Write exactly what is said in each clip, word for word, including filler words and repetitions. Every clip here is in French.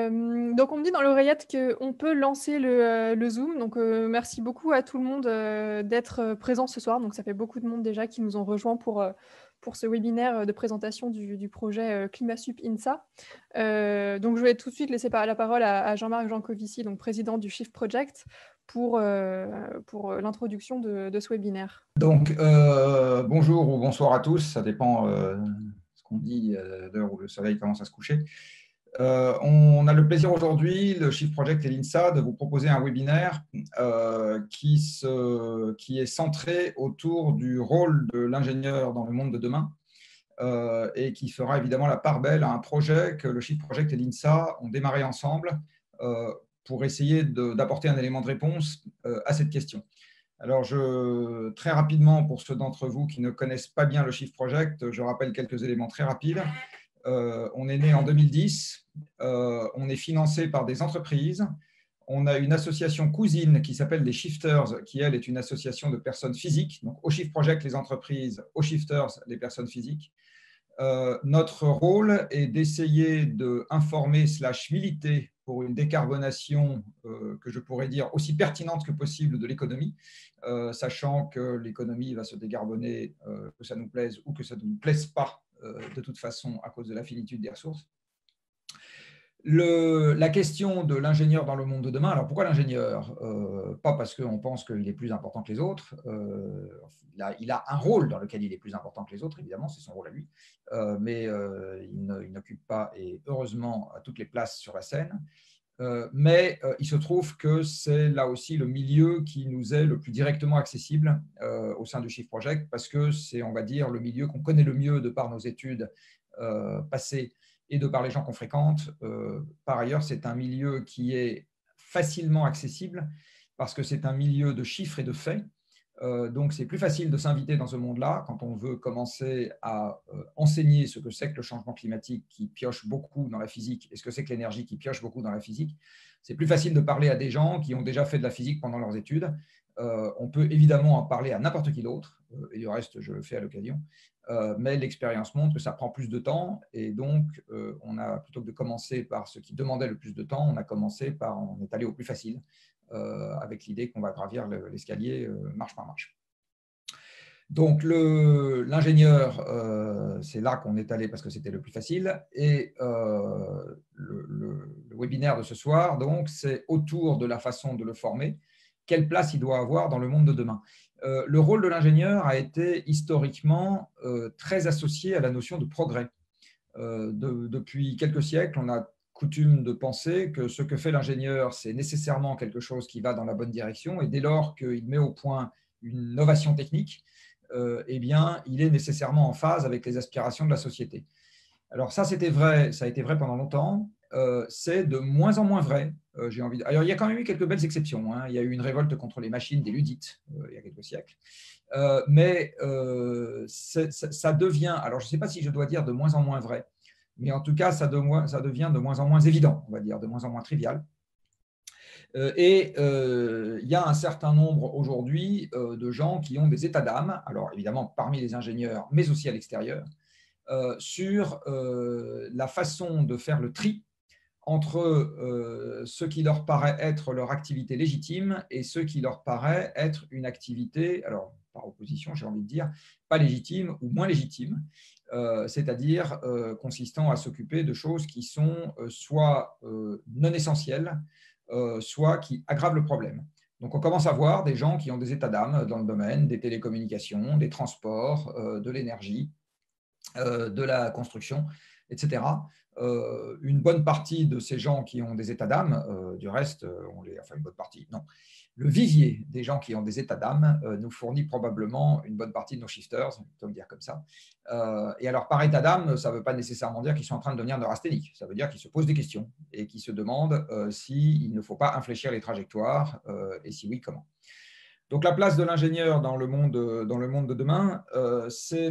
Euh, donc, on me dit dans l'oreillette qu'on peut lancer le, euh, le Zoom. Donc, euh, merci beaucoup à tout le monde euh, d'être euh, présent ce soir. Donc, ça fait beaucoup de monde déjà qui nous ont rejoints pour, euh, pour ce webinaire de présentation du, du projet euh, ClimaSup INSA. Euh, donc, je vais tout de suite laisser la parole à, à Jean-Marc Jancovici, donc président du Shift Project, pour, euh, pour l'introduction de, de ce webinaire. Donc, euh, bonjour ou bonsoir à tous, ça dépend euh, ce qu'on dit euh, l'heure où le soleil commence à se coucher. Euh, on a le plaisir aujourd'hui, le Shift Project et l'INSA, de vous proposer un webinaire euh, qui, se, qui est centré autour du rôle de l'ingénieur dans le monde de demain euh, et qui fera évidemment la part belle à un projet que le Shift Project et l'INSA ont démarré ensemble euh, pour essayer d'apporter un élément de réponse euh, à cette question. Alors, je, très rapidement, pour ceux d'entre vous qui ne connaissent pas bien le Shift Project, je rappelle quelques éléments très rapides. Euh, on est né en deux mille dix, euh, on est financé par des entreprises, on a une association cousine qui s'appelle les Shifters, qui, elle, est une association de personnes physiques. Donc, au Shift Project, les entreprises, aux Shifters, les personnes physiques. Euh, notre rôle est d'essayer d'informer slash militer pour une décarbonation euh, que je pourrais dire aussi pertinente que possible de l'économie, euh, sachant que l'économie va se décarboner, euh, que ça nous plaise ou que ça ne nous plaise pas euh, de toute façon à cause de la finitude des ressources. Le, la question de l'ingénieur dans le monde de demain, alors pourquoi l'ingénieur euh, Pas parce qu'on pense qu'il est plus important que les autres, euh, il, a, il a un rôle dans lequel il est plus important que les autres, évidemment, c'est son rôle à lui, euh, mais euh, il n'occupe pas, et heureusement, à toutes les places sur la scène. Euh, mais euh, il se trouve que c'est là aussi le milieu qui nous est le plus directement accessible euh, au sein du Shift Project, parce que c'est, on va dire, le milieu qu'on connaît le mieux de par nos études euh, passées et de par les gens qu'on fréquente. Euh, par ailleurs, c'est un milieu qui est facilement accessible parce que c'est un milieu de chiffres et de faits. Euh, donc, c'est plus facile de s'inviter dans ce monde-là quand on veut commencer à euh, enseigner ce que c'est que le changement climatique qui pioche beaucoup dans la physique et ce que c'est que l'énergie qui pioche beaucoup dans la physique. C'est plus facile de parler à des gens qui ont déjà fait de la physique pendant leurs études. Euh, on peut évidemment en parler à n'importe qui d'autre, euh, et du reste, je le fais à l'occasion. Euh, mais l'expérience montre que ça prend plus de temps, et donc euh, on a, plutôt que de commencer par ce qui demandait le plus de temps, on a commencé par, on est allé au plus facile, euh, avec l'idée qu'on va gravir l'escalier euh, marche par marche. Donc l'ingénieur, euh, c'est là qu'on est allé parce que c'était le plus facile, et euh, le, le, le webinaire de ce soir, donc, c'est autour de la façon de le former, quelle place il doit avoir dans le monde de demain. Euh, le rôle de l'ingénieur a été historiquement euh, très associé à la notion de progrès. Euh, de, depuis quelques siècles, on a coutume de penser que ce que fait l'ingénieur, c'est nécessairement quelque chose qui va dans la bonne direction, et dès lors qu'il met au point une innovation technique, euh, eh bien, il est nécessairement en phase avec les aspirations de la société. Alors ça, c'était vrai, ça a été vrai pendant longtemps. Euh, c'est de moins en moins vrai. Euh, j'ai envie de... Alors, il y a quand même eu quelques belles exceptions. Hein. Il y a eu une révolte contre les machines des Luddites euh, il y a quelques siècles. Euh, mais euh, ça, ça devient, alors je ne sais pas si je dois dire de moins en moins vrai, mais en tout cas, ça, de, ça devient de moins en moins évident, on va dire, de moins en moins trivial. Euh, et euh, il y a un certain nombre aujourd'hui euh, de gens qui ont des états d'âme, alors évidemment parmi les ingénieurs, mais aussi à l'extérieur, euh, sur euh, la façon de faire le tri entre euh, ce qui leur paraît être leur activité légitime et ce qui leur paraît être une activité, alors par opposition, j'ai envie de dire, pas légitime ou moins légitime, euh, c'est-à-dire euh, consistant à s'occuper de choses qui sont euh, soit euh, non essentielles, euh, soit qui aggravent le problème. Donc, on commence à voir des gens qui ont des états d'âme dans le domaine des télécommunications, des transports, euh, de l'énergie, euh, de la construction, et cetera. Euh, une bonne partie de ces gens qui ont des états d'âme, euh, du reste, on les, enfin une bonne partie, non. Le vivier des gens qui ont des états d'âme euh, nous fournit probablement une bonne partie de nos shifters, on peut le dire comme ça. Euh, et alors, par état d'âme, ça ne veut pas nécessairement dire qu'ils sont en train de devenir neurasthéniques. Ça veut dire qu'ils se posent des questions et qu'ils se demandent euh, s'il ne faut pas infléchir les trajectoires euh, et si oui, comment. Donc, la place de l'ingénieur dans le monde, dans le monde de demain, euh, c'est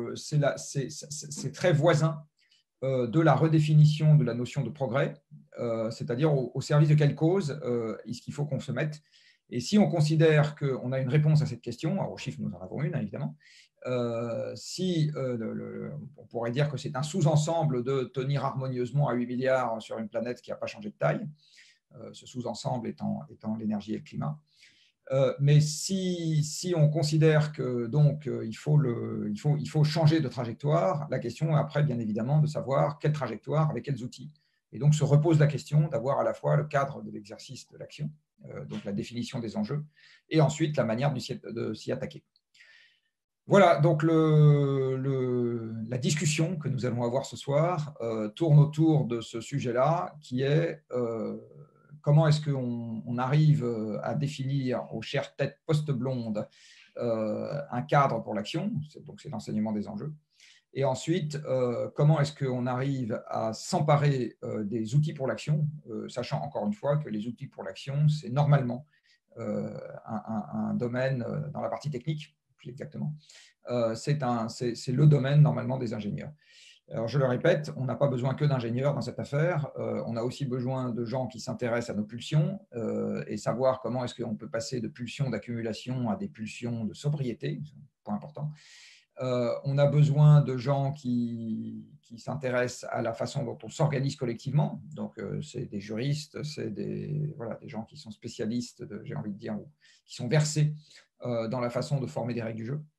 très voisin euh, de la redéfinition de la notion de progrès, euh, c'est-à-dire au, au service de quelle cause euh, est-ce qu'il faut qu'on se mette. Et si on considère qu'on a une réponse à cette question, alors au chiffre, nous en avons une, évidemment, Euh, si euh, le, le, on pourrait dire que c'est un sous-ensemble de tenir harmonieusement à huit milliards sur une planète qui n'a pas changé de taille, euh, ce sous-ensemble étant, étant l'énergie et le climat. Euh, mais si, si on considère que donc euh, il, faut le, il, faut, il faut changer de trajectoire, la question est après bien évidemment de savoir quelle trajectoire, avec quels outils. Et donc se repose la question d'avoir à la fois le cadre de l'exercice de l'action, euh, donc la définition des enjeux, et ensuite la manière de s'y attaquer. Voilà, donc le, le, la discussion que nous allons avoir ce soir euh, tourne autour de ce sujet-là, qui est euh, comment est-ce qu'on on arrive à définir aux chères têtes post-blondes euh, un cadre pour l'action, donc c'est l'enseignement des enjeux, et ensuite, euh, comment est-ce qu'on arrive à s'emparer euh, des outils pour l'action, euh, sachant encore une fois que les outils pour l'action, c'est normalement euh, un, un, un domaine dans la partie technique, plus exactement, euh, c'est le domaine normalement des ingénieurs. Alors, je le répète, on n'a pas besoin que d'ingénieurs dans cette affaire, euh, on a aussi besoin de gens qui s'intéressent à nos pulsions euh, et savoir comment est-ce qu'on peut passer de pulsions d'accumulation à des pulsions de sobriété, point important. Euh, on a besoin de gens qui, qui s'intéressent à la façon dont on s'organise collectivement, donc euh, c'est des juristes, c'est des, voilà, des gens qui sont spécialistes, j'ai envie de dire, ou qui sont versés euh, dans la façon de former des règles du jeu.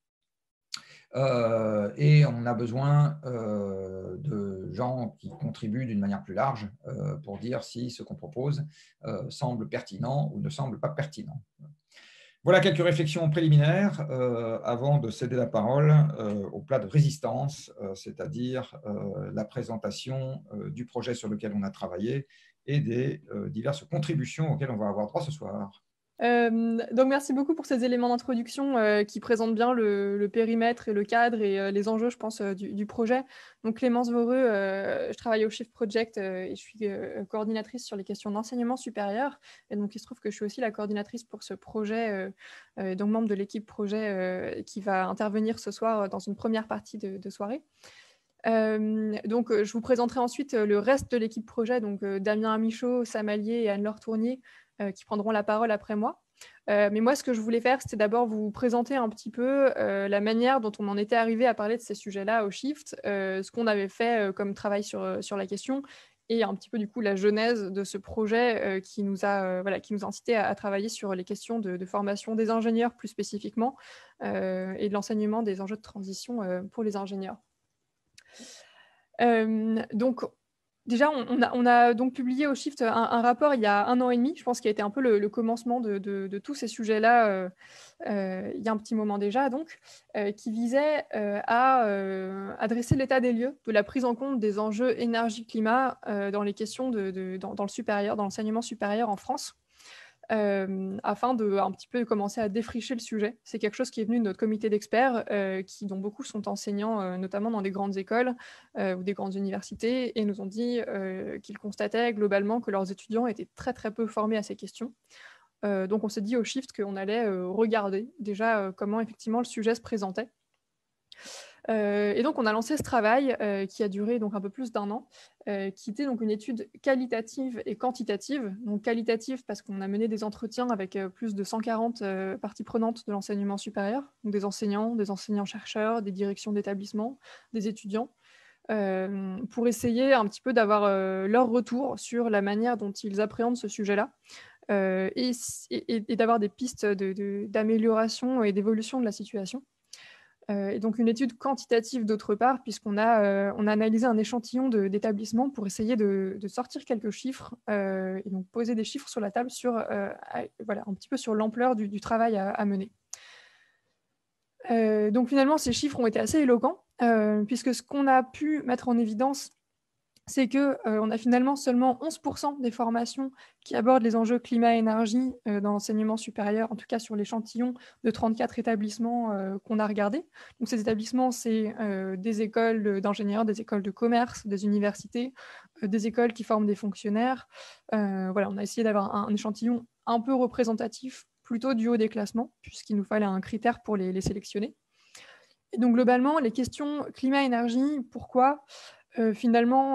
Euh, et on a besoin euh, de gens qui contribuent d'une manière plus large euh, pour dire si ce qu'on propose euh, semble pertinent ou ne semble pas pertinent. Voilà quelques réflexions préliminaires euh, avant de céder la parole euh, au plat de résistance, euh, c'est-à-dire euh, la présentation euh, du projet sur lequel on a travaillé et des euh, diverses contributions auxquelles on va avoir droit ce soir. Euh, donc merci beaucoup pour ces éléments d'introduction euh, qui présentent bien le, le périmètre et le cadre et euh, les enjeux, je pense, euh, du, du projet. Donc Clémence Voreux, euh, je travaille au Shift Project euh, et je suis euh, coordinatrice sur les questions d'enseignement supérieur. Et donc il se trouve que je suis aussi la coordinatrice pour ce projet, euh, euh, donc membre de l'équipe projet euh, qui va intervenir ce soir dans une première partie de, de soirée. Euh, donc, je vous présenterai ensuite le reste de l'équipe projet, donc euh, Damien Amichaud, Sam Allier et Anne-Laure Tournier, euh, qui prendront la parole après moi. Euh, mais moi, ce que je voulais faire, c'était d'abord vous présenter un petit peu euh, la manière dont on en était arrivé à parler de ces sujets-là au Shift, euh, ce qu'on avait fait euh, comme travail sur, sur la question, et un petit peu du coup la genèse de ce projet euh, qui nous a, euh, voilà, qui nous a incité à, à travailler sur les questions de, de formation des ingénieurs plus spécifiquement, euh, et de l'enseignement des enjeux de transition euh, pour les ingénieurs. Euh, donc, déjà, on, on, a, on a donc publié au Shift un, un rapport il y a un an et demi, je pense, qui a été un peu le, le commencement de, de, de tous ces sujets-là, euh, euh, il y a un petit moment déjà, donc, euh, qui visait euh, à euh, adresser l'état des lieux de la prise en compte des enjeux énergie-climat euh, dans les questions de, de, dans, dans le supérieur, dans l'enseignement supérieur en France. Euh, afin de un petit peu commencer à défricher le sujet. C'est quelque chose qui est venu de notre comité d'experts, euh, qui, dont beaucoup sont enseignants, euh, notamment dans des grandes écoles euh, ou des grandes universités, et nous ont dit euh, qu'ils constataient globalement que leurs étudiants étaient très très peu formés à ces questions. Euh, donc on s'est dit au Shift qu'on allait euh, regarder déjà euh, comment effectivement le sujet se présentait. Euh, et donc, on a lancé ce travail euh, qui a duré donc un peu plus d'un an, euh, qui était donc une étude qualitative et quantitative. Donc, qualitative parce qu'on a mené des entretiens avec euh, plus de cent quarante euh, parties prenantes de l'enseignement supérieur, donc des enseignants, des enseignants-chercheurs, des directions d'établissement, des étudiants, euh, pour essayer un petit peu d'avoir euh, leur retour sur la manière dont ils appréhendent ce sujet-là. Euh, et, et, et d'avoir des pistes d'amélioration de, de, et d'évolution de la situation. Euh, et donc une étude quantitative d'autre part, puisqu'on a, euh, on a analysé un échantillon d'établissements pour essayer de, de sortir quelques chiffres euh, et donc poser des chiffres sur la table sur, euh, à, voilà, un petit peu sur l'ampleur du, du travail à, à mener. Euh, donc finalement, ces chiffres ont été assez éloquents, euh, puisque ce qu'on a pu mettre en évidence, c'est qu'on euh, a finalement seulement onze pour cent des formations qui abordent les enjeux climat-énergie euh, dans l'enseignement supérieur, en tout cas sur l'échantillon de trente-quatre établissements euh, qu'on a regardés. Donc ces établissements, c'est euh, des écoles d'ingénieurs, des écoles de commerce, des universités, euh, des écoles qui forment des fonctionnaires. Euh, voilà, on a essayé d'avoir un, un échantillon un peu représentatif, plutôt du haut des classements, puisqu'il nous fallait un critère pour les, les sélectionner. Et donc globalement, les questions climat-énergie, pourquoi Euh, finalement,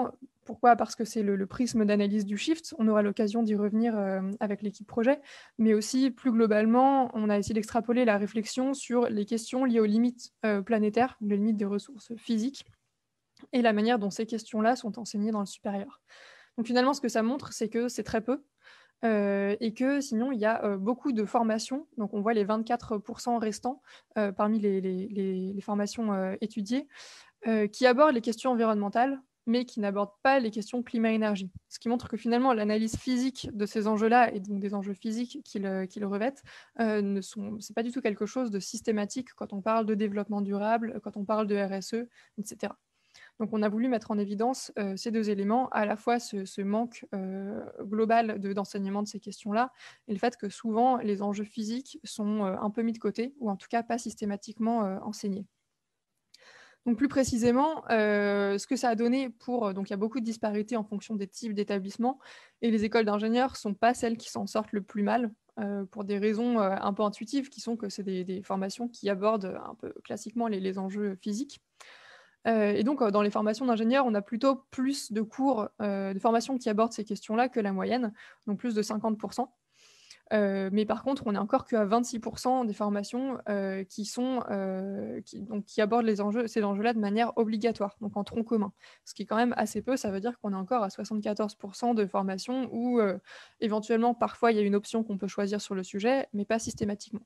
Pourquoi? Parce que c'est le, le prisme d'analyse du shift. On aura l'occasion d'y revenir euh, avec l'équipe projet. Mais aussi, plus globalement, on a essayé d'extrapoler la réflexion sur les questions liées aux limites euh, planétaires, les limites des ressources physiques, et la manière dont ces questions-là sont enseignées dans le supérieur. Donc finalement, ce que ça montre, c'est que c'est très peu, euh, et que sinon, il y a euh, beaucoup de formations. Donc on voit les vingt-quatre pour cent restants euh, parmi les, les, les, les formations euh, étudiées, euh, qui abordent les questions environnementales, mais qui n'abordent pas les questions climat-énergie. Ce qui montre que finalement, l'analyse physique de ces enjeux-là, et donc des enjeux physiques qui le, qui le revêtent, euh, ne sont, c'est pas du tout quelque chose de systématique quand on parle de développement durable, quand on parle de R S E, et cetera. Donc on a voulu mettre en évidence euh, ces deux éléments, à la fois ce, ce manque euh, global de, d'enseignement de ces questions-là, et le fait que souvent les enjeux physiques sont euh, un peu mis de côté, ou en tout cas pas systématiquement euh, enseignés. Donc plus précisément, euh, ce que ça a donné pour... Donc il y a beaucoup de disparités en fonction des types d'établissements, et les écoles d'ingénieurs ne sont pas celles qui s'en sortent le plus mal, euh, pour des raisons euh, un peu intuitives, qui sont que c'est des, des formations qui abordent un peu classiquement les, les enjeux physiques. Euh, et donc, euh, dans les formations d'ingénieurs, on a plutôt plus de cours euh, de formation qui abordent ces questions-là que la moyenne, donc plus de cinquante pour cent. Euh, mais par contre, on n'est encore qu'à vingt-six pour cent des formations euh, qui, sont, euh, qui, donc, qui abordent les enjeux, ces enjeux-là de manière obligatoire, donc en tronc commun. Ce qui est quand même assez peu, ça veut dire qu'on est encore à soixante-quatorze pour cent de formations où euh, éventuellement, parfois, il y a une option qu'on peut choisir sur le sujet, mais pas systématiquement.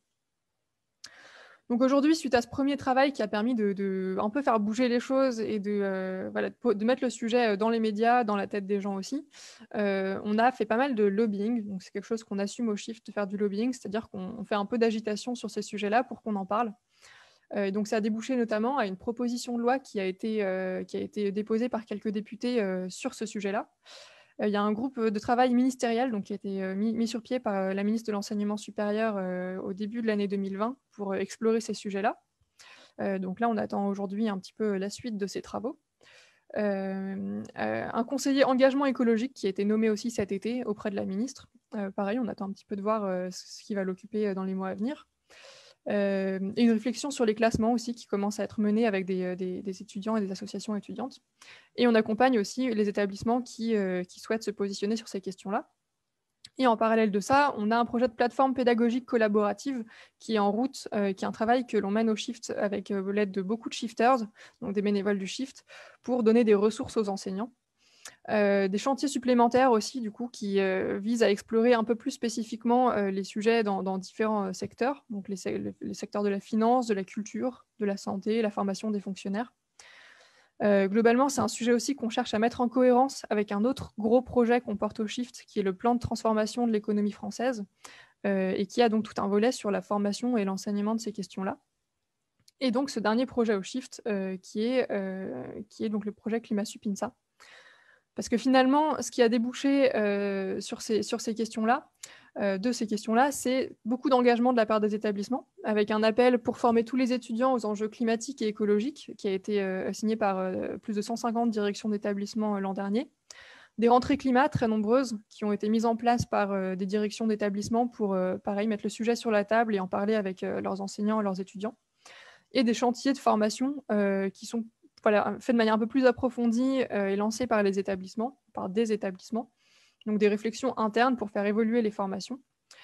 Donc aujourd'hui, suite à ce premier travail qui a permis de, de un peu faire bouger les choses et de, euh, voilà, de, de mettre le sujet dans les médias, dans la tête des gens aussi, euh, on a fait pas mal de lobbying. Donc c'est quelque chose qu'on assume au Shift de faire du lobbying, c'est-à-dire qu'on fait un peu d'agitation sur ces sujets-là pour qu'on en parle. Euh, et donc ça a débouché notamment à une proposition de loi qui a été, euh, qui a été déposée par quelques députés euh, sur ce sujet-là. Il y a un groupe de travail ministériel donc, qui a été mis, mis sur pied par la ministre de l'Enseignement supérieur euh, au début de l'année deux mille vingt pour explorer ces sujets-là. Euh, donc là, on attend aujourd'hui un petit peu la suite de ces travaux. Euh, euh, un conseiller engagement écologique qui a été nommé aussi cet été auprès de la ministre. Euh, pareil, on attend un petit peu de voir euh, ce qui va l'occuper dans les mois à venir. Euh, et une réflexion sur les classements aussi qui commence à être menée avec des, des, des étudiants et des associations étudiantes. Et on accompagne aussi les établissements qui, euh, qui souhaitent se positionner sur ces questions-là. Et en parallèle de ça, on a un projet de plateforme pédagogique collaborative qui est en route, euh, qui est un travail que l'on mène au Shift avec euh, l'aide de beaucoup de shifters, donc des bénévoles du Shift, pour donner des ressources aux enseignants. Euh, des chantiers supplémentaires aussi, du coup, qui euh, visent à explorer un peu plus spécifiquement euh, les sujets dans, dans différents euh, secteurs, donc les, les secteurs de la finance, de la culture, de la santé, la formation des fonctionnaires. Euh, globalement, c'est un sujet aussi qu'on cherche à mettre en cohérence avec un autre gros projet qu'on porte au Shift, qui est le plan de transformation de l'économie française, euh, et qui a donc tout un volet sur la formation et l'enseignement de ces questions-là. Et donc ce dernier projet au Shift, euh, qui, est, euh, qui est donc le projet ClimatSup-INSA. Parce que finalement, ce qui a débouché euh, sur ces, sur ces questions-là, euh, de ces questions-là, c'est beaucoup d'engagement de la part des établissements, avec un appel pour former tous les étudiants aux enjeux climatiques et écologiques, qui a été euh, signé par euh, plus de cent cinquante directions d'établissements euh, l'an dernier. Des rentrées climat très nombreuses, qui ont été mises en place par euh, des directions d'établissements pour, euh, pareil, mettre le sujet sur la table et en parler avec euh, leurs enseignants et leurs étudiants. Et des chantiers de formation euh, qui sont voilà, fait de manière un peu plus approfondie euh, et lancée par les établissements, par des établissements. Donc des réflexions internes pour faire évoluer les formations.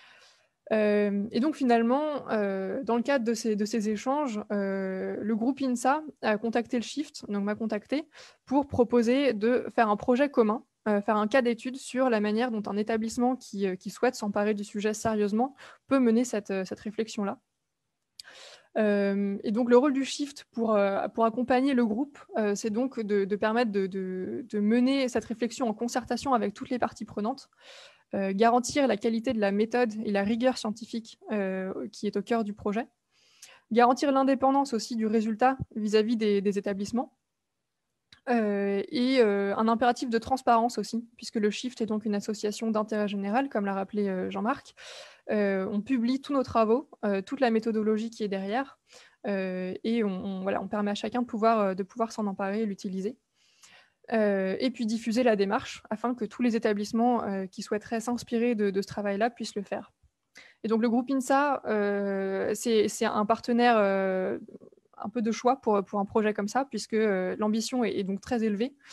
Euh, et donc finalement, euh, dans le cadre de ces, de ces échanges, euh, le groupe INSA a contacté le Shift, donc m'a contacté, pour proposer de faire un projet commun, euh, faire un cas d'étude sur la manière dont un établissement qui, euh, qui souhaite s'emparer du sujet sérieusement peut mener cette, cette réflexion-là. Euh, et donc le rôle du Shift pour, euh, pour accompagner le groupe, euh, c'est donc de, de permettre de, de, de mener cette réflexion en concertation avec toutes les parties prenantes, euh, garantir la qualité de la méthode et la rigueur scientifique euh, qui est au cœur du projet, garantir l'indépendance aussi du résultat vis-à-vis des, des établissements, euh, et euh, un impératif de transparence aussi, puisque le Shift est donc une association d'intérêt général, comme l'a rappelé euh, Jean-Marc. Euh, on publie tous nos travaux, euh, toute la méthodologie qui est derrière, euh, et on, on, voilà, on permet à chacun de pouvoir, de pouvoir s'en emparer et l'utiliser. Euh, et puis diffuser la démarche, afin que tous les établissements euh, qui souhaiteraient s'inspirer de, de ce travail-là puissent le faire. Et donc le groupe INSA, euh, c'est un partenaire euh, un peu de choix pour, pour un projet comme ça, puisque euh, l'ambition est, est donc très élevée.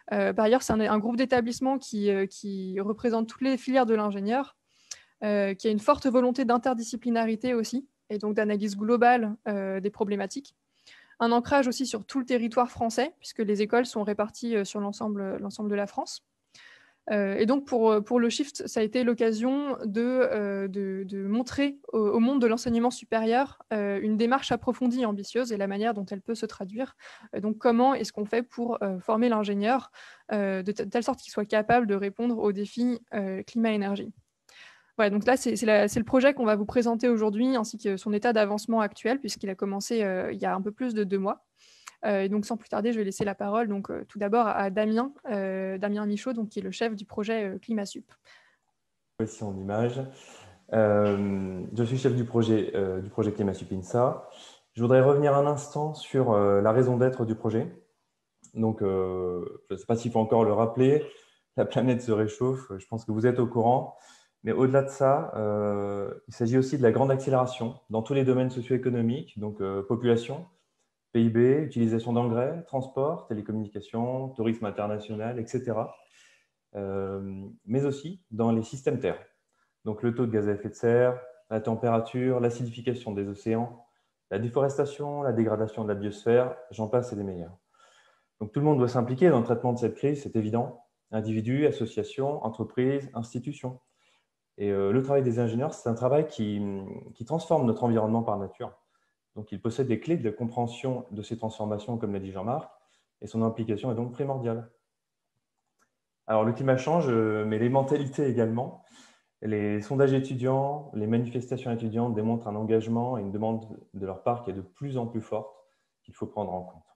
Euh, par ailleurs, c'est un, un groupe d'établissements qui, euh, qui représente toutes les filières de l'ingénieur, euh, qui a une forte volonté d'interdisciplinarité aussi, et donc d'analyse globale euh, des problématiques. Un ancrage aussi sur tout le territoire français, puisque les écoles sont réparties euh, sur l'ensemble l'ensemble de la France. Euh, et donc, pour, pour le Shift, ça a été l'occasion de, euh, de, de montrer au, au monde de l'enseignement supérieur euh, une démarche approfondie et ambitieuse et la manière dont elle peut se traduire. Euh, donc, comment est-ce qu'on fait pour euh, former l'ingénieur euh, de, de telle sorte qu'il soit capable de répondre aux défis euh, climat-énergie. Voilà, donc là, c'est le projet qu'on va vous présenter aujourd'hui, ainsi que son état d'avancement actuel, puisqu'il a commencé euh, il y a un peu plus de deux mois. Euh, et donc, sans plus tarder, je vais laisser la parole donc, euh, tout d'abord à Damien, euh, Damien Michaud, donc, qui est le chef du projet euh, ClimaSup. Ici en image. Euh, je suis chef du projet, euh, du projet ClimaSup INSA. Je voudrais revenir un instant sur euh, la raison d'être du projet. Donc, euh, je ne sais pas s'il faut encore le rappeler, la planète se réchauffe, je pense que vous êtes au courant. Mais au-delà de ça, euh, il s'agit aussi de la grande accélération dans tous les domaines socio-économiques, donc euh, population, P I B, utilisation d'engrais, transport, télécommunications, tourisme international, et cetera. Euh, mais aussi dans les systèmes terres. Donc le taux de gaz à effet de serre, la température, l'acidification des océans, la déforestation, la dégradation de la biosphère, j'en passe et des meilleurs. Donc tout le monde doit s'impliquer dans le traitement de cette crise, c'est évident. Individus, associations, entreprises, institutions. Et euh, le travail des ingénieurs, c'est un travail qui, qui transforme notre environnement par nature. Donc il possède des clés de compréhension de ces transformations, comme l'a dit Jean-Marc, et son implication est donc primordiale. Alors le climat change, mais les mentalités également. Les sondages étudiants, les manifestations étudiantes démontrent un engagement et une demande de leur part qui est de plus en plus forte, qu'il faut prendre en compte.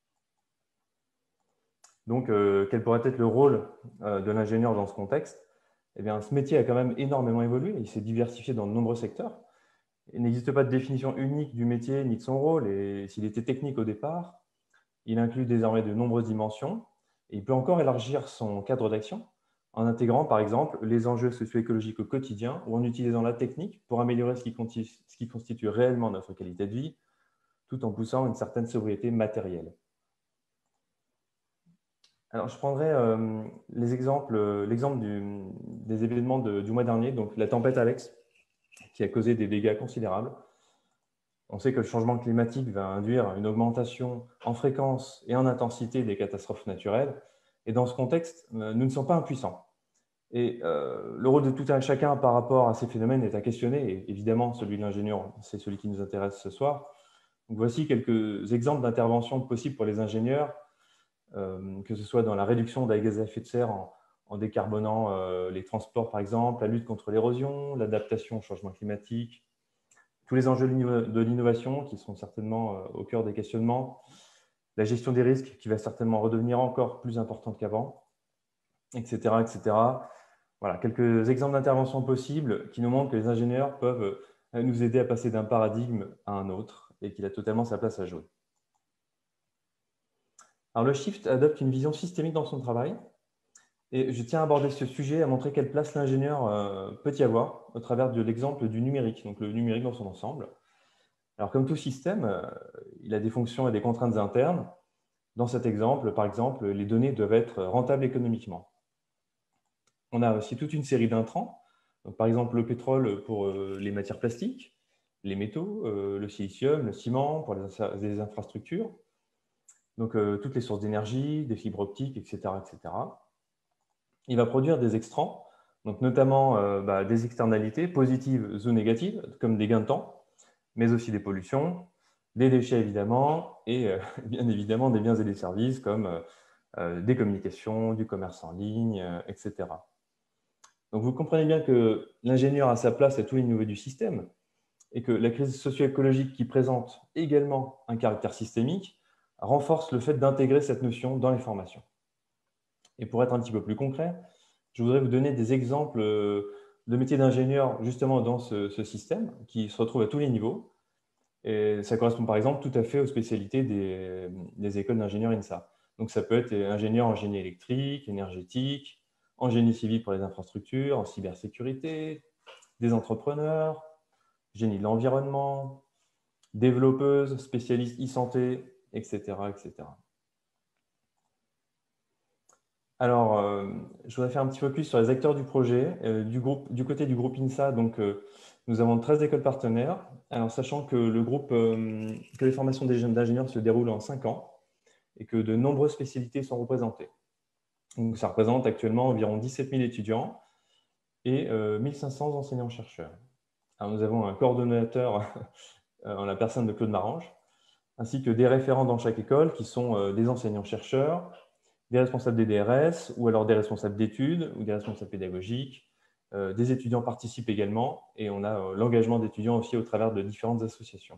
Donc, euh, quel pourrait être le rôle euh, de l'ingénieur dans ce contexte? Eh bien, ce métier a quand même énormément évolué, il s'est diversifié dans de nombreux secteurs. Il n'existe pas de définition unique du métier ni de son rôle, et s'il était technique au départ, il inclut désormais de nombreuses dimensions, et il peut encore élargir son cadre d'action en intégrant, par exemple, les enjeux socio-écologiques au quotidien ou en utilisant la technique pour améliorer ce qui, ce qui constitue réellement notre qualité de vie, tout en poussant une certaine sobriété matérielle. Alors, je prendrai euh, l'exemple des événements de, du mois dernier, donc la tempête Alex, qui a causé des dégâts considérables. On sait que le changement climatique va induire une augmentation en fréquence et en intensité des catastrophes naturelles. Et dans ce contexte, nous ne sommes pas impuissants. Et euh, le rôle de tout un chacun par rapport à ces phénomènes est à questionner. Et évidemment, celui de l'ingénieur, c'est celui qui nous intéresse ce soir. Donc, voici quelques exemples d'interventions possibles pour les ingénieurs, euh, que ce soit dans la réduction des gaz à effet de serre en, en décarbonant euh, les transports, par exemple, la lutte contre l'érosion, l'adaptation au changement climatique, tous les enjeux de l'innovation qui sont certainement euh, au cœur des questionnements, la gestion des risques qui va certainement redevenir encore plus importante qu'avant, et cetera, et cetera. Voilà, quelques exemples d'interventions possibles qui nous montrent que les ingénieurs peuvent nous aider à passer d'un paradigme à un autre et qu'il a totalement sa place à jouer. Alors, le Shift adopte une vision systémique dans son travail et je tiens à aborder ce sujet, à montrer quelle place l'ingénieur euh, peut y avoir au travers de l'exemple du numérique, donc le numérique dans son ensemble. Alors, comme tout système, euh, il a des fonctions et des contraintes internes. Dans cet exemple, par exemple, les données doivent être rentables économiquement. On a aussi toute une série d'intrants, par exemple le pétrole pour euh, les matières plastiques, les métaux, euh, le silicium, le ciment pour les, les infrastructures, donc euh, toutes les sources d'énergie, des fibres optiques, et cetera, et cetera. Il va produire des extrants, donc notamment euh, bah, des externalités positives ou négatives, comme des gains de temps, mais aussi des pollutions, des déchets évidemment, et euh, bien évidemment des biens et des services comme euh, des communications, du commerce en ligne, euh, et cetera. Donc vous comprenez bien que l'ingénieur a sa place à tous les niveaux du système et que la crise socio-écologique qui présente également un caractère systémique renforce le fait d'intégrer cette notion dans les formations. Et pour être un petit peu plus concret, je voudrais vous donner des exemples de métiers d'ingénieur justement dans ce, ce système qui se retrouvent à tous les niveaux. Et ça correspond par exemple tout à fait aux spécialités des, des écoles d'ingénieurs INSA. Donc ça peut être ingénieur en génie électrique, énergétique, en génie civil pour les infrastructures, en cybersécurité, des entrepreneurs, génie de l'environnement, développeuses, spécialistes e-santé, et cetera, et cetera. Alors, euh, je voudrais faire un petit focus sur les acteurs du projet. Euh, du, groupe, du côté du groupe INSA, donc, euh, nous avons treize écoles partenaires. Alors, sachant que, le groupe, euh, que les formations des jeunes d'ingénieurs se déroulent en cinq ans et que de nombreuses spécialités sont représentées. Donc, ça représente actuellement environ dix-sept mille étudiants et euh, mille cinq cents enseignants-chercheurs. Alors, nous avons un coordonnateur en la personne de Claude Marange, ainsi que des référents dans chaque école qui sont euh, des enseignants-chercheurs, des responsables des D R S ou alors des responsables d'études ou des responsables pédagogiques. Euh, des étudiants participent également et on a euh, l'engagement d'étudiants aussi au travers de différentes associations.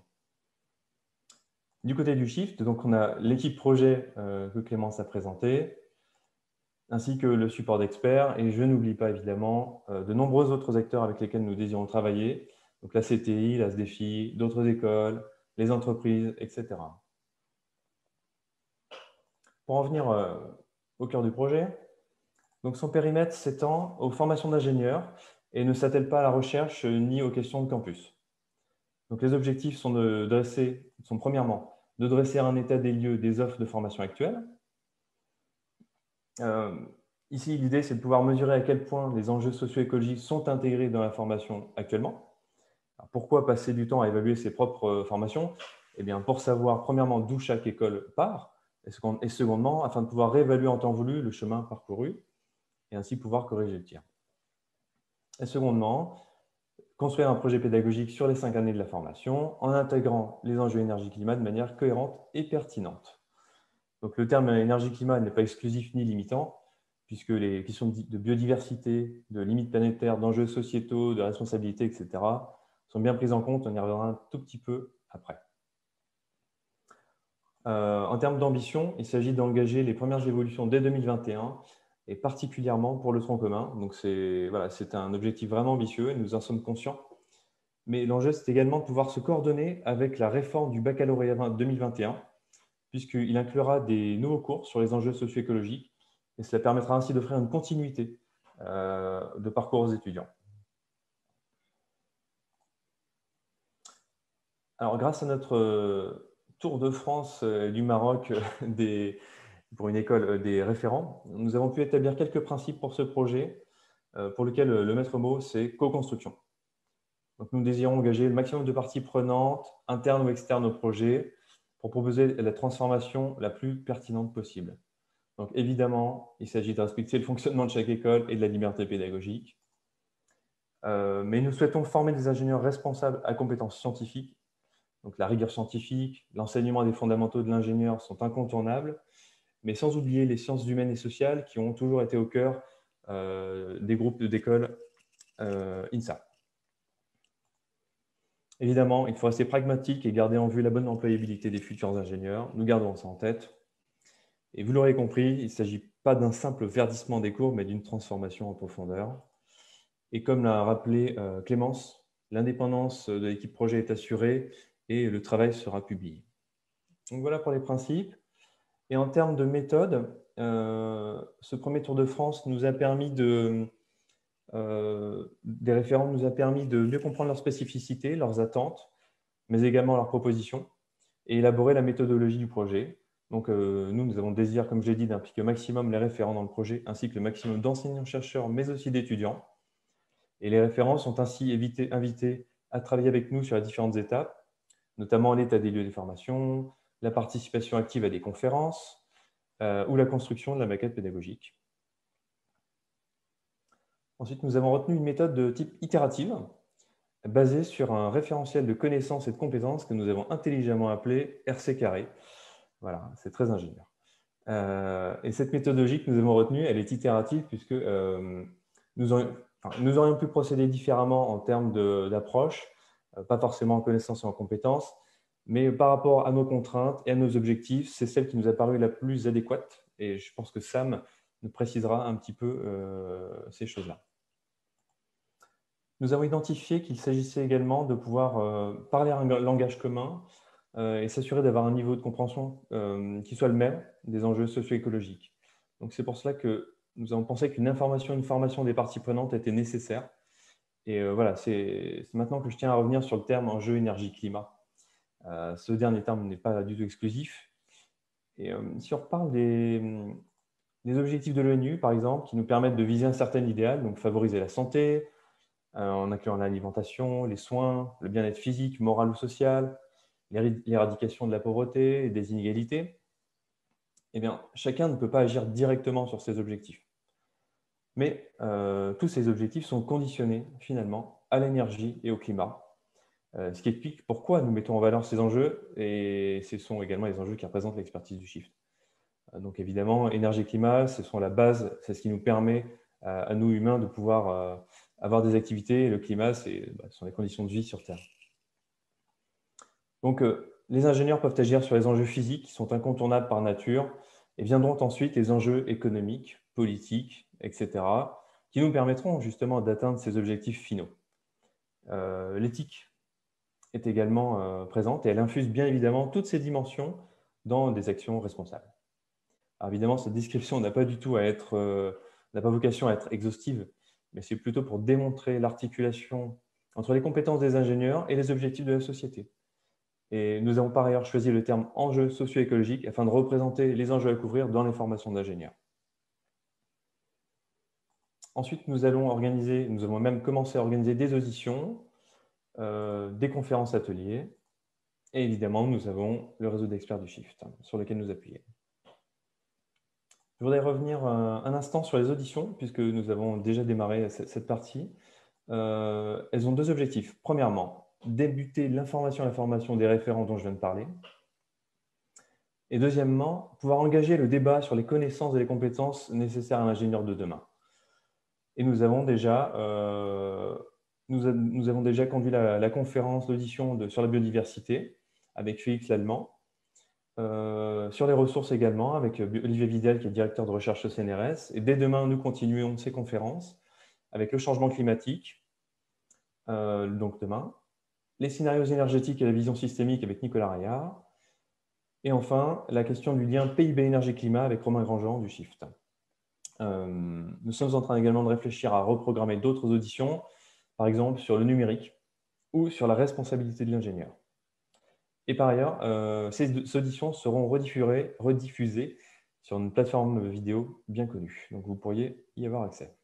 Du côté du Shift, donc on a l'équipe projet euh, que Clémence a présentée, ainsi que le support d'experts et je n'oublie pas évidemment euh, de nombreux autres acteurs avec lesquels nous désirons travailler, donc la C T I, la S D F I, d'autres écoles, les entreprises, et cetera. Pour en venir euh, au cœur du projet, donc son périmètre s'étend aux formations d'ingénieurs et ne s'attelle pas à la recherche ni aux questions de campus. Donc les objectifs sont, de dresser, sont premièrement de dresser un état des lieux des offres de formation actuelles. Euh, ici, l'idée, c'est de pouvoir mesurer à quel point les enjeux socio-écologiques sont intégrés dans la formation actuellement. Alors, pourquoi passer du temps à évaluer ses propres formations? Eh bien, pour savoir, premièrement, d'où chaque école part, et secondement, afin de pouvoir réévaluer en temps voulu le chemin parcouru et ainsi pouvoir corriger le tir. Et secondement, construire un projet pédagogique sur les cinq années de la formation en intégrant les enjeux énergie-climat de manière cohérente et pertinente. Donc, le terme énergie-climat n'est pas exclusif ni limitant, puisque les questions de biodiversité, de limites planétaires, d'enjeux sociétaux, de responsabilité, et cetera sont bien prises en compte. On y reviendra un tout petit peu après. Euh, en termes d'ambition, il s'agit d'engager les premières évolutions dès deux mille vingt et un et particulièrement pour le tronc commun. Donc, c'est voilà, c'est un objectif vraiment ambitieux et nous en sommes conscients. Mais l'enjeu, c'est également de pouvoir se coordonner avec la réforme du baccalauréat deux mille vingt et un, puisqu'il inclura des nouveaux cours sur les enjeux socio-écologiques et cela permettra ainsi d'offrir une continuité euh, de parcours aux étudiants. Alors, grâce à notre Tour de France du Maroc des, pour une école des référents, nous avons pu établir quelques principes pour ce projet, pour lequel le maître mot, c'est co-construction. Donc, nous désirons engager le maximum de parties prenantes, internes ou externes au projet, pour proposer la transformation la plus pertinente possible. Donc, évidemment, il s'agit de respecter le fonctionnement de chaque école et de la liberté pédagogique. Euh, mais nous souhaitons former des ingénieurs responsables à compétences scientifiques. Donc, la rigueur scientifique, l'enseignement des fondamentaux de l'ingénieur sont incontournables, mais sans oublier les sciences humaines et sociales qui ont toujours été au cœur euh, des groupes d'école euh, INSA. Évidemment, il faut rester pragmatique et garder en vue la bonne employabilité des futurs ingénieurs. Nous gardons ça en tête. Et vous l'aurez compris, il ne s'agit pas d'un simple verdissement des cours, mais d'une transformation en profondeur. Et comme l'a rappelé euh, Clémence, l'indépendance de l'équipe projet est assurée et le travail sera publié. Donc voilà pour les principes. Et en termes de méthode, euh, ce premier Tour de France nous a permis de, euh, des référents nous a permis de mieux comprendre leurs spécificités, leurs attentes, mais également leurs propositions, et élaborer la méthodologie du projet. Donc, euh, nous, nous avons le désir, comme je l'ai dit, d'impliquer au maximum les référents dans le projet, ainsi que le maximum d'enseignants-chercheurs, mais aussi d'étudiants. Et les référents sont ainsi évité, invités à travailler avec nous sur les différentes étapes, notamment l'état des lieux des formations, la participation active à des conférences euh, ou la construction de la maquette pédagogique. Ensuite, nous avons retenu une méthode de type itérative, basée sur un référentiel de connaissances et de compétences que nous avons intelligemment appelé R C carré. Voilà, c'est très ingénieur. Euh, et cette méthodologie que nous avons retenue, elle est itérative puisque euh, nous, aurions, enfin, nous aurions pu procéder différemment en termes d'approche, euh, pas forcément en connaissances et en compétences, mais par rapport à nos contraintes et à nos objectifs, c'est celle qui nous a paru la plus adéquate. Et je pense que Sam nous précisera un petit peu euh, ces choses-là. Nous avons identifié qu'il s'agissait également de pouvoir euh, parler un langage commun euh, et s'assurer d'avoir un niveau de compréhension euh, qui soit le même des enjeux socio-écologiques. Donc, c'est pour cela que nous avons pensé qu'une information, une formation des parties prenantes était nécessaire. Et euh, voilà, c'est maintenant que je tiens à revenir sur le terme enjeu énergie-climat. Euh, ce dernier terme n'est pas du tout exclusif. Et euh, si on reparle des, les objectifs de l'ONU, par exemple, qui nous permettent de viser un certain idéal, donc favoriser la santé, euh, en incluant l'alimentation, les soins, le bien-être physique, moral ou social, l'éradication de la pauvreté et des inégalités. Eh bien, chacun ne peut pas agir directement sur ces objectifs. Mais euh, tous ces objectifs sont conditionnés, finalement, à l'énergie et au climat, euh, ce qui explique pourquoi nous mettons en valeur ces enjeux, et ce sont également les enjeux qui représentent l'expertise du Shift. Euh, donc évidemment, énergie et climat, ce sont la base, c'est ce qui nous permet euh, à nous humains de pouvoir euh, avoir des activités, et le climat, c'est, bah, ce sont les conditions de vie sur Terre. Donc, euh, les ingénieurs peuvent agir sur les enjeux physiques qui sont incontournables par nature, et viendront ensuite les enjeux économiques, politiques, et cetera, qui nous permettront justement d'atteindre ces objectifs finaux. Euh, L'éthique est également euh, présente et elle infuse bien évidemment toutes ces dimensions dans des actions responsables. Alors évidemment, cette description n'a pas du tout à être, euh, n'a pas vocation à être exhaustive, mais c'est plutôt pour démontrer l'articulation entre les compétences des ingénieurs et les objectifs de la société. Et nous avons par ailleurs choisi le terme enjeux socio-écologiques afin de représenter les enjeux à couvrir dans les formations d'ingénieurs. Ensuite, nous allons organiser, nous avons même commencé à organiser des auditions, euh, des conférences ateliers, et évidemment, nous avons le réseau d'experts du Shift hein, sur lequel nous appuyer. Je voudrais revenir un, un instant sur les auditions, puisque nous avons déjà démarré cette, cette partie. Euh, elles ont deux objectifs. Premièrement, débuter l'information et la formation des référents dont je viens de parler. Et deuxièmement, pouvoir engager le débat sur les connaissances et les compétences nécessaires à l'ingénieur de demain. Et nous avons déjà, euh, nous, a, nous avons déjà conduit la, la conférence d'audition sur la biodiversité avec Félix Lallemand, euh, sur les ressources également avec Olivier Vidal qui est directeur de recherche au C N R S. Et dès demain, nous continuons ces conférences avec le changement climatique, euh, donc demain, les scénarios énergétiques et la vision systémique avec Nicolas Rayard. Et enfin, la question du lien P I B énergie-climat avec Romain Grandjean du Shift. Euh, nous sommes en train également de réfléchir à reprogrammer d'autres auditions, par exemple sur le numérique ou sur la responsabilité de l'ingénieur. Et par ailleurs, euh, ces auditions seront rediffusées, rediffusées sur une plateforme vidéo bien connue. Donc vous pourriez y avoir accès.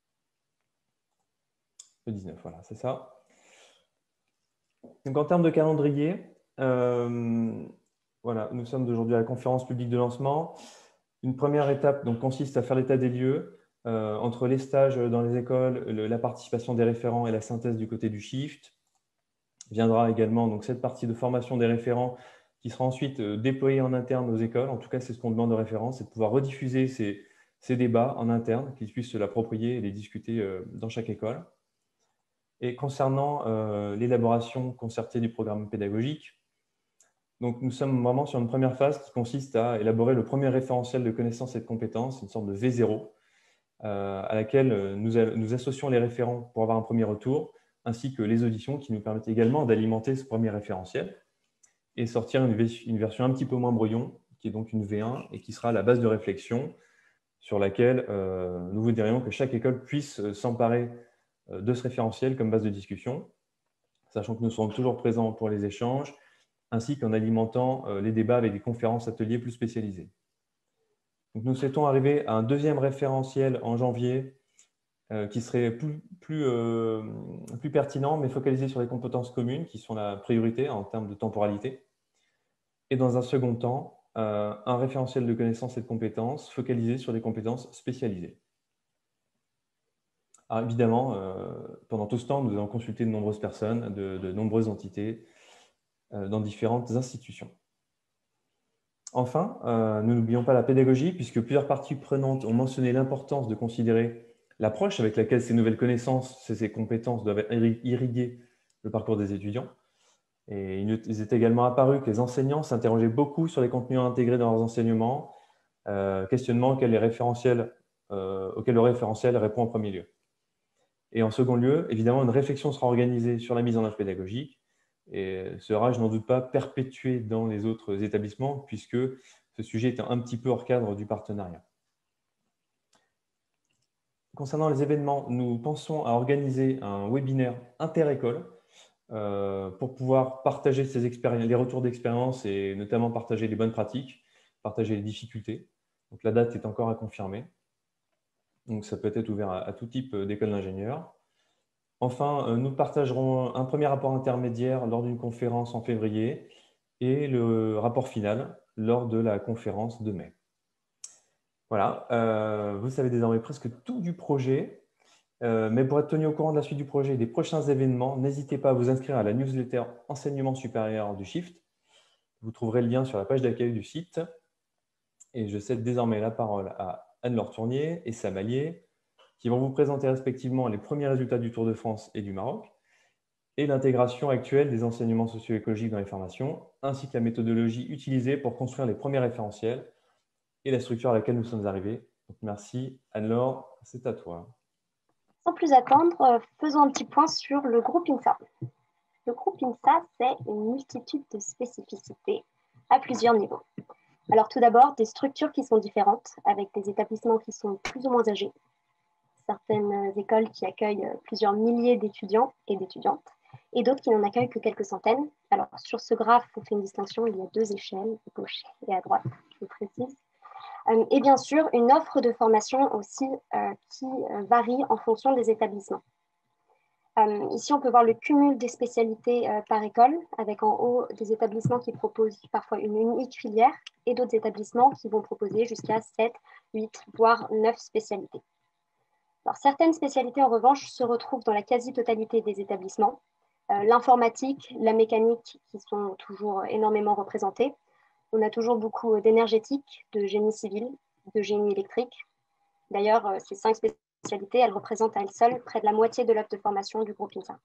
Le dix-neuf, voilà, c'est ça. Donc en termes de calendrier, euh, voilà, nous sommes aujourd'hui à la conférence publique de lancement. Une première étape donc, consiste à faire l'état des lieux euh, entre les stages dans les écoles, le, la participation des référents et la synthèse du côté du Shift. Viendra également donc, cette partie de formation des référents qui sera ensuite euh, déployée en interne aux écoles. En tout cas, c'est ce qu'on demande aux référents, c'est de pouvoir rediffuser ces, ces débats en interne, qu'ils puissent se l'approprier et les discuter euh, dans chaque école. Et concernant euh, l'élaboration concertée du programme pédagogique, donc nous sommes vraiment sur une première phase qui consiste à élaborer le premier référentiel de connaissances et de compétences, une sorte de V zéro, euh, à laquelle nous, nous associons les référents pour avoir un premier retour, ainsi que les auditions qui nous permettent également d'alimenter ce premier référentiel et sortir une, une version un petit peu moins brouillon, qui est donc une V un et qui sera la base de réflexion sur laquelle euh, nous voudrions que chaque école puisse s'emparer de ce référentiel comme base de discussion, sachant que nous serons toujours présents pour les échanges, ainsi qu'en alimentant euh, les débats avec des conférences ateliers plus spécialisées. Donc, nous souhaitons arriver à un deuxième référentiel en janvier euh, qui serait plus, plus, euh, plus pertinent, mais focalisé sur les compétences communes qui sont la priorité en termes de temporalité. Et dans un second temps, euh, un référentiel de connaissances et de compétences focalisé sur les compétences spécialisées. Alors évidemment, euh, pendant tout ce temps, nous avons consulté de nombreuses personnes, de, de nombreuses entités, euh, dans différentes institutions. Enfin, euh, nous n'oublions pas la pédagogie, puisque plusieurs parties prenantes ont mentionné l'importance de considérer l'approche avec laquelle ces nouvelles connaissances, ces compétences doivent irriguer le parcours des étudiants. Et il est également apparu que les enseignants s'interrogeaient beaucoup sur les contenus intégrés dans leurs enseignements, euh, questionnement auquel, les référentiels, euh, auquel le référentiel répond en premier lieu. Et en second lieu, évidemment, une réflexion sera organisée sur la mise en œuvre pédagogique et sera, je n'en doute pas, perpétuée dans les autres établissements puisque ce sujet est un petit peu hors cadre du partenariat. Concernant les événements, nous pensons à organiser un webinaire inter-école euh, pour pouvoir partager ces expériences, les retours d'expérience et notamment partager les bonnes pratiques, partager les difficultés. Donc, la date est encore à confirmer. Donc, ça peut être ouvert à, à tout type d'école d'ingénieurs. Enfin, nous partagerons un premier rapport intermédiaire lors d'une conférence en février et le rapport final lors de la conférence de mai. Voilà, euh, vous savez désormais presque tout du projet, euh, mais pour être tenu au courant de la suite du projet et des prochains événements, n'hésitez pas à vous inscrire à la newsletter Enseignement supérieur du Shift. Vous trouverez le lien sur la page d'accueil du site. Et je cède désormais la parole à Anne-Laure Tournier et Sam Allier, qui vont vous présenter respectivement les premiers résultats du Tour de France et du Maroc, et l'intégration actuelle des enseignements socio-écologiques dans les formations, ainsi que la méthodologie utilisée pour construire les premiers référentiels et la structure à laquelle nous sommes arrivés. Donc, merci Anne-Laure, c'est à toi. Sans plus attendre, faisons un petit point sur le groupe INSA. Le groupe INSA, c'est une multitude de spécificités à plusieurs niveaux. Alors tout d'abord, des structures qui sont différentes, avec des établissements qui sont plus ou moins âgés, certaines écoles qui accueillent plusieurs milliers d'étudiants et d'étudiantes, et d'autres qui n'en accueillent que quelques centaines. Alors sur ce graphe, on fait une distinction, il y a deux échelles, à gauche et à droite, je vous précise. Et bien sûr, une offre de formation aussi euh, qui varie en fonction des établissements. Euh, ici, on peut voir le cumul des spécialités euh, par école, avec en haut des établissements qui proposent parfois une unique filière et d'autres établissements qui vont proposer jusqu'à sept, huit, voire neuf spécialités. Alors, certaines spécialités, en revanche, se retrouvent dans la quasi-totalité des établissements. Euh, L'informatique, la mécanique, qui sont toujours énormément représentées. On a toujours beaucoup d'énergétique, de génie civil, de génie électrique. D'ailleurs, euh, ces cinq spécialités spécialité, elle représente à elle seule près de la moitié de l'offre de formation du groupe INSA.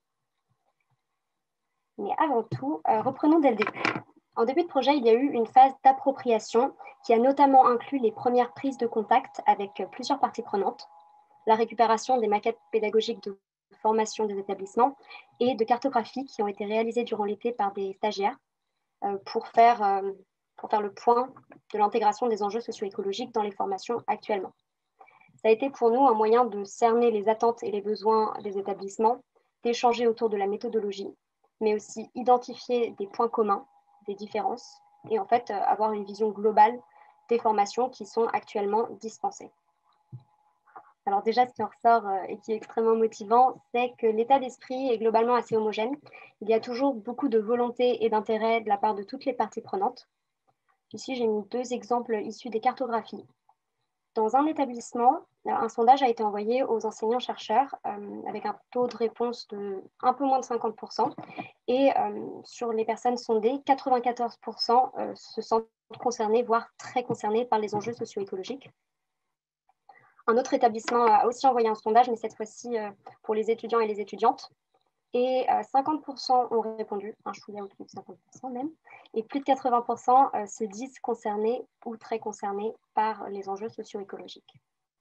Mais avant tout, euh, reprenons dès le début. En début de projet, il y a eu une phase d'appropriation qui a notamment inclus les premières prises de contact avec plusieurs parties prenantes, la récupération des maquettes pédagogiques de formation des établissements et de cartographie qui ont été réalisées durant l'été par des stagiaires euh, pour, faire, euh, pour faire le point de l'intégration des enjeux socio-écologiques dans les formations actuellement. Ça a été pour nous un moyen de cerner les attentes et les besoins des établissements, d'échanger autour de la méthodologie, mais aussi identifier des points communs, des différences, et en fait avoir une vision globale des formations qui sont actuellement dispensées. Alors déjà, ce qui en ressort et qui est extrêmement motivant, c'est que l'état d'esprit est globalement assez homogène. Il y a toujours beaucoup de volonté et d'intérêt de la part de toutes les parties prenantes. Ici, j'ai mis deux exemples issus des cartographies. Dans un établissement, un sondage a été envoyé aux enseignants-chercheurs euh, avec un taux de réponse de un peu moins de cinquante pour cent. Et euh, sur les personnes sondées, quatre-vingt-quatorze pour cent euh, se sentent concernés, voire très concernés par les enjeux socio-écologiques. Un autre établissement a aussi envoyé un sondage, mais cette fois-ci euh, pour les étudiants et les étudiantes. Et euh, cinquante pour cent ont répondu, un chouïa au-dessus de cinquante pour cent même, et plus de quatre-vingts pour cent euh, se disent concernés ou très concernés par les enjeux socio-écologiques.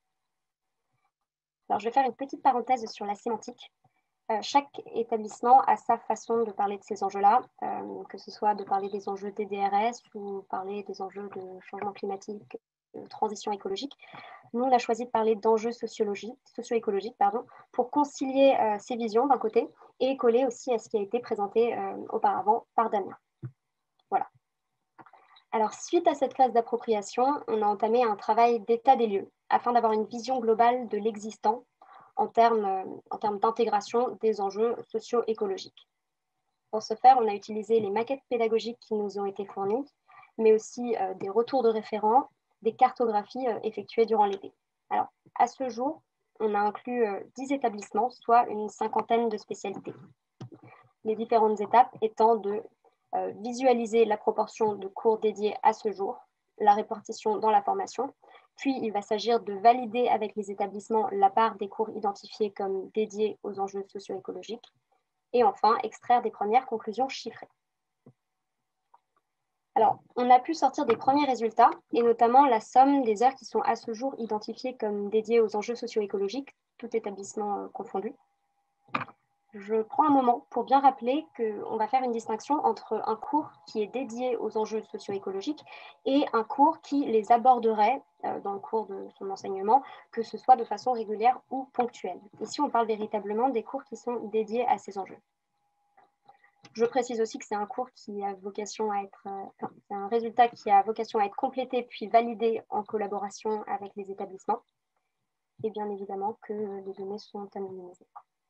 Alors, je vais faire une petite parenthèse sur la sémantique. Euh, chaque établissement a sa façon de parler de ces enjeux-là, euh, que ce soit de parler des enjeux D D R S ou parler des enjeux de changement climatique, de transition écologique. Nous, on a choisi de parler d'enjeux socio-écologiques pardon, pour concilier euh, ces visions d'un côté et coller aussi à ce qui a été présenté euh, auparavant par Damien. Voilà. Alors, suite à cette phase d'appropriation, on a entamé un travail d'état des lieux afin d'avoir une vision globale de l'existant en termes, euh, en termes d'intégration des enjeux socio-écologiques. Pour ce faire, on a utilisé les maquettes pédagogiques qui nous ont été fournies, mais aussi euh, des retours de référents, des cartographies euh, effectuées durant l'été. Alors, à ce jour, on a inclus euh, dix établissements, soit une cinquantaine de spécialités. Les différentes étapes étant de euh, visualiser la proportion de cours dédiés à ce jour, la répartition dans la formation, puis il va s'agir de valider avec les établissements la part des cours identifiés comme dédiés aux enjeux socio-écologiques, et enfin extraire des premières conclusions chiffrées. Alors, on a pu sortir des premiers résultats, et notamment la somme des heures qui sont à ce jour identifiées comme dédiées aux enjeux socio-écologiques, tout établissement euh, confondu. Je prends un moment pour bien rappeler qu'on va faire une distinction entre un cours qui est dédié aux enjeux socio-écologiques et un cours qui les aborderait euh, dans le cours de son enseignement, que ce soit de façon régulière ou ponctuelle. Ici, on parle véritablement des cours qui sont dédiés à ces enjeux. Je précise aussi que c'est un cours qui a vocation à être, euh, enfin, c'est un résultat qui a vocation à être complété puis validé en collaboration avec les établissements. Et bien évidemment que les données sont anonymisées.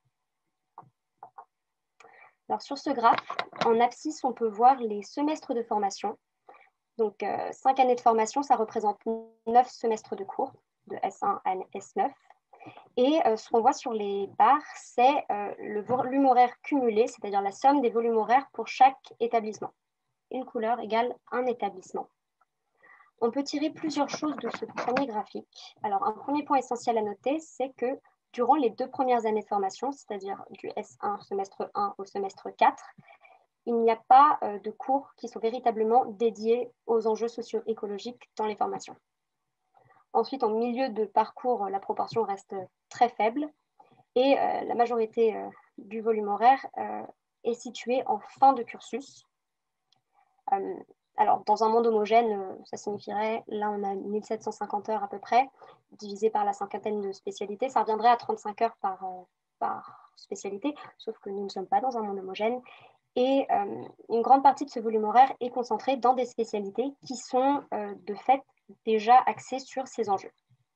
Alors sur ce graphe, en abscisse, on peut voir les semestres de formation. Donc euh, cinq années de formation, ça représente neuf semestres de cours, de S un à S neuf. Et euh, ce qu'on voit sur les barres, c'est euh, le volume horaire cumulé, c'est-à-dire la somme des volumes horaires pour chaque établissement. Une couleur égale un établissement. On peut tirer plusieurs choses de ce premier graphique. Alors, un premier point essentiel à noter, c'est que durant les deux premières années de formation, c'est-à-dire du S un semestre un au semestre quatre, il n'y a pas euh, de cours qui sont véritablement dédiés aux enjeux socio-écologiques dans les formations. Ensuite, en milieu de parcours, la proportion reste très faible et euh, la majorité euh, du volume horaire euh, est située en fin de cursus. Euh, alors, dans un monde homogène, euh, ça signifierait, là on a mille sept cent cinquante heures à peu près, divisé par la cinquantaine de spécialités, ça reviendrait à trente-cinq heures par, euh, par spécialité, sauf que nous ne sommes pas dans un monde homogène. Et euh, une grande partie de ce volume horaire est concentrée dans des spécialités qui sont euh, de fait déjà axées sur ces enjeux.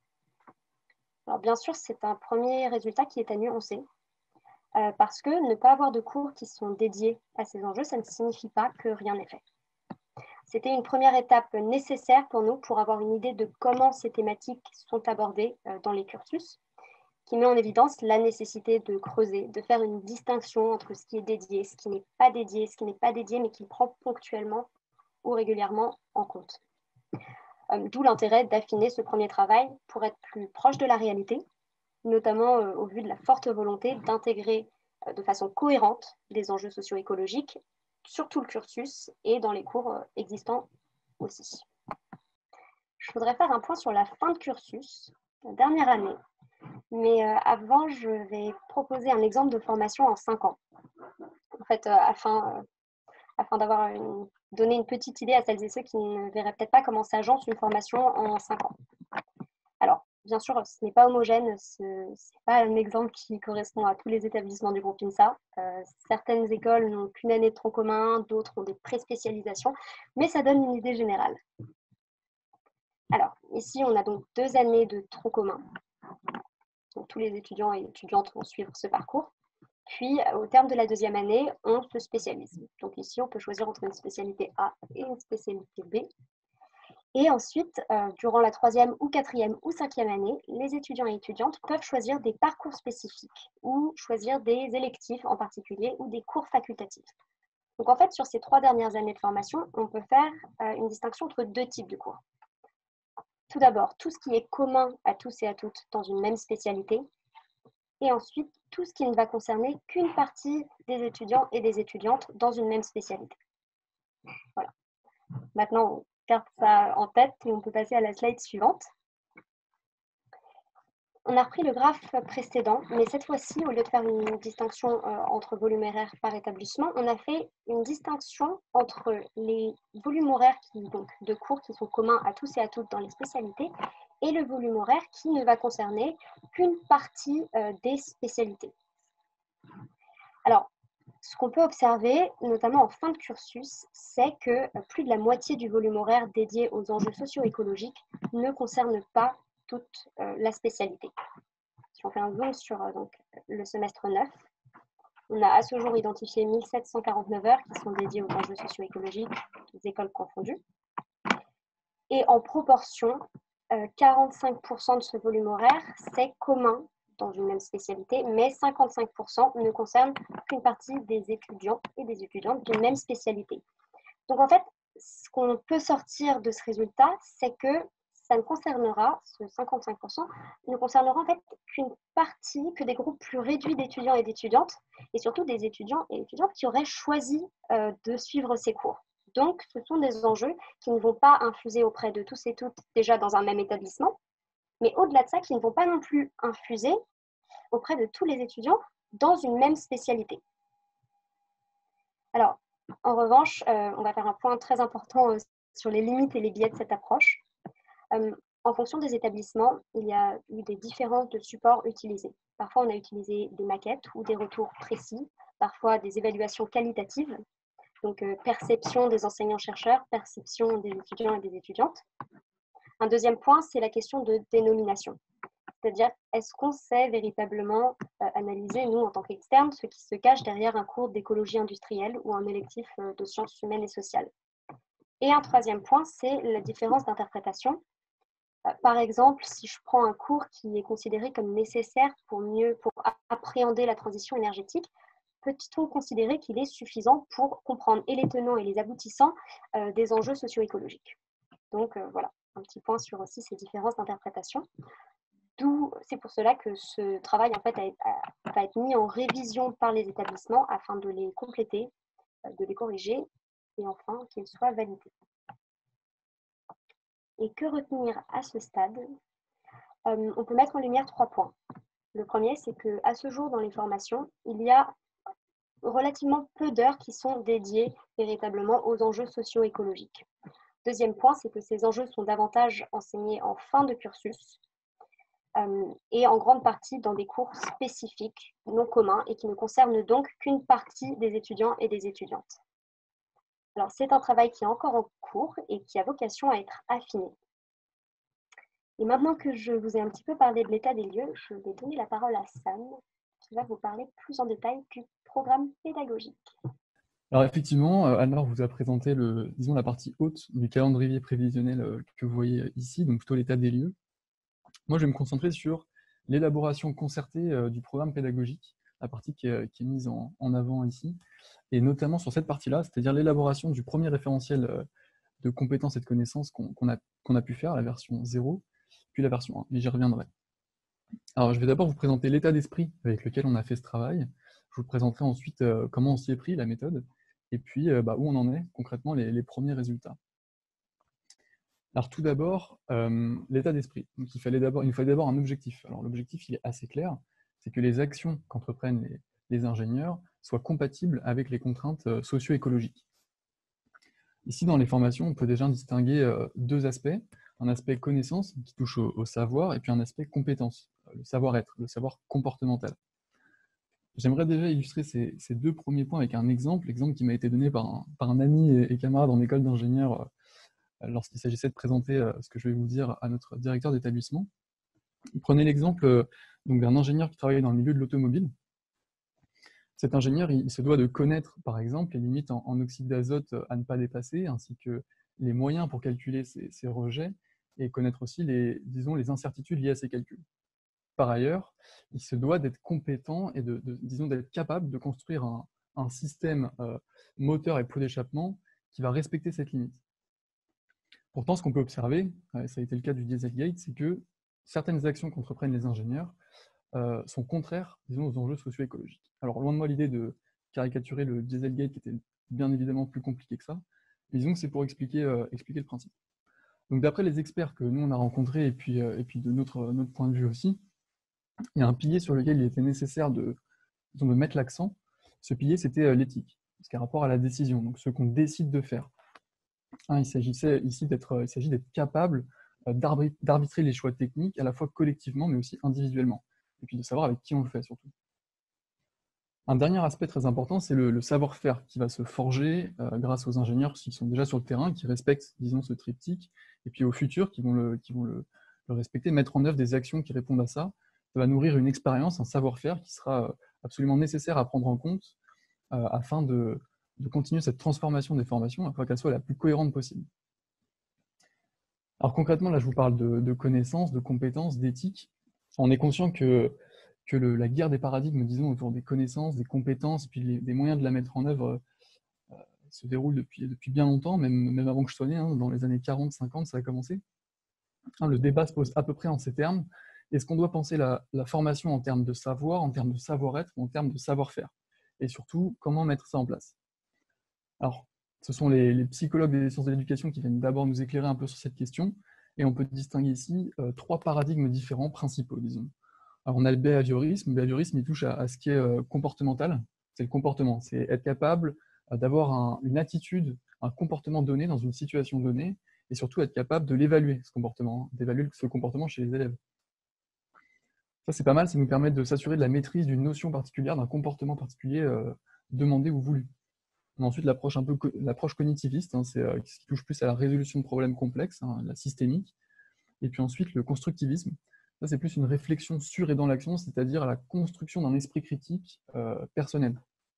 Alors bien sûr, c'est un premier résultat qui est à nuancer, euh, parce que ne pas avoir de cours qui sont dédiés à ces enjeux, ça ne signifie pas que rien n'est fait. C'était une première étape nécessaire pour nous pour avoir une idée de comment ces thématiques sont abordées euh, dans les cursus, qui met en évidence la nécessité de creuser, de faire une distinction entre ce qui est dédié, ce qui n'est pas dédié, ce qui n'est pas dédié, mais qui prend ponctuellement ou régulièrement en compte. Euh, D'où l'intérêt d'affiner ce premier travail pour être plus proche de la réalité, notamment euh, au vu de la forte volonté d'intégrer euh, de façon cohérente des enjeux socio-écologiques sur tout le cursus et dans les cours euh, existants aussi. Je voudrais faire un point sur la fin de cursus, la dernière année. Mais euh, avant, je vais proposer un exemple de formation en cinq ans. En fait, euh, afin, euh, afin d'avoir une, donné une petite idée à celles et ceux qui ne verraient peut-être pas comment s'agence une formation en cinq ans. Alors, bien sûr, ce n'est pas homogène, ce n'est pas un exemple qui correspond à tous les établissements du groupe INSA. Euh, certaines écoles n'ont qu'une année de tronc commun, d'autres ont des pré-spécialisations, mais ça donne une idée générale. Alors, ici, on a donc deux années de tronc commun. Donc, tous les étudiants et étudiantes vont suivre ce parcours. Puis, au terme de la deuxième année, on se spécialise. Donc ici, on peut choisir entre une spécialité A et une spécialité B. Et ensuite, euh, durant la troisième ou quatrième ou cinquième année, les étudiants et étudiantes peuvent choisir des parcours spécifiques ou choisir des électifs en particulier ou des cours facultatifs. Donc en fait, sur ces trois dernières années de formation, on peut faire euh, une distinction entre deux types de cours. Tout d'abord, tout ce qui est commun à tous et à toutes dans une même spécialité. Et ensuite, tout ce qui ne va concerner qu'une partie des étudiants et des étudiantes dans une même spécialité. Voilà. Maintenant, on garde ça en tête et on peut passer à la slide suivante. On a repris le graphe précédent, mais cette fois-ci, au lieu de faire une distinction euh, entre volume horaire par établissement, on a fait une distinction entre les volumes horaires qui, donc, de cours qui sont communs à tous et à toutes dans les spécialités et le volume horaire qui ne va concerner qu'une partie euh, des spécialités. Alors, ce qu'on peut observer, notamment en fin de cursus, c'est que plus de la moitié du volume horaire dédié aux enjeux socio-écologiques ne concerne pas toute euh, la spécialité. Si on fait un zoom sur euh, donc, le semestre neuf, on a à ce jour identifié mille sept cent quarante-neuf heures qui sont dédiées aux enjeux socio-écologiques, toutes écoles confondues. Et en proportion, euh, quarante-cinq pour cent de ce volume horaire, c'est commun dans une même spécialité, mais cinquante-cinq pour cent ne concernent qu'une partie des étudiants et des étudiantes d'une même spécialité. Donc en fait, ce qu'on peut sortir de ce résultat, c'est que ça ne concernera, ce cinquante-cinq pour cent, ne concernera en fait qu'une partie, que des groupes plus réduits d'étudiants et d'étudiantes, et surtout des étudiants et étudiantes qui auraient choisi euh, de suivre ces cours. Donc, ce sont des enjeux qui ne vont pas infuser auprès de tous et toutes déjà dans un même établissement, mais au-delà de ça, qui ne vont pas non plus infuser auprès de tous les étudiants dans une même spécialité. Alors, en revanche, euh, on va faire un point très important euh, sur les limites et les biais de cette approche. Euh, en fonction des établissements, il y a eu des différences de supports utilisés. Parfois, on a utilisé des maquettes ou des retours précis parfois des évaluations qualitatives, donc euh, perception des enseignants-chercheurs, perception des étudiants et des étudiantes. Un deuxième point, c'est la question de dénomination. C'est-à-dire, est-ce qu'on sait véritablement euh, analyser, nous, en tant qu'externes, ce qui se cache derrière un cours d'écologie industrielle ou un électif euh, de sciences humaines et sociales. Et un troisième point, c'est la différence d'interprétation. Euh, par exemple, si je prends un cours qui est considéré comme nécessaire pour mieux pour appréhender la transition énergétique, peut-on considérer qu'il est suffisant pour comprendre et les tenants et les aboutissants euh, des enjeux socio-écologiques? Donc euh, voilà, un petit point sur aussi ces différences d'interprétation. D'où, c'est pour cela que ce travail en fait, a, a, va être mis en révision par les établissements afin de les compléter, de les corriger et enfin qu'ils soient validés. Et que retenir à ce stade? euh, On peut mettre en lumière trois points. Le premier, c'est qu'à ce jour dans les formations, il y a relativement peu d'heures qui sont dédiées véritablement aux enjeux socio-écologiques. Deuxième point, c'est que ces enjeux sont davantage enseignés en fin de cursus, Euh, et en grande partie dans des cours spécifiques, non communs, et qui ne concernent donc qu'une partie des étudiants et des étudiantes. Alors, c'est un travail qui est encore en cours et qui a vocation à être affiné. Et maintenant que je vous ai un petit peu parlé de l'état des lieux, je vais donner la parole à Sam, qui va vous parler plus en détail du programme pédagogique. Alors effectivement, Anne-Laure vous a présenté le, disons, la partie haute du calendrier prévisionnel que vous voyez ici, donc plutôt l'état des lieux. Moi, je vais me concentrer sur l'élaboration concertée euh, du programme pédagogique, la partie qui est, qui est mise en, en avant ici, et notamment sur cette partie-là, c'est-à-dire l'élaboration du premier référentiel euh, de compétences et de connaissances qu'on qu'on a, qu'on a pu faire, la version zéro, puis la version un, et j'y reviendrai. Alors, je vais d'abord vous présenter l'état d'esprit avec lequel on a fait ce travail. Je vous présenterai ensuite euh, comment on s'y est pris, la méthode, et puis euh, bah, où on en est concrètement, les, les premiers résultats. Alors tout d'abord, euh, l'état d'esprit. Donc il fallait d'abord, il fallait d'abord un objectif. Alors l'objectif, il est assez clair, c'est que les actions qu'entreprennent les, les ingénieurs soient compatibles avec les contraintes euh, socio-écologiques. Ici, dans les formations, on peut déjà distinguer euh, deux aspects. Un aspect connaissance, qui touche au, au savoir, et puis un aspect compétence, le savoir-être, le savoir comportemental. J'aimerais déjà illustrer ces, ces deux premiers points avec un exemple, l'exemple qui m'a été donné par un, par un ami et, et camarade en école d'ingénieur euh, lorsqu'il s'agissait de présenter euh, ce que je vais vous dire à notre directeur d'établissement. Prenez l'exemple euh, d'un ingénieur qui travaillait dans le milieu de l'automobile. Cet ingénieur, il, il se doit de connaître, par exemple, les limites en, en oxyde d'azote à ne pas dépasser, ainsi que les moyens pour calculer ces, ces rejets, et connaître aussi les, disons, les incertitudes liées à ces calculs. Par ailleurs, il se doit d'être compétent et de, de, disons, d'être capable de construire un, un système euh, moteur et pot d'échappement qui va respecter cette limite. Pourtant, ce qu'on peut observer, ça a été le cas du Dieselgate, c'est que certaines actions qu'entreprennent les ingénieurs euh, sont contraires, disons, aux enjeux socio-écologiques. Alors, loin de moi l'idée de caricaturer le Dieselgate, qui était bien évidemment plus compliqué que ça, mais disons que c'est pour expliquer, euh, expliquer le principe. Donc, d'après les experts que nous, on a rencontrés, et puis, euh, et puis de notre, notre point de vue aussi, il y a un pilier sur lequel il était nécessaire de, disons, de mettre l'accent. Ce pilier, c'était euh, l'éthique, ce qui a rapport à la décision, donc ce qu'on décide de faire. Hein, il s'agissait ici d'être, il s'agit d'être capable d'arbitrer les choix techniques à la fois collectivement mais aussi individuellement, et puis de savoir avec qui on le fait surtout. Un dernier aspect très important, c'est le, le savoir-faire qui va se forger euh, grâce aux ingénieurs qui sont déjà sur le terrain, qui respectent, disons, ce triptyque, et puis aux futurs qui vont, le, qui vont le, le respecter, mettre en œuvre des actions qui répondent à ça. Ça va nourrir une expérience, un savoir-faire qui sera absolument nécessaire à prendre en compte euh, afin de de continuer cette transformation des formations afin qu'elle soit la plus cohérente possible. Alors concrètement, là je vous parle de, de connaissances, de compétences, d'éthique. On est conscient que, que le, la guerre des paradigmes, disons, autour des connaissances, des compétences, puis les, des moyens de la mettre en œuvre euh, se déroule depuis, depuis bien longtemps, même, même avant que je sois né, hein, dans les années quarante cinquante, ça a commencé. Hein, le débat se pose à peu près en ces termes. Est-ce qu'on doit penser la, la formation en termes de savoir, en termes de savoir-être, ou en termes de savoir-faire? Et surtout, comment mettre ça en place? Alors, ce sont les, les psychologues des sciences de l'éducation qui viennent d'abord nous éclairer un peu sur cette question, et on peut distinguer ici euh, trois paradigmes différents, principaux, disons. Alors, on a le behaviorisme. Le behaviorisme, il touche à, à ce qui est euh, comportemental. C'est le comportement, c'est être capable euh, d'avoir un, une attitude, un comportement donné dans une situation donnée, et surtout être capable de l'évaluer, ce comportement, d'évaluer ce comportement chez les élèves. Ça, c'est pas mal, ça nous permet de s'assurer de la maîtrise d'une notion particulière, d'un comportement particulier euh, demandé ou voulu. On a ensuite l'approche un peu co l'approche cognitiviste, hein, c'est euh, ce qui touche plus à la résolution de problèmes complexes, hein, la systémique. Et puis ensuite, le constructivisme. Ça, c'est plus une réflexion sur et dans l'action, c'est-à-dire à la construction d'un esprit critique euh, personnel.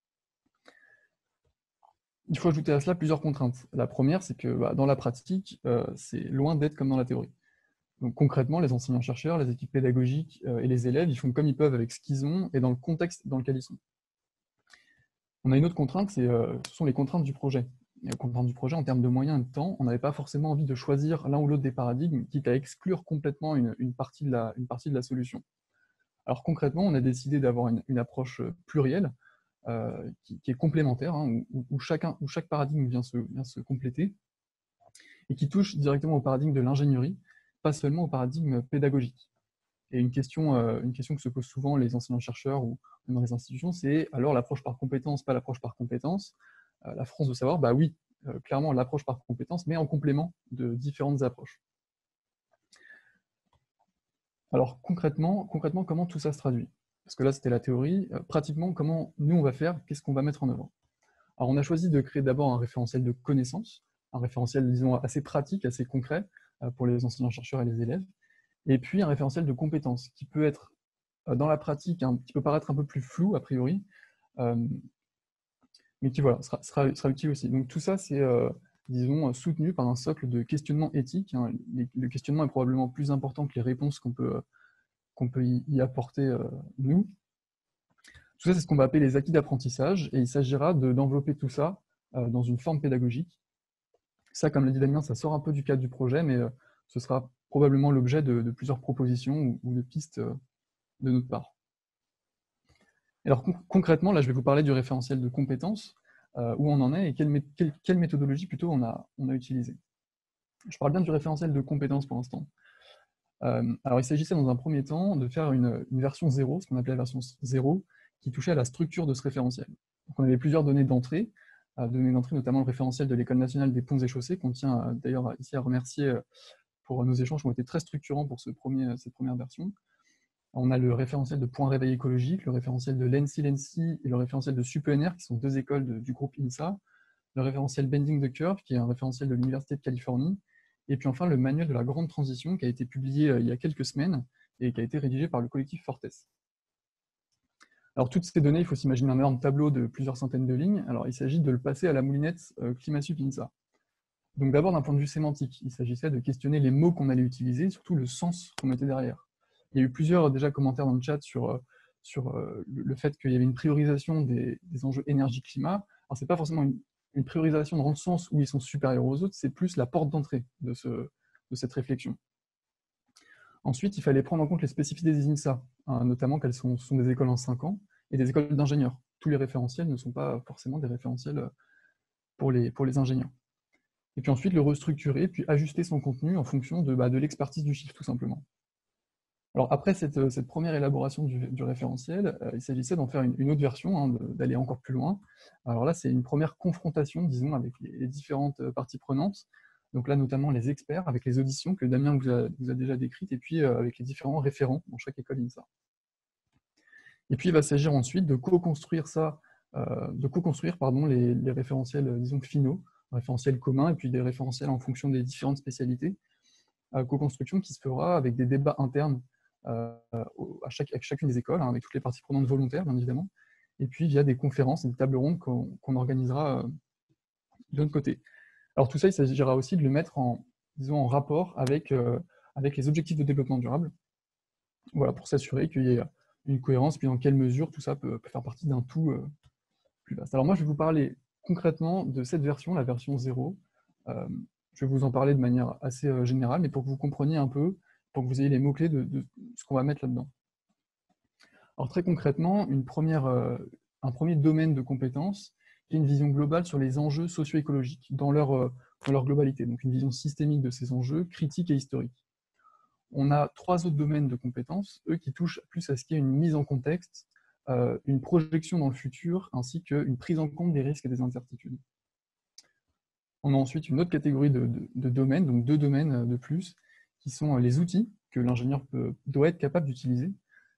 Il faut ajouter à cela plusieurs contraintes. La première, c'est que bah, dans la pratique, euh, c'est loin d'être comme dans la théorie. Donc concrètement, les enseignants-chercheurs, les équipes pédagogiques euh, et les élèves, ils font comme ils peuvent avec ce qu'ils ont et dans le contexte dans lequel ils sont. On a une autre contrainte, c'est, euh, ce sont les contraintes du projet. Et les contraintes du projet, en termes de moyens et de temps, on n'avait pas forcément envie de choisir l'un ou l'autre des paradigmes, quitte à exclure complètement une, une, partie de la, une partie de la solution. Alors concrètement, on a décidé d'avoir une, une approche plurielle, euh, qui, qui est complémentaire, hein, où, où, chacun, où chaque paradigme vient se, vient se compléter, et qui touche directement au paradigme de l'ingénierie, pas seulement au paradigme pédagogique. Et une question, euh, une question que se posent souvent les enseignants-chercheurs ou dans les institutions, c'est alors l'approche par compétence, pas l'approche par compétence. Euh, la France veut savoir, bah oui, euh, clairement l'approche par compétence, mais en complément de différentes approches. Alors concrètement, concrètement comment tout ça se traduit? Parce que là c'était la théorie, euh, pratiquement comment nous on va faire, qu'est-ce qu'on va mettre en œuvre? Alors on a choisi de créer d'abord un référentiel de connaissances, un référentiel disons assez pratique, assez concret euh, pour les enseignants-chercheurs et les élèves, et puis un référentiel de compétences qui peut être euh, dans la pratique, hein, qui peut paraître un peu plus flou a priori, euh, mais qui voilà, sera, sera, sera utile aussi. Donc tout ça c'est euh, disons, soutenu par un socle de questionnement éthique. Hein. Le questionnement est probablement plus important que les réponses qu'on peut, qu'on peut y apporter euh, nous. Tout ça, c'est ce qu'on va appeler les acquis d'apprentissage, et il s'agira d'envelopper tout ça euh, dans une forme pédagogique. Ça, comme l'a dit Damien, ça sort un peu du cadre du projet, mais euh, ce sera probablement l'objet de, de plusieurs propositions ou, ou de pistes euh, de notre part. Alors con concrètement, là, je vais vous parler du référentiel de compétences, euh, où on en est et quelle, mé quelle, quelle méthodologie plutôt on a, on a utilisé. Je parle bien du référentiel de compétences pour l'instant. Euh, alors, il s'agissait dans un premier temps de faire une, une version zéro, ce qu'on appelait la version zéro, qui touchait à la structure de ce référentiel. Donc, on avait plusieurs données d'entrée, euh, données d'entrée notamment le référentiel de l'École nationale des ponts et chaussées, qu'on tient euh, d'ailleurs ici à remercier euh, pour nos échanges qui ont été très structurants pour ce premier, cette première version. On a le référentiel de point réveil écologique, le référentiel de l'E N S I L E N S I et le référentiel de SupeNR, qui sont deux écoles de, du groupe INSA, le référentiel Bending the Curve, qui est un référentiel de l'Université de Californie, et puis enfin le manuel de la grande transition, qui a été publié euh, il y a quelques semaines et qui a été rédigé par le collectif Fortes. Alors toutes ces données, il faut s'imaginer un énorme tableau de plusieurs centaines de lignes. Alors il s'agit de le passer à la moulinette euh, ClimaSup INSA. Donc d'abord d'un point de vue sémantique, il s'agissait de questionner les mots qu'on allait utiliser, et surtout le sens qu'on mettait derrière. Il y a eu plusieurs déjà commentaires dans le chat sur, euh, sur euh, le fait qu'il y avait une priorisation des, des enjeux énergie-climat. Alors c'est pas forcément une, une priorisation dans le sens où ils sont supérieurs aux autres, c'est plus la porte d'entrée de, ce, de cette réflexion. Ensuite, il fallait prendre en compte les spécificités des INSA, hein, notamment qu'elles sont, sont des écoles en cinq ans et des écoles d'ingénieurs. Tous les référentiels ne sont pas forcément des référentiels pour les, pour les ingénieurs. Et puis ensuite, le restructurer, puis ajuster son contenu en fonction de, bah, de l'expertise du chiffre, tout simplement. Alors après cette, cette première élaboration du, du référentiel, euh, il s'agissait d'en faire une, une autre version, hein, d'aller encore plus loin. Alors là, c'est une première confrontation, disons, avec les, les différentes parties prenantes. Donc là, notamment les experts, avec les auditions que Damien vous a, vous a déjà décrites, et puis euh, avec les différents référents dans chaque école INSA. Et puis il va s'agir ensuite de co-construire ça, euh, de co-construire pardon, les, les référentiels, disons, finaux, référentiels communs, et puis des référentiels en fonction des différentes spécialités. Euh, co-construction qui se fera avec des débats internes Euh, à, chaque, à chacune des écoles, hein, avec toutes les parties prenantes volontaires, bien évidemment, et puis via des conférences et des tables rondes qu'on qu'on organisera euh, de notre côté. Alors tout ça, il s'agira aussi de le mettre en, disons, en rapport avec, euh, avec les objectifs de développement durable, voilà, pour s'assurer qu'il y ait une cohérence, puis dans quelle mesure tout ça peut, peut faire partie d'un tout euh, plus vaste. Alors moi, je vais vous parler concrètement de cette version, la version zéro. Euh, je vais vous en parler de manière assez euh, générale, mais pour que vous compreniez un peu, pour que vous ayez les mots-clés de, de ce qu'on va mettre là-dedans. Alors très concrètement, une première, euh, un premier domaine de compétences qui est une vision globale sur les enjeux socio-écologiques dans leur, euh, dans leur globalité, donc une vision systémique de ces enjeux, critique et historique. On a trois autres domaines de compétences, eux qui touchent plus à ce qui est une mise en contexte, euh, une projection dans le futur, ainsi qu'une prise en compte des risques et des incertitudes. On a ensuite une autre catégorie de, de, de domaines, donc deux domaines de plus, qui sont les outils que l'ingénieur doit être capable d'utiliser.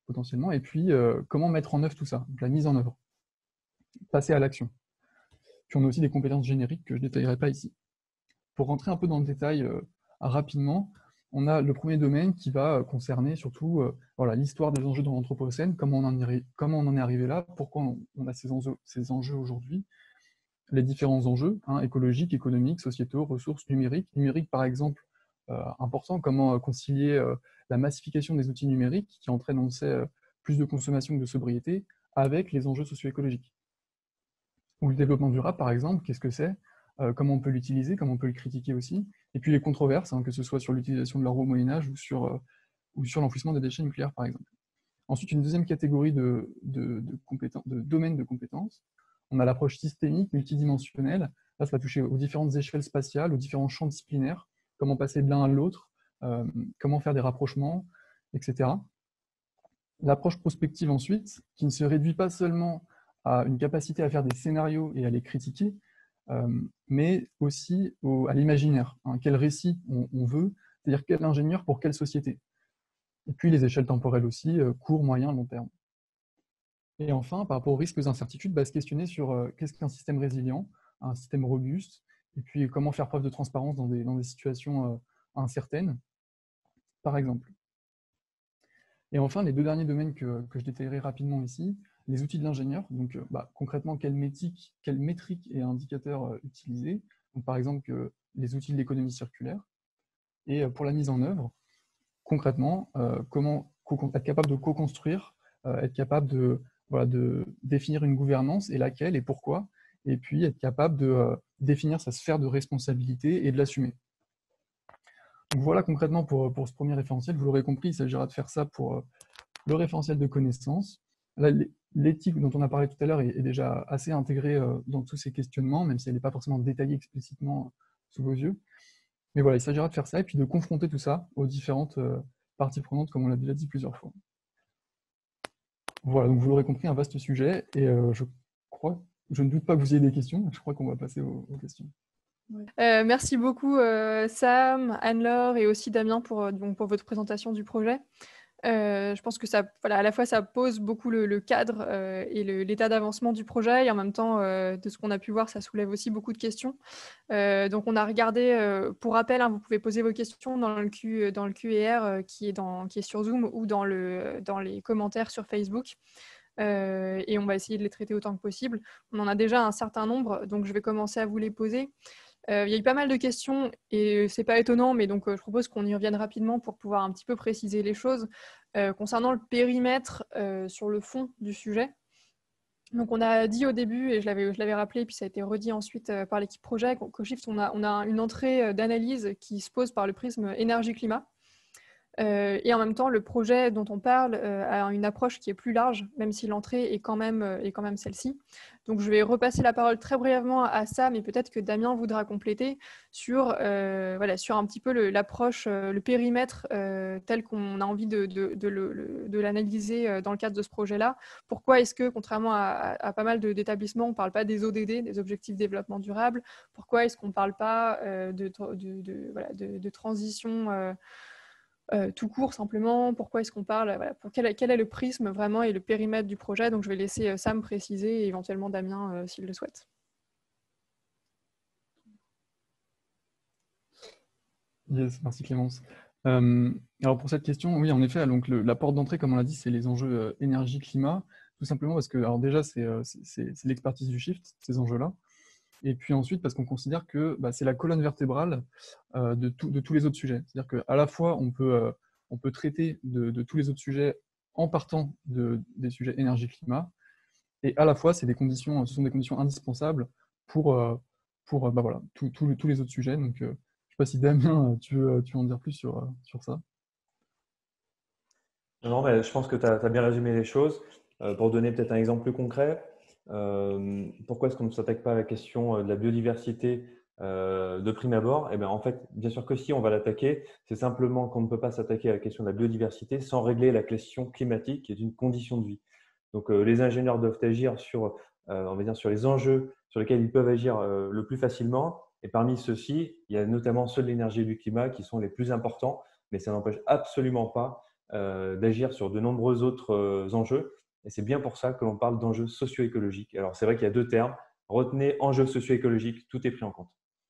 potentiellement, et puis euh, comment mettre en œuvre tout ça, donc la mise en œuvre, passer à l'action. Puis on a aussi des compétences génériques que je ne détaillerai pas ici. Pour rentrer un peu dans le détail euh, rapidement, on a le premier domaine qui va concerner surtout euh, voilà, l'histoire des enjeux dans l'Anthropocène, comment, on en est, comment on en est arrivé là, pourquoi on, on a ces enjeux, ces enjeux aujourd'hui, les différents enjeux hein, écologiques, économiques, sociétaux, ressources, numériques. Numérique, par exemple, euh, important, comment concilier euh, la massification des outils numériques qui entraîne, on le sait, euh, plus de consommation que de sobriété, avec les enjeux socio-écologiques. Ou le développement durable, par exemple, qu'est-ce que c'est, euh, comment on peut l'utiliser, comment on peut le critiquer aussi, et puis les controverses, hein, que ce soit sur l'utilisation de l'or au Moyen-Âge ou sur, euh, ou sur l'enfouissement des déchets nucléaires, par exemple. Ensuite, une deuxième catégorie de, de, de, compétences, de domaines de compétences. On a l'approche systémique, multidimensionnelle. Là, ça va toucher aux différentes échelles spatiales, aux différents champs disciplinaires, comment passer de l'un à l'autre, euh, comment faire des rapprochements, et cetera. L'approche prospective ensuite, qui ne se réduit pas seulement à une capacité à faire des scénarios et à les critiquer, euh, mais aussi au, à l'imaginaire. Hein, quel récit on, on veut, c'est-à-dire quel ingénieur pour quelle société. Et puis les échelles temporelles aussi, euh, court, moyen, long terme. Et enfin, par rapport aux risques et aux incertitudes, bah, se questionner sur euh, qu'est-ce qu'un système résilient, un système robuste, et puis comment faire preuve de transparence dans des, dans des situations euh, incertaines, par exemple. Et enfin, les deux derniers domaines que, que je détaillerai rapidement ici, les outils de l'ingénieur, donc euh, bah, concrètement, quelle métrique, quelle métrique et indicateurs euh, utiliser, donc par exemple que les outils de l'économie circulaire, et euh, pour la mise en œuvre, concrètement, euh, comment être capable de co-construire, euh, être capable de, voilà, de définir une gouvernance et laquelle et pourquoi, et puis être capable de euh, définir sa sphère de responsabilité et de l'assumer. Donc voilà concrètement pour, pour ce premier référentiel. Vous l'aurez compris, il s'agira de faire ça pour euh, le référentiel de connaissances. L'éthique dont on a parlé tout à l'heure est, est déjà assez intégrée euh, dans tous ces questionnements, même si elle n'est pas forcément détaillée explicitement sous vos yeux. Mais voilà, il s'agira de faire ça et puis de confronter tout ça aux différentes euh, parties prenantes, comme on l'a déjà dit plusieurs fois. Voilà, donc vous l'aurez compris, un vaste sujet, et euh, je crois, je ne doute pas que vous ayez des questions, je crois qu'on va passer aux, aux questions. Euh, merci beaucoup euh, Sam, Anne-Laure et aussi Damien pour, euh, donc, pour votre présentation du projet. Euh, je pense que ça, voilà, à la fois ça pose beaucoup le, le cadre euh, et l'état d'avancement du projet, et en même temps, euh, de ce qu'on a pu voir, ça soulève aussi beaucoup de questions. Euh, donc on a regardé, euh, pour rappel, hein, vous pouvez poser vos questions dans le, Q, dans le Q et R euh, qui, est dans, qui est sur Zoom ou dans, le, dans les commentaires sur Facebook. Euh, et on va essayer de les traiter autant que possible. On en a déjà un certain nombre, donc je vais commencer à vous les poser. Euh, il y a eu pas mal de questions et c'est pas étonnant, mais donc euh, je propose qu'on y revienne rapidement pour pouvoir un petit peu préciser les choses euh, concernant le périmètre euh, sur le fond du sujet. Donc on a dit au début, et je l'avais, je l'avais rappelé, puis ça a été redit ensuite euh, par l'équipe projet, qu'au Shift, on a, on a une entrée d'analyse qui se pose par le prisme énergie-climat. Euh, et en même temps, le projet dont on parle euh, a une approche qui est plus large, même si l'entrée est quand même, euh, est quand même celle-ci. Donc je vais repasser la parole très brièvement à Sam, mais peut-être que Damien voudra compléter sur, euh, voilà, sur un petit peu l'approche, le, euh, le périmètre euh, tel qu'on a envie de, de, de, de, de l'analyser euh, dans le cadre de ce projet-là. Pourquoi est-ce que, contrairement à, à, à pas mal d'établissements, on ne parle pas des O D D, des objectifs de développement durable? Pourquoi est-ce qu'on ne parle pas euh, de, de, de, voilà, de, de transition euh, Euh, tout court simplement, pourquoi est-ce qu'on parle, voilà, pour quel, quel est le prisme vraiment et le périmètre du projet. Donc je vais laisser euh, Sam préciser et éventuellement Damien euh, s'il le souhaite. Yes, merci Clémence. Euh, alors pour cette question, oui en effet, donc le, la porte d'entrée comme on l'a dit, c'est les enjeux euh, énergie-climat, tout simplement parce que alors déjà c'est euh, l'expertise du Shift, ces enjeux-là. Et puis ensuite, parce qu'on considère que bah, c'est la colonne vertébrale euh, de, tout, de tous les autres sujets. C'est-à-dire qu'à la fois, on peut, euh, on peut traiter de, de tous les autres sujets en partant de, des sujets énergie-climat, et à la fois, c'est des conditions, ce sont des conditions indispensables pour, euh, pour bah, voilà, tous tout, tout les autres sujets. Donc, euh, je ne sais pas si Damien, tu veux, tu veux en dire plus sur, sur ça. Non, mais je pense que tu as, as bien résumé les choses. Euh, pour donner peut-être un exemple plus concret, Euh, pourquoi est-ce qu'on ne s'attaque pas à la question de la biodiversité euh, de prime abord? Eh bien, en fait, bien sûr que si, on va l'attaquer. C'est simplement qu'on ne peut pas s'attaquer à la question de la biodiversité sans régler la question climatique, qui est une condition de vie. Donc, euh, les ingénieurs doivent agir sur, euh, on va dire, sur les enjeux sur lesquels ils peuvent agir euh, le plus facilement. Et parmi ceux-ci, il y a notamment ceux de l'énergie et du climat qui sont les plus importants, mais ça n'empêche absolument pas euh, d'agir sur de nombreux autres euh, enjeux. Et c'est bien pour ça que l'on parle d'enjeux socio-écologiques. Alors, c'est vrai qu'il y a deux termes. Retenez enjeux socio-écologiques, tout est pris en compte.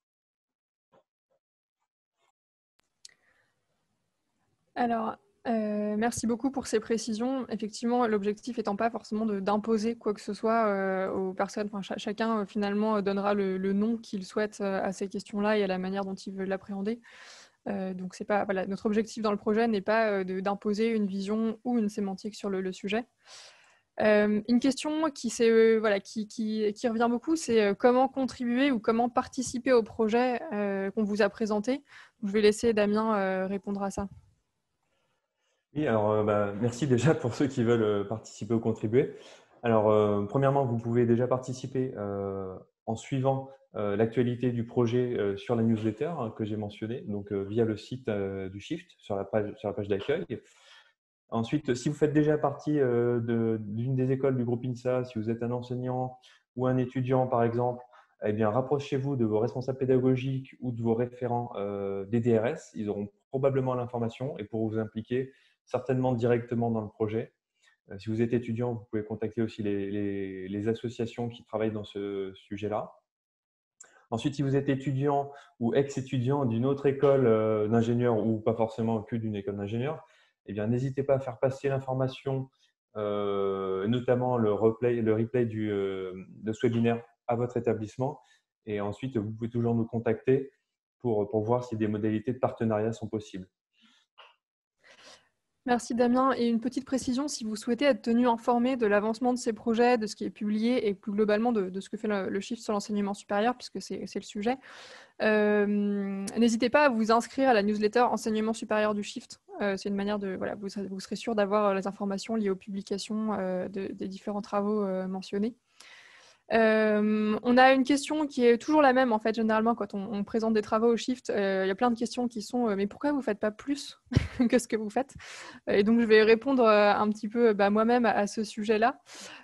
Alors, euh, merci beaucoup pour ces précisions. Effectivement, l'objectif étant pas forcément d'imposer quoi que ce soit euh, aux personnes. Enfin, ch chacun, euh, finalement, donnera le, le nom qu'il souhaite euh, à ces questions-là et à la manière dont il veut l'appréhender. Euh, donc, c'est pas, voilà, notre objectif dans le projet n'est pas euh, d'imposer une vision ou une sémantique sur le, le sujet. Euh, une question qui, euh, voilà, qui, qui, qui revient beaucoup, c'est euh, comment contribuer ou comment participer au projet euh, qu'on vous a présenté. Je vais laisser Damien euh, répondre à ça. Oui, alors euh, bah, merci déjà pour ceux qui veulent euh, participer ou contribuer. Alors, euh, premièrement, vous pouvez déjà participer euh, en suivant euh, l'actualité du projet euh, sur la newsletter hein, que j'ai mentionnée, donc euh, via le site euh, du Shift sur la page, sur la page d'accueil. Ensuite, si vous faites déjà partie euh, d'une des écoles du groupe INSA, si vous êtes un enseignant ou un étudiant par exemple, eh bien, rapprochez-vous de vos responsables pédagogiques ou de vos référents euh, des D R S. Ils auront probablement l'information et pour vous impliquer certainement directement dans le projet. Euh, si vous êtes étudiant, vous pouvez contacter aussi les, les, les associations qui travaillent dans ce sujet-là. Ensuite, si vous êtes étudiant ou ex-étudiant d'une autre école euh, d'ingénieur ou pas forcément que d'une école d'ingénieur, eh bien, n'hésitez pas à faire passer l'information, euh, notamment le replay, le replay du, euh, de ce webinaire à votre établissement. Et ensuite, vous pouvez toujours nous contacter pour, pour voir si des modalités de partenariat sont possibles. Merci Damien. Et une petite précision, si vous souhaitez être tenu informé de l'avancement de ces projets, de ce qui est publié et plus globalement de, de ce que fait le, le Shift sur l'enseignement supérieur, puisque c'est le sujet, euh, n'hésitez pas à vous inscrire à la newsletter enseignement supérieur du Shift. Euh, c'est une manière de, voilà, vous, vous serez sûr d'avoir les informations liées aux publications euh, de, des différents travaux euh, mentionnés. Euh, on a une question qui est toujours la même en fait généralement quand on, on présente des travaux au Shift. Euh, il y a plein de questions qui sont euh, mais pourquoi vous ne faites pas plus que ce que vous faites? Et donc je vais répondre euh, un petit peu bah, moi-même à, à ce sujet-là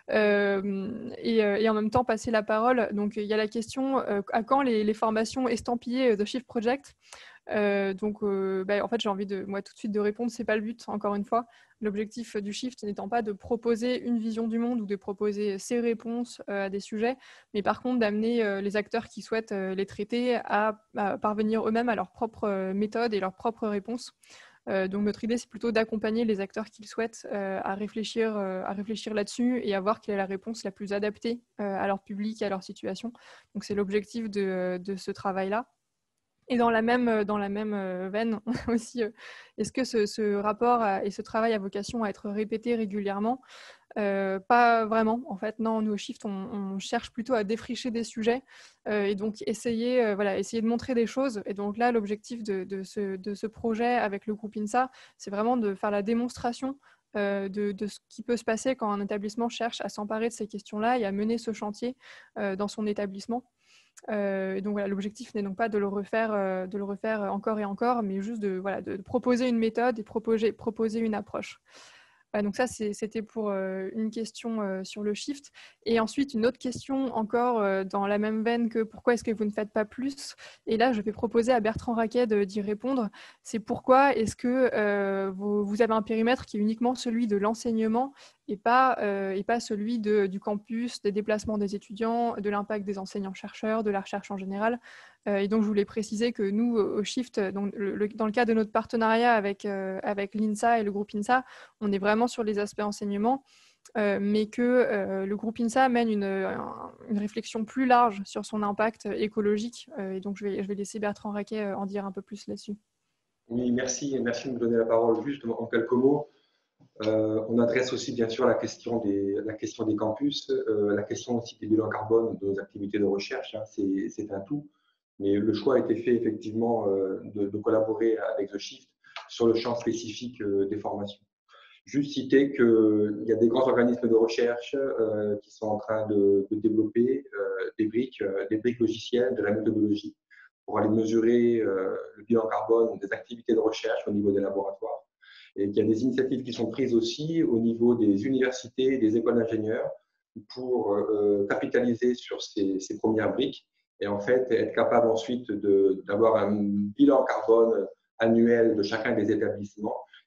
euh, et, euh, et en même temps passer la parole. Donc il y a la question euh, à quand les, les formations estampillées de Shift Project? Euh, donc, euh, bah, en fait, j'ai envie de, moi, tout de suite de répondre. C'est pas le but, encore une fois. L'objectif du Shift n'étant pas de proposer une vision du monde ou de proposer ses réponses euh, à des sujets, mais par contre d'amener euh, les acteurs qui souhaitent euh, les traiter à, à parvenir eux-mêmes à leur propre euh, méthode et leurs propres réponses. Euh, donc, notre idée, c'est plutôt d'accompagner les acteurs qui le souhaitent euh, à réfléchir, euh, à réfléchir là-dessus et à voir quelle est la réponse la plus adaptée euh, à leur public et à leur situation. Donc, c'est l'objectif de, de ce travail-là. Et dans la même, dans la même veine aussi, est-ce que ce, ce rapport a, et ce travail a vocation à être répété régulièrement? euh, Pas vraiment, en fait. Non, nous au Shift, on, on cherche plutôt à défricher des sujets euh, et donc essayer, euh, voilà, essayer de montrer des choses. Et donc là, l'objectif de, de, ce, de ce projet avec le groupe INSA, c'est vraiment de faire la démonstration euh, de, de ce qui peut se passer quand un établissement cherche à s'emparer de ces questions-là et à mener ce chantier euh, dans son établissement. Euh, et donc voilà, l'objectif n'est donc pas de le refaire, euh, de le refaire encore et encore, mais juste de, voilà, de proposer une méthode et proposer, proposer une approche. Euh, donc ça, c'était pour euh, une question euh, sur le Shift. Et ensuite, une autre question encore euh, dans la même veine que pourquoi est-ce que vous ne faites pas plus? Et là, je vais proposer à Bertrand Raquet d'y répondre. C'est pourquoi est-ce que euh, vous, vous avez un périmètre qui est uniquement celui de l'enseignement et pas, euh, et pas celui de, du campus, des déplacements des étudiants, de l'impact des enseignants-chercheurs, de la recherche en général. Euh, et donc, je voulais préciser que nous, au Shift, donc, le, le, dans le cadre de notre partenariat avec, euh, avec l'INSA et le groupe INSA, on est vraiment sur les aspects enseignement, euh, mais que euh, le groupe INSA mène une, une réflexion plus large sur son impact écologique. Euh, et donc, je vais, je vais laisser Bertrand Raquet en dire un peu plus là-dessus. Oui, merci. Merci de me donner la parole. Juste en quelques mots. Euh, on adresse aussi bien sûr la question des, la question des campus, euh, la question aussi des bilans carbone de nos activités de recherche, hein, c'est un tout. Mais le choix a été fait effectivement euh, de, de collaborer avec The Shift sur le champ spécifique euh, des formations. Juste citer qu'il y a des grands organismes de recherche euh, qui sont en train de, de développer euh, des briques, euh, des briques logicielles, de la méthodologie pour aller mesurer euh, le bilan carbone des activités de recherche au niveau des laboratoires. Et qu'il y a des initiatives qui sont prises aussi au niveau des universités, des écoles d'ingénieurs pour euh, capitaliser sur ces, ces premières briques et en fait être capable ensuite d'avoir un bilan carbone annuel de chacun des établissements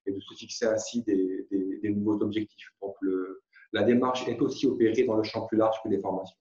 et de se fixer ainsi des, des, des nouveaux objectifs. Donc, le, la démarche est aussi opérée dans le champ plus large que des formations.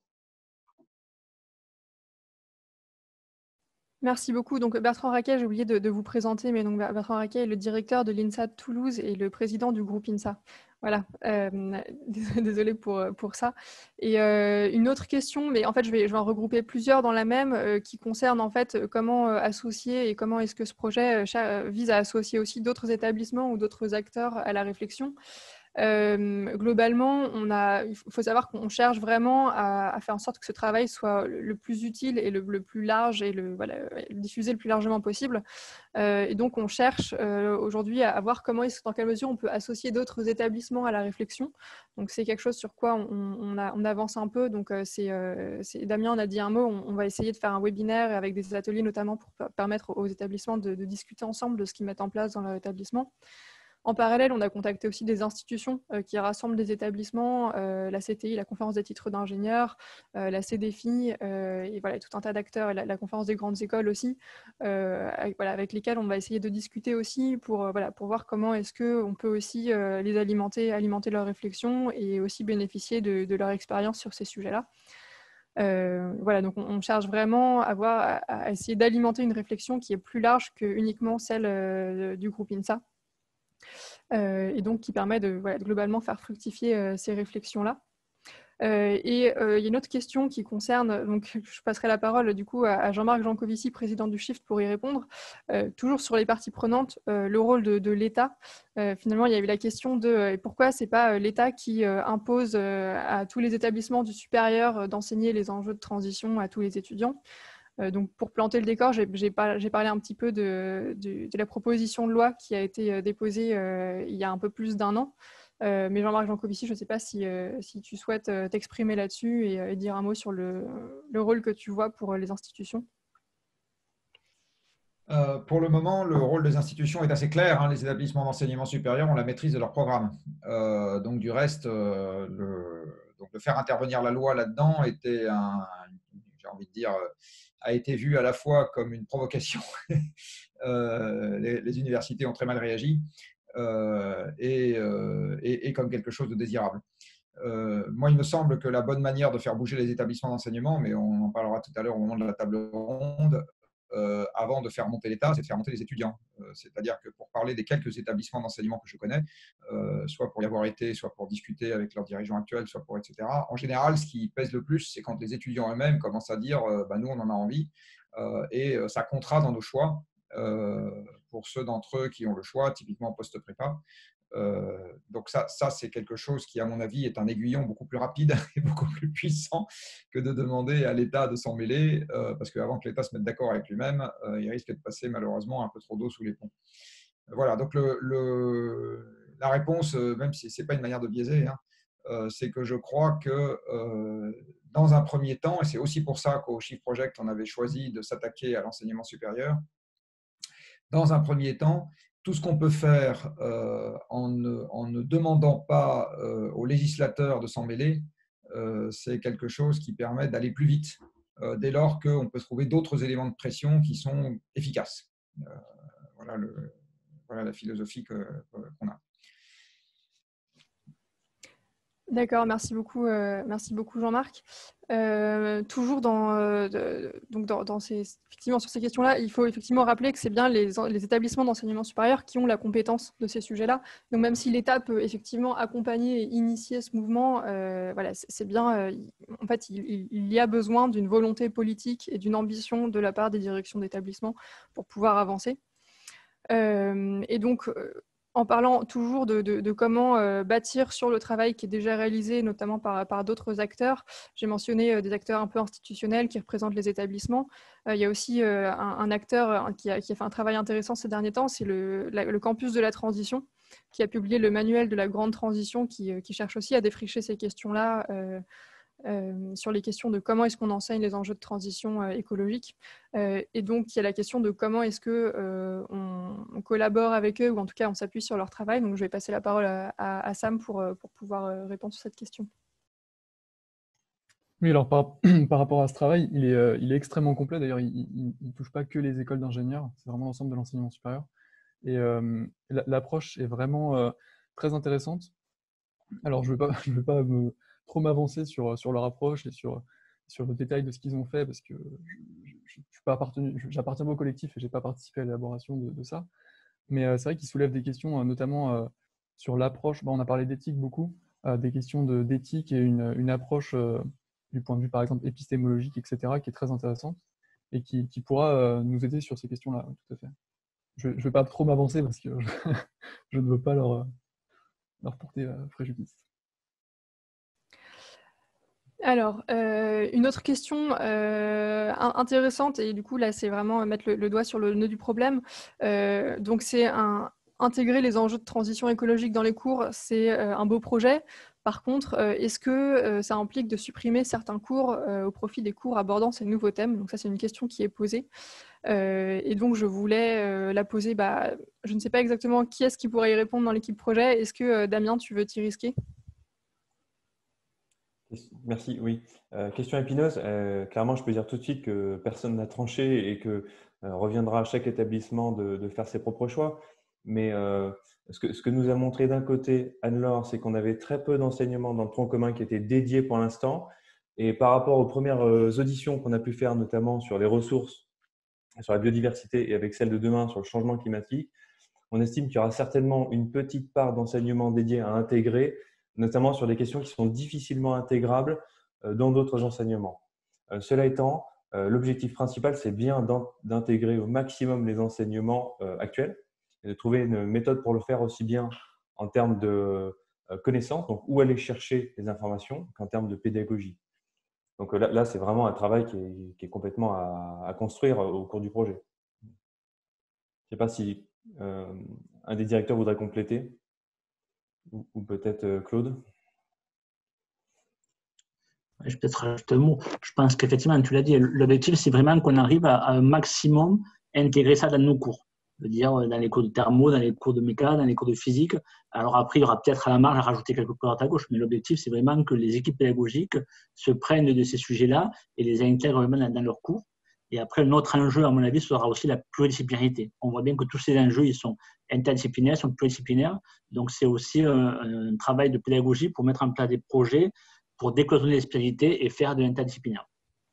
Merci beaucoup. Donc, Bertrand Raquet, j'ai oublié de, de vous présenter, mais donc Bertrand Raquet est le directeur de l'INSA de Toulouse et le président du groupe INSA. Voilà, euh, désolée pour, pour ça. Et euh, une autre question, mais en fait, je vais, je vais en regrouper plusieurs dans la même, euh, qui concerne en fait comment euh, associer et comment est-ce que ce projet euh, vise à associer aussi d'autres établissements ou d'autres acteurs à la réflexion. Euh, globalement, on a, il faut savoir qu'on cherche vraiment à, à faire en sorte que ce travail soit le, le plus utile et le, le plus large et le, voilà, le diffusé le plus largement possible. Euh, et donc, on cherche euh, aujourd'hui à, à voir comment, est-ce, dans quelle mesure on peut associer d'autres établissements à la réflexion. Donc, c'est quelque chose sur quoi on, on, a, on avance un peu. Donc, euh, c'est, euh, c'est, Damien en a dit un mot. On, on va essayer de faire un webinaire avec des ateliers notamment pour permettre aux établissements de, de discuter ensemble de ce qu'ils mettent en place dans leur établissement. En parallèle, on a contacté aussi des institutions euh, qui rassemblent des établissements, euh, la C T I, la conférence des titres d'ingénieurs, euh, la C D F I, euh, et voilà, tout un tas d'acteurs, et la, la conférence des grandes écoles aussi, euh, avec, voilà, avec lesquels on va essayer de discuter aussi pour, euh, voilà, pour voir comment est-ce qu'on peut aussi euh, les alimenter, alimenter leurs réflexions et aussi bénéficier de, de leur expérience sur ces sujets-là. Euh, voilà, donc on, on cherche vraiment à, voir, à, à essayer d'alimenter une réflexion qui est plus large que uniquement celle euh, du groupe INSA. Euh, et donc qui permet de, voilà, de globalement faire fructifier euh, ces réflexions-là. Euh, et euh, il y a une autre question qui concerne, donc je passerai la parole du coup à, à Jean-Marc Jancovici, président du Shift, pour y répondre. Euh, toujours sur les parties prenantes, euh, le rôle de, de l'État. Euh, finalement, il y a eu la question de euh, pourquoi c'est pas l'État qui euh, impose euh, à tous les établissements du supérieur euh, d'enseigner les enjeux de transition à tous les étudiants. Euh, donc, pour planter le décor, j'ai, j'ai, par, j'ai parlé un petit peu de, de, de la proposition de loi qui a été euh, déposée euh, il y a un peu plus d'un an. Euh, mais Jean-Marc Jancovici, je ne sais pas si, euh, si tu souhaites euh, t'exprimer là-dessus et, euh, et dire un mot sur le, le rôle que tu vois pour euh, les institutions. Euh, pour le moment, le rôle des institutions est assez clair. Hein. Les établissements d'enseignement supérieur ont la maîtrise de leur programme. Euh, donc, du reste, euh, le, donc de faire intervenir la loi là-dedans était un, j'ai envie de dire, a été vu à la fois comme une provocation. euh, les, les universités ont très mal réagi euh, et, euh, et, et comme quelque chose de désirable. Euh, moi, il me semble que la bonne manière de faire bouger les établissements d'enseignement, mais on en parlera tout à l'heure au moment de la table ronde, euh, avant de faire monter l'État, c'est de faire monter les étudiants. Euh, c'est-à-dire que pour parler des quelques établissements d'enseignement que je connais, euh, soit pour y avoir été, soit pour discuter avec leurs dirigeants actuels, soit pour et cetera, en général, ce qui pèse le plus, c'est quand les étudiants eux-mêmes commencent à dire euh, bah, « nous, on en a envie euh, » et euh, ça comptera dans nos choix. Euh, pour ceux d'entre eux qui ont le choix, typiquement post-prépa. Euh, donc ça, ça c'est quelque chose qui, à mon avis, est un aiguillon beaucoup plus rapide et beaucoup plus puissant que de demander à l'État de s'en mêler, euh, parce qu'avant que l'État se mette d'accord avec lui-même, euh, il risque de passer malheureusement un peu trop d'eau sous les ponts. Voilà, donc le, le, la réponse, même si ce n'est pas une manière de biaiser, hein, euh, c'est que je crois que euh, dans un premier temps, et c'est aussi pour ça qu'au Shift Project, on avait choisi de s'attaquer à l'enseignement supérieur, dans un premier temps, tout ce qu'on peut faire euh, en, ne, en ne demandant pas euh, aux législateurs de s'en mêler, euh, c'est quelque chose qui permet d'aller plus vite, euh, dès lors qu'on peut trouver d'autres éléments de pression qui sont efficaces. Euh, voilà, le, voilà la philosophie que, qu'on a. D'accord, merci beaucoup, euh, merci beaucoup Jean-Marc. Euh, toujours dans, euh, de, donc dans, dans ces, effectivement sur ces questions-là, il faut effectivement rappeler que c'est bien les, les établissements d'enseignement supérieur qui ont la compétence de ces sujets-là. Donc même si l'État peut effectivement accompagner et initier ce mouvement, euh, voilà, c'est, c'est bien. Euh, en fait, il, il y a besoin d'une volonté politique et d'une ambition de la part des directions d'établissement pour pouvoir avancer. Euh, et donc euh, en parlant toujours de, de, de comment euh, bâtir sur le travail qui est déjà réalisé, notamment par, par d'autres acteurs. J'ai mentionné euh, des acteurs un peu institutionnels qui représentent les établissements. Euh, il y a aussi euh, un, un acteur euh, qui, a, qui a fait un travail intéressant ces derniers temps, c'est le, la, le campus de la transition, qui a publié le manuel de la grande transition, qui, euh, qui cherche aussi à défricher ces questions-là, euh, Euh, sur les questions de comment est-ce qu'on enseigne les enjeux de transition euh, écologique. Euh, et donc, il y a la question de comment est-ce qu'on euh, on collabore avec eux, ou en tout cas, on s'appuie sur leur travail. Donc, je vais passer la parole à, à, à Sam pour, pour pouvoir euh, répondre sur cette question. Oui, alors par, par rapport à ce travail, il est, euh, il est extrêmement complet. D'ailleurs, il ne touche pas que les écoles d'ingénieurs, c'est vraiment l'ensemble de l'enseignement supérieur. Et euh, l'approche est vraiment euh, très intéressante. Alors, je ne veux pas, je veux pas me, trop m'avancer sur, sur leur approche et sur, sur le détail de ce qu'ils ont fait, parce que j'appartiens pas au collectif et je n'ai pas participé à l'élaboration de, de ça. Mais euh, c'est vrai qu'ils soulèvent des questions, euh, notamment euh, sur l'approche. Bon, on a parlé d'éthique beaucoup, euh, des questions d'éthique et une, une approche euh, du point de vue, par exemple, épistémologique, et cetera, qui est très intéressante et qui, qui pourra euh, nous aider sur ces questions-là, tout à fait. Je ne vais pas trop m'avancer parce que je, je ne veux pas leur, leur porter euh, préjudice. Alors, euh, une autre question euh, intéressante, et du coup, là, c'est vraiment mettre le, le doigt sur le nœud du problème. Euh, donc, c'est un, intégrer les enjeux de transition écologique dans les cours, c'est euh, un beau projet. Par contre, euh, est-ce que euh, ça implique de supprimer certains cours euh, au profit des cours abordant ces nouveaux thèmes? Donc, ça, c'est une question qui est posée. Euh, et donc, je voulais euh, la poser, bah, je ne sais pas exactement qui est-ce qui pourrait y répondre dans l'équipe projet. Est-ce que, euh, Damien, tu veux t'y risquer? Merci, oui. Euh, question épineuse. Euh, clairement, je peux dire tout de suite que personne n'a tranché et que euh, reviendra à chaque établissement de, de faire ses propres choix. Mais euh, ce, que, ce que nous a montré d'un côté Anne-Laure, c'est qu'on avait très peu d'enseignements dans le tronc commun qui étaient dédiés pour l'instant. Et par rapport aux premières auditions qu'on a pu faire, notamment sur les ressources, sur la biodiversité et avec celle de demain sur le changement climatique, on estime qu'il y aura certainement une petite part d'enseignement dédié à intégrer, notamment sur des questions qui sont difficilement intégrables dans d'autres enseignements. Euh, cela étant, euh, l'objectif principal, c'est bien d'intégrer au maximum les enseignements euh, actuels et de trouver une méthode pour le faire aussi bien en termes de euh, connaissances, donc où aller chercher les informations, qu'en termes de pédagogie. Donc là, là c'est vraiment un travail qui est, qui est complètement à, à construire au cours du projet. Je ne sais pas si euh, un des directeurs voudrait compléter, ou, ou peut-être euh, Claude. Je peux peut-être rajouter un mot. Je pense qu'effectivement, tu l'as dit, l'objectif, c'est vraiment qu'on arrive à, à un maximum intégrer ça dans nos cours. Je veux dire, dans les cours de thermo, dans les cours de méca, dans les cours de physique. Alors après, il y aura peut-être à la marge à rajouter quelques cours à gauche, mais l'objectif, c'est vraiment que les équipes pédagogiques se prennent de ces sujets-là et les intègrent vraiment dans leurs cours. Et après, notre enjeu, à mon avis, sera aussi la pluridisciplinarité. On voit bien que tous ces enjeux, ils sont interdisciplinaires, ils sont pluridisciplinaires. Donc, c'est aussi un, un travail de pédagogie pour mettre en place des projets pour décloisonner les spécialités et faire de l'interdisciplinaire.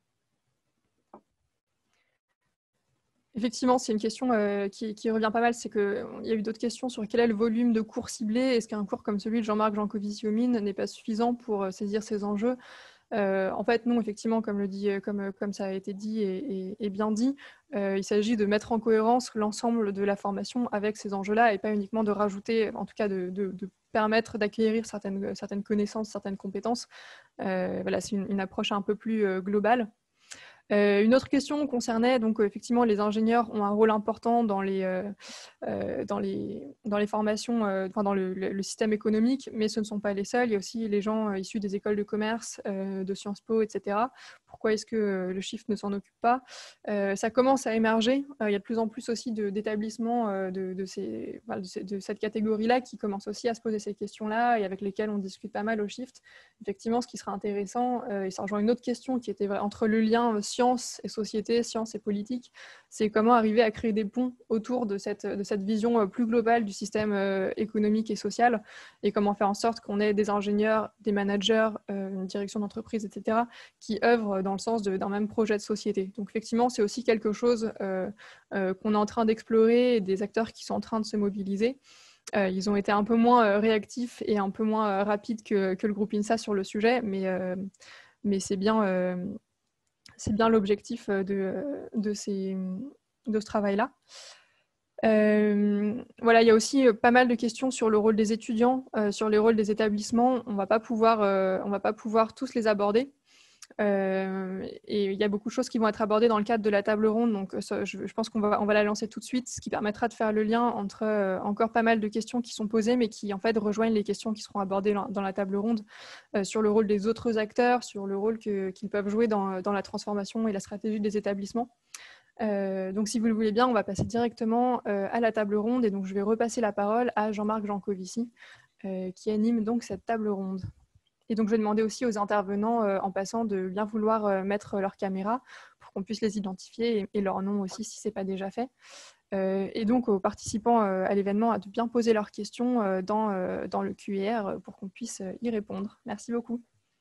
Effectivement, c'est une question euh, qui, qui revient pas mal. C'est qu'il y a eu d'autres questions sur quel est le volume de cours ciblés. Est-ce qu'un cours comme celui de Jean-Marc Jancovici aux mines n'est pas suffisant pour euh, saisir ces enjeux? Euh, en fait, non, effectivement, comme, le dit, comme, comme ça a été dit et, et, et bien dit, euh, il s'agit de mettre en cohérence l'ensemble de la formation avec ces enjeux-là et pas uniquement de rajouter, en tout cas de, de, de permettre d'acquérir certaines, certaines connaissances, certaines compétences. Euh, voilà, c'est une, une approche un peu plus euh, globale. Euh, une autre question concernait, donc effectivement, les ingénieurs ont un rôle important dans les, euh, euh, dans les, dans les formations, euh, enfin dans le, le, le système économique, mais ce ne sont pas les seuls. Il y a aussi les gens euh, issus des écoles de commerce, euh, de Sciences Po, et cetera. Pourquoi est-ce que euh, le Shift ne s'en occupe pas? euh, Ça commence à émerger. Euh, il y a de plus en plus aussi d'établissements de, de, de, ces, enfin, de, ces, de cette catégorie-là qui commencent aussi à se poser ces questions-là et avec lesquelles on discute pas mal au Shift. Effectivement, ce qui sera intéressant, euh, et ça rejoint une autre question qui était entre le lien science et société, science et politique, c'est comment arriver à créer des ponts autour de cette, de cette vision plus globale du système euh, économique et social, et comment faire en sorte qu'on ait des ingénieurs, des managers, euh, une direction d'entreprise, et cetera, qui œuvrent dans le sens d'un même projet de société. Donc effectivement, c'est aussi quelque chose euh, euh, qu'on est en train d'explorer et des acteurs qui sont en train de se mobiliser. Euh, ils ont été un peu moins euh, réactifs et un peu moins euh, rapides que, que le groupe INSA sur le sujet, mais, euh, mais c'est bien, euh, c'est bien l'objectif de, de, ces, de ce travail-là. Euh, voilà, il y a aussi pas mal de questions sur le rôle des étudiants, euh, sur les rôles des établissements. On ne va pas pouvoir, euh, on va pas pouvoir tous les aborder. Euh, et il y a beaucoup de choses qui vont être abordées dans le cadre de la table ronde, donc ça, je, je pense qu'on va, on va la lancer tout de suite, ce qui permettra de faire le lien entre euh, encore pas mal de questions qui sont posées, mais qui en fait rejoignent les questions qui seront abordées dans, dans la table ronde, euh, sur le rôle des autres acteurs, sur le rôle que, qu'ils peuvent jouer dans, dans la transformation et la stratégie des établissements. Euh, donc si vous le voulez bien, on va passer directement euh, à la table ronde, et donc je vais repasser la parole à Jean-Marc Jancovici, euh, qui anime donc cette table ronde. Et donc, je vais demander aussi aux intervenants, euh, en passant, de bien vouloir euh, mettre leur caméra pour qu'on puisse les identifier, et, et leur nom aussi, si ce n'est pas déjà fait. Euh, et donc aux participants euh, à l'événement à de bien poser leurs questions euh, dans, euh, dans le Q R pour qu'on puisse euh, y répondre. Merci beaucoup.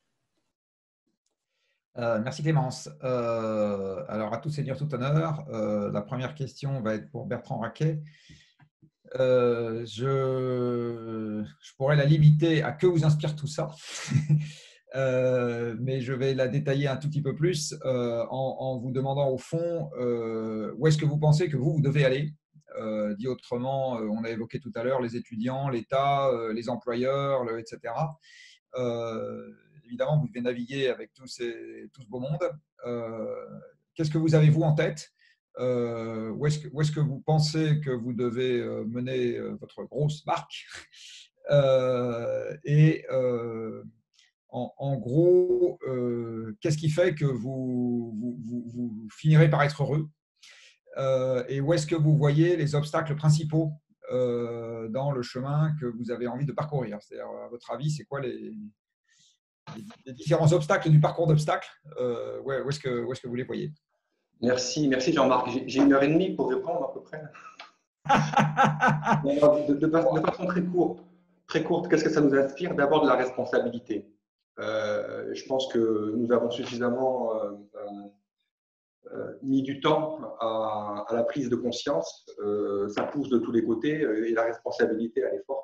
Euh, merci Clémence. Euh, alors à tout seigneur, tout honneur, euh, la première question va être pour Bertrand Raquet. Euh, je, je pourrais la limiter à que vous inspire tout ça, euh, mais je vais la détailler un tout petit peu plus euh, en, en vous demandant au fond euh, où est-ce que vous pensez que vous, vous devez aller. Euh, dit autrement, euh, on a évoqué tout à l'heure les étudiants, l'État, euh, les employeurs, le, et cetera. Euh, évidemment, vous devez naviguer avec tout, ces, tout ce beau monde. Euh, Qu'est-ce que vous avez, vous, en tête? Euh, où est-ce que, où est-ce que vous pensez que vous devez euh, mener euh, votre grosse barque? euh, Et euh, en, en gros, euh, qu'est-ce qui fait que vous, vous, vous, vous finirez par être heureux? euh, Et où est-ce que vous voyez les obstacles principaux euh, dans le chemin que vous avez envie de parcourir? C'est-à-dire, à votre avis, c'est quoi les, les différents obstacles du parcours d'obstacles? euh, ouais, Où est-ce que, où est-ce que vous les voyez? Merci, merci Jean-Marc. J'ai une heure et demie pour répondre à peu près. de, de, de façon très courte, très courte, qu'est-ce que ça nous inspire? D'abord de la responsabilité. Euh, je pense que nous avons suffisamment euh, euh, mis du temps à, à la prise de conscience. Euh, ça pousse de tous les côtés et la responsabilité, elle est forte.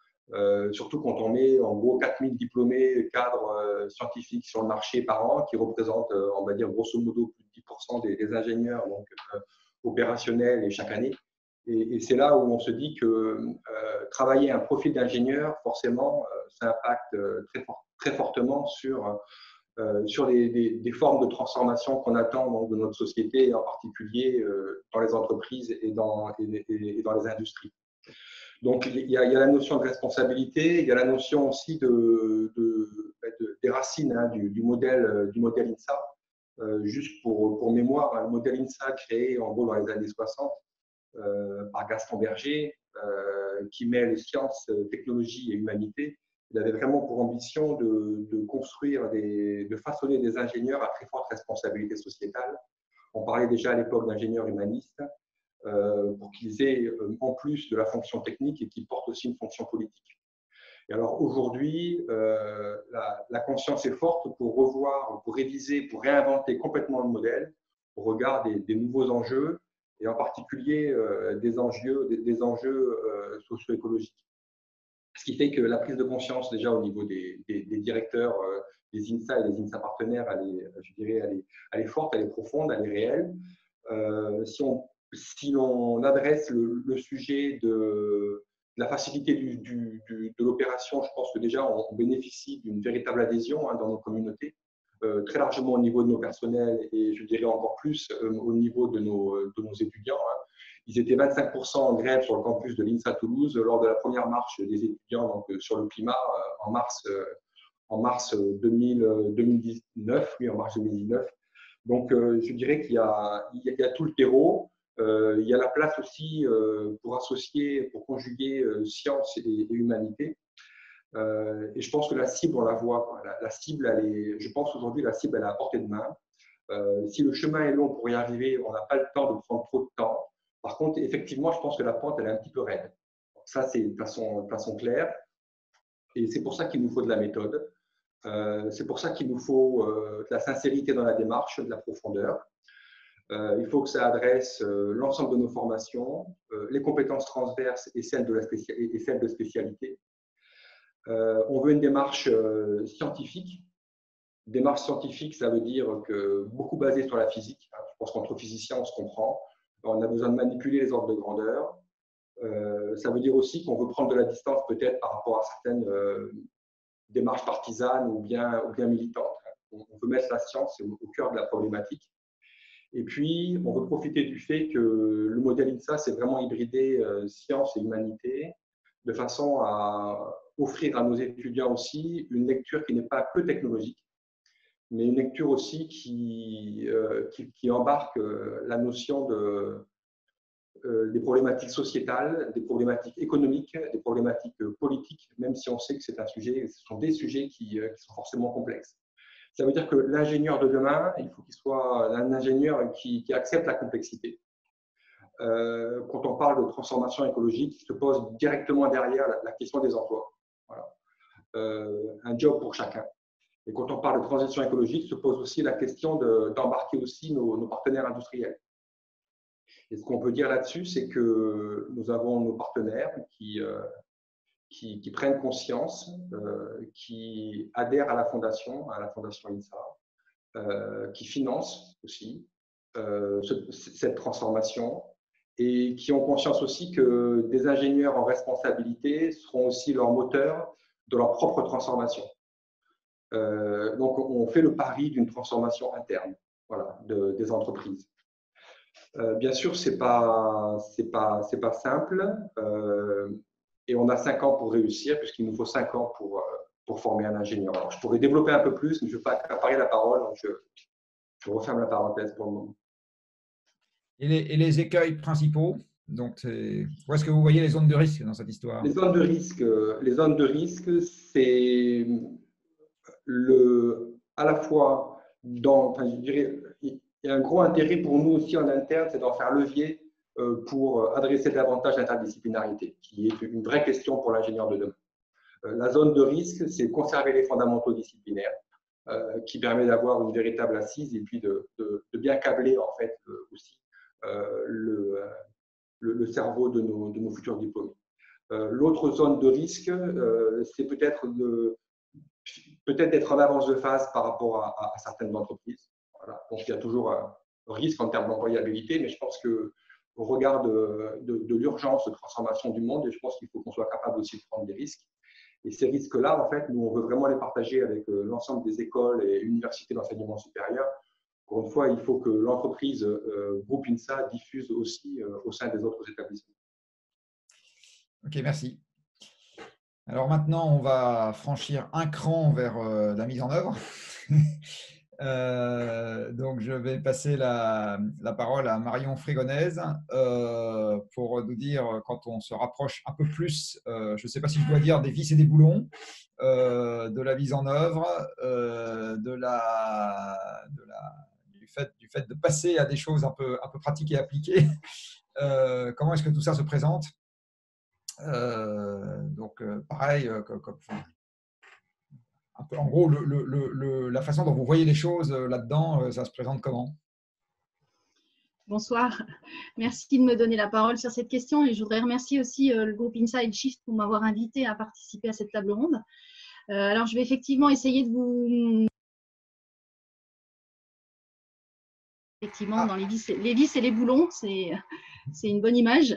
Euh, surtout quand on met en gros quatre mille diplômés cadres euh, scientifiques sur le marché par an, qui représentent, euh, on va dire, grosso modo plus de dix pour cent des, des ingénieurs donc, euh, opérationnels et chaque année. Et, et c'est là où on se dit que euh, travailler un profil d'ingénieur, forcément, euh, ça impacte euh, très, fort, très fortement sur, euh, sur les, des, des formes de transformation qu'on attend donc, de notre société, en particulier euh, dans les entreprises et dans, et, et, et dans les industries. Donc, il y, a, il y a la notion de responsabilité, il y a la notion aussi de, de, de, des racines hein, du, du, modèle, du modèle INSA. Euh, juste pour, pour mémoire, hein, le modèle INSA créé en gros dans les années soixante euh, par Gaston Berger, euh, qui mêle sciences, technologie et humanité. Il avait vraiment pour ambition de, de construire, des, de façonner des ingénieurs à très forte responsabilité sociétale. On parlait déjà à l'époque d'ingénieurs humanistes. Euh, pour qu'ils aient, euh, en plus de la fonction technique, et qu'ils portent aussi une fonction politique. Et alors aujourd'hui, euh, la, la conscience est forte pour revoir, pour réviser, pour réinventer complètement le modèle au regard des, des nouveaux enjeux, et en particulier euh, des enjeux, des, des enjeux euh, socio-écologiques. Ce qui fait que la prise de conscience déjà au niveau des, des, des directeurs, euh, des INSA et des INSA partenaires, elle est, je dirais, elle est, elle est forte, elle est profonde, elle est réelle. Euh, si on Si l'on adresse le, le sujet de, de la facilité du, du, du, de l'opération, je pense que déjà on bénéficie d'une véritable adhésion hein, dans nos communautés, euh, très largement au niveau de nos personnels et je dirais encore plus euh, au niveau de nos, de nos étudiants. Hein. Ils étaient vingt-cinq pour cent en grève sur le campus de l'INSA Toulouse lors de la première marche des étudiants donc, sur le climat euh, en mars, euh, en mars deux mille dix-neuf. Oui, en mars deux mille dix-neuf. Donc, euh, je dirais qu'il y a, il y a tout le terreau. Euh, il y a la place aussi euh, pour associer, pour conjuguer euh, science et, et humanité. Euh, et je pense que la cible, on la voit. La, la cible, elle est, je pense aujourd'hui, la cible, elle est à portée de main. Euh, si le chemin est long pour y arriver, on n'a pas le temps de prendre trop de temps. Par contre, effectivement, je pense que la pente, elle est un petit peu raide. Ça, c'est de façon, de façon claire. Et c'est pour ça qu'il nous faut de la méthode. Euh, c'est pour ça qu'il nous faut euh, de la sincérité dans la démarche, de la profondeur. Euh, il faut que ça adresse euh, l'ensemble de nos formations, euh, les compétences transverses et celles de, la spécia- et celles de spécialité. Euh, on veut une démarche euh, scientifique. Démarche scientifique, ça veut dire que beaucoup basée sur la physique. Je pense qu'entre physiciens, on se comprend. On a besoin de manipuler les ordres de grandeur. Euh, ça veut dire aussi qu'on veut prendre de la distance peut-être par rapport à certaines euh, démarches partisanes ou bien, ou bien militantes. On veut mettre la science au cœur de la problématique. Et puis, on veut profiter du fait que le modèle INSA, c'est vraiment hybridé euh, science et humanité, de façon à offrir à nos étudiants aussi une lecture qui n'est pas que technologique, mais une lecture aussi qui, euh, qui, qui embarque euh, la notion de, euh, des problématiques sociétales, des problématiques économiques, des problématiques politiques, même si on sait que c'est un sujet, ce sont des sujets qui, euh, qui sont forcément complexes. Ça veut dire que l'ingénieur de demain, il faut qu'il soit un ingénieur qui, qui accepte la complexité. euh, quand on parle de transformation écologique, se pose directement derrière la, la question des emplois. Voilà. Euh, un job pour chacun. Et quand on parle de transition écologique, se pose aussi la question d'embarquer de, aussi nos, nos partenaires industriels. Et ce qu'on peut dire là-dessus, c'est que nous avons nos partenaires qui, euh, qui, qui prennent conscience, euh, qui adhèrent à la fondation, à la fondation INSA, euh, qui financent aussi euh, ce, cette transformation et qui ont conscience aussi que des ingénieurs en responsabilité seront aussi leurs moteurs de leur propre transformation. Euh, donc, on fait le pari d'une transformation interne, voilà, de, des entreprises. Euh, bien sûr, c'est pas, c'est pas, c'est pas simple, euh, et on a cinq ans pour réussir, puisqu'il nous faut cinq ans pour, euh, pour former un ingénieur. Alors, je pourrais développer un peu plus, mais je ne veux pas accaparer la parole, donc je, je referme la parenthèse pour le moment. Et les, et les écueils principaux, donc où est-ce que vous voyez les zones de risque dans cette histoire? Les zones de risque, les zones de risque, c'est le, à la fois dans, enfin, je dirais, il y a un gros intérêt pour nous aussi en interne, c'est d'en faire levier euh, pour adresser davantage l'interdisciplinarité, qui est une vraie question pour l'ingénieur de demain. Euh, la zone de risque, c'est conserver les fondamentaux disciplinaires, euh, qui permet d'avoir une véritable assise et puis de, de, de bien câbler en fait euh, aussi euh, le, le, le cerveau de nos, de nos futurs diplômés. Euh, L'autre zone de risque, euh, c'est peut-être de peut-être d'être en avance de phase par rapport à, à, à certaines entreprises. Voilà. Donc, il y a toujours un risque en termes d'employabilité, mais je pense qu'au regard de, de, de l'urgence de transformation du monde, je pense qu'il faut qu'on soit capable aussi de prendre des risques. Et ces risques-là, en fait, nous, on veut vraiment les partager avec l'ensemble des écoles et universités d'enseignement supérieur. Encore une fois, il faut que l'entreprise euh, groupe INSA diffuse aussi euh, au sein des autres établissements. Ok, merci. Alors maintenant, on va franchir un cran vers euh, la mise en œuvre. euh, donc, je vais passer la, la parole à Marion Frégonaise euh, pour nous dire, quand on se rapproche un peu plus, euh, je ne sais pas si je dois dire des vis et des boulons, euh, de la mise en œuvre, euh, de la, de la, du, fait, du fait de passer à des choses un peu, un peu pratiques et appliquées. Euh, comment est-ce que tout ça se présente? Euh, donc, euh, pareil, euh, comme, comme, un peu, en gros, le, le, le, la façon dont vous voyez les choses euh, là-dedans, euh, ça se présente comment? Bonsoir, merci de me donner la parole sur cette question et je voudrais remercier aussi euh, le groupe INSA et le Shift pour m'avoir invité à participer à cette table ronde. Euh, alors, je vais effectivement essayer de vous… Effectivement, dans les vis, les vis et les boulons, c'est une bonne image.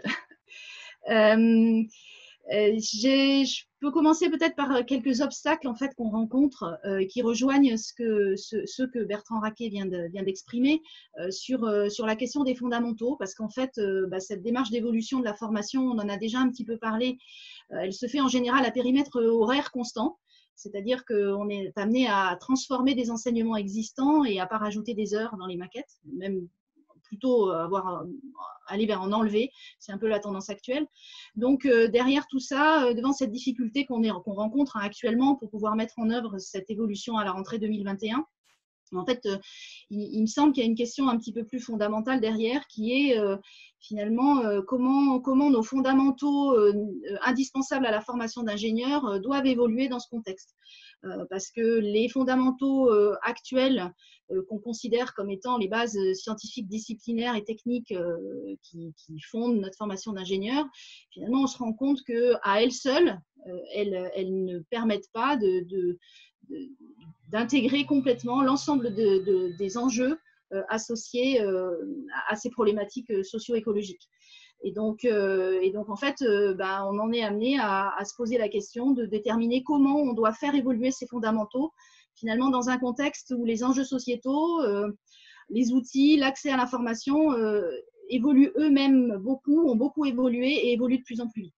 Euh, Euh, je peux commencer peut-être par quelques obstacles en fait qu'on rencontre euh, qui rejoignent ce que, ce, ce que Bertrand Raquet vient d'exprimer de, euh, sur, euh, sur la question des fondamentaux, parce qu'en fait, euh, bah, cette démarche d'évolution de la formation, on en a déjà un petit peu parlé, euh, elle se fait en général à périmètre horaire constant, c'est-à-dire qu'on est amené à transformer des enseignements existants et à pas rajouter des heures dans les maquettes, même plutôt avoir, aller vers en enlever, c'est un peu la tendance actuelle. Donc euh, derrière tout ça, euh, devant cette difficulté qu'on qu'on rencontre hein, actuellement pour pouvoir mettre en œuvre cette évolution à la rentrée deux mille vingt et un, en fait, euh, il, il me semble qu'il y a une question un petit peu plus fondamentale derrière qui est euh, finalement euh, comment, comment nos fondamentaux euh, indispensables à la formation d'ingénieurs euh, doivent évoluer dans ce contexte. Euh, parce que les fondamentaux euh, actuels euh, qu'on considère comme étant les bases scientifiques, disciplinaires et techniques euh, qui, qui fondent notre formation d'ingénieur, finalement, on se rend compte qu'à elles seules, euh, elles, elles ne permettent pas de, de, de d'intégrer complètement l'ensemble de, de, des enjeux euh, associés euh, à ces problématiques socio-écologiques. Et donc, euh, et donc, en fait, euh, ben, on en est amené à, à se poser la question de déterminer comment on doit faire évoluer ces fondamentaux, finalement, dans un contexte où les enjeux sociétaux, euh, les outils, l'accès à l'information euh, évoluent eux-mêmes beaucoup, ont beaucoup évolué et évoluent de plus en plus vite.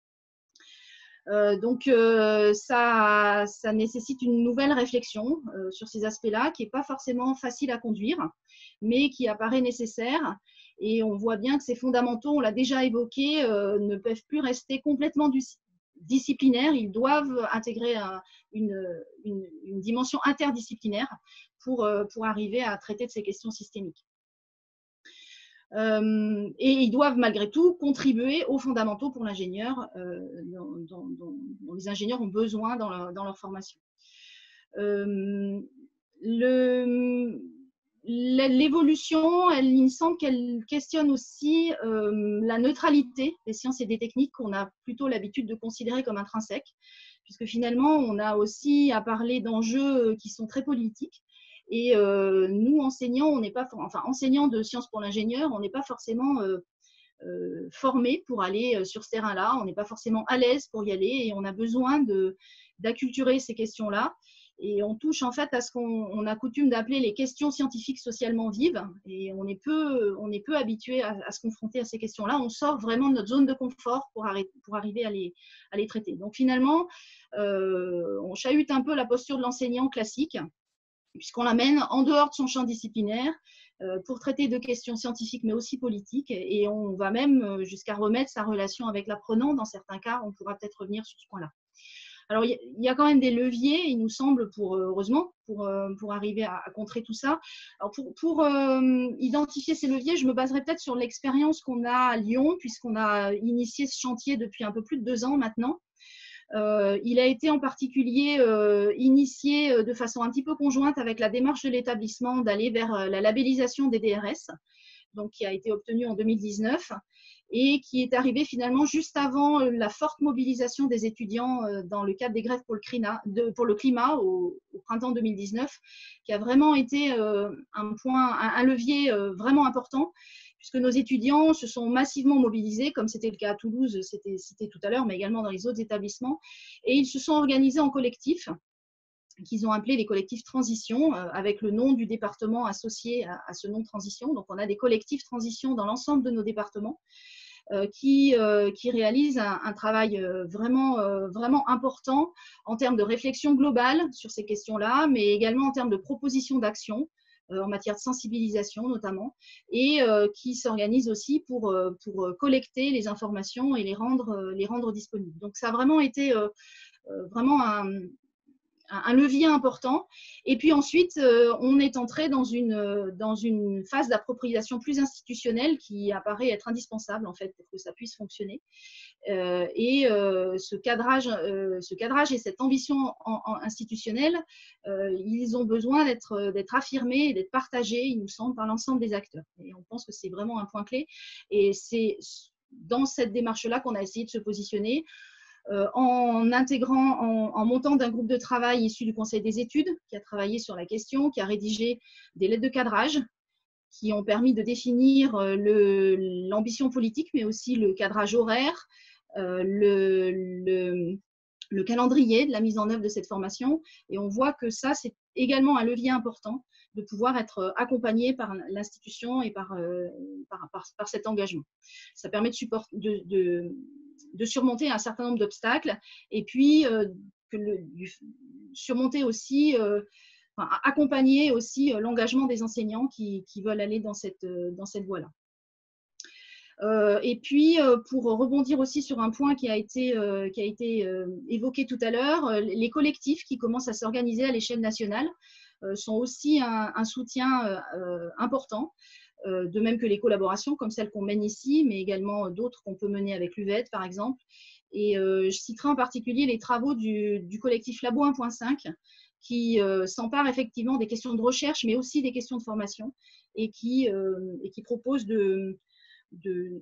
Euh, donc, euh, ça, ça nécessite une nouvelle réflexion euh, sur ces aspects-là, qui n'est pas forcément facile à conduire, mais qui apparaît nécessaire. Et on voit bien que ces fondamentaux, on l'a déjà évoqué, euh, ne peuvent plus rester complètement disciplinaires. Ils doivent intégrer un, une, une, une dimension interdisciplinaire pour, euh, pour arriver à traiter de ces questions systémiques. Euh, et ils doivent malgré tout contribuer aux fondamentaux pour l'ingénieur, euh, dont, dont, dont, dont les ingénieurs ont besoin dans leur, dans leur formation. Euh, le, l'évolution, elle, il me semble qu'elle questionne aussi euh, la neutralité des sciences et des techniques qu'on a plutôt l'habitude de considérer comme intrinsèques, puisque finalement, on a aussi à parler d'enjeux qui sont très politiques. Et euh, nous, enseignants, on n'est pas, enfin, enseignants de sciences pour l'ingénieur, on n'est pas forcément euh, euh, formés pour aller sur ce terrain-là, on n'est pas forcément à l'aise pour y aller, et on a besoin de, d'acculturer ces questions-là. Et on touche en fait à ce qu'on a coutume d'appeler les questions scientifiques socialement vives, et on est peu, on est peu habitué à, à se confronter à ces questions-là. On sort vraiment de notre zone de confort pour, arrêter, pour arriver à les, à les traiter. Donc finalement, euh, on chahute un peu la posture de l'enseignant classique, puisqu'on l'amène en dehors de son champ disciplinaire euh, pour traiter de questions scientifiques mais aussi politiques, et on va même jusqu'à remettre sa relation avec l'apprenant. Dans certains cas, on pourra peut-être revenir sur ce point-là. Alors, il y a quand même des leviers, il nous semble, pour, heureusement, pour, pour arriver à, à contrer tout ça. Alors, pour, pour euh, identifier ces leviers, je me baserai peut-être sur l'expérience qu'on a à Lyon, puisqu'on a initié ce chantier depuis un peu plus de deux ans maintenant. Euh, il a été en particulier euh, initié de façon un petit peu conjointe avec la démarche de l'établissement d'aller vers la labellisation des D R S, donc qui a été obtenue en deux mille dix-neuf. Et qui est arrivé finalement juste avant la forte mobilisation des étudiants dans le cadre des grèves pour le, climat, de, pour le climat au, au printemps deux mille dix-neuf, qui a vraiment été euh, un point, un, un levier euh, vraiment important, puisque nos étudiants se sont massivement mobilisés, comme c'était le cas à Toulouse, c'était cité tout à l'heure, mais également dans les autres établissements, et ils se sont organisés en collectifs, qu'ils ont appelé les collectifs transition, euh, avec le nom du département associé à, à ce nom de transition. Donc, on a des collectifs transition dans l'ensemble de nos départements euh, qui, euh, qui réalisent un, un travail euh, vraiment, euh, vraiment important en termes de réflexion globale sur ces questions-là, mais également en termes de propositions d'action euh, en matière de sensibilisation notamment, et euh, qui s'organisent aussi pour, euh, pour collecter les informations et les rendre, les rendre disponibles. Donc, ça a vraiment été euh, vraiment un un levier important. Et puis ensuite, euh, on est entré dans une, dans une phase d'appropriation plus institutionnelle qui apparaît être indispensable en fait pour que ça puisse fonctionner. Euh, et euh, ce, cadrage, euh, ce cadrage et cette ambition en, en institutionnelle, euh, ils ont besoin d'être d'être affirmés et d'être partagés, il nous semble, par l'ensemble des acteurs. Et on pense que c'est vraiment un point clé. Et c'est dans cette démarche-là qu'on a essayé de se positionner. Euh, en intégrant, en, en montant d'un groupe de travail issu du Conseil des études, qui a travaillé sur la question, qui a rédigé des lettres de cadrage, qui ont permis de définir l'ambition politique, mais aussi le cadrage horaire, euh, le, le, le calendrier de la mise en œuvre de cette formation. Et on voit que ça, c'est également un levier important de pouvoir être accompagné par l'institution et par, euh, par, par, par cet engagement. Ça permet de, support, de, de de surmonter un certain nombre d'obstacles et puis euh, que le, surmonter aussi, euh, enfin, accompagner aussi euh, l'engagement des enseignants qui, qui veulent aller dans cette, euh, dans cette voie-là. Euh, et puis, euh, pour rebondir aussi sur un point qui a été, euh, qui a été euh, évoqué tout à l'heure, euh, les collectifs qui commencent à s'organiser à l'échelle nationale euh, sont aussi un, un soutien euh, important. De même que les collaborations comme celles qu'on mène ici, mais également d'autres qu'on peut mener avec l'U V E T, par exemple. Et euh, je citerai en particulier les travaux du, du collectif Labo un point cinq, qui euh, s'empare effectivement des questions de recherche, mais aussi des questions de formation, et qui, euh, et qui propose de, de,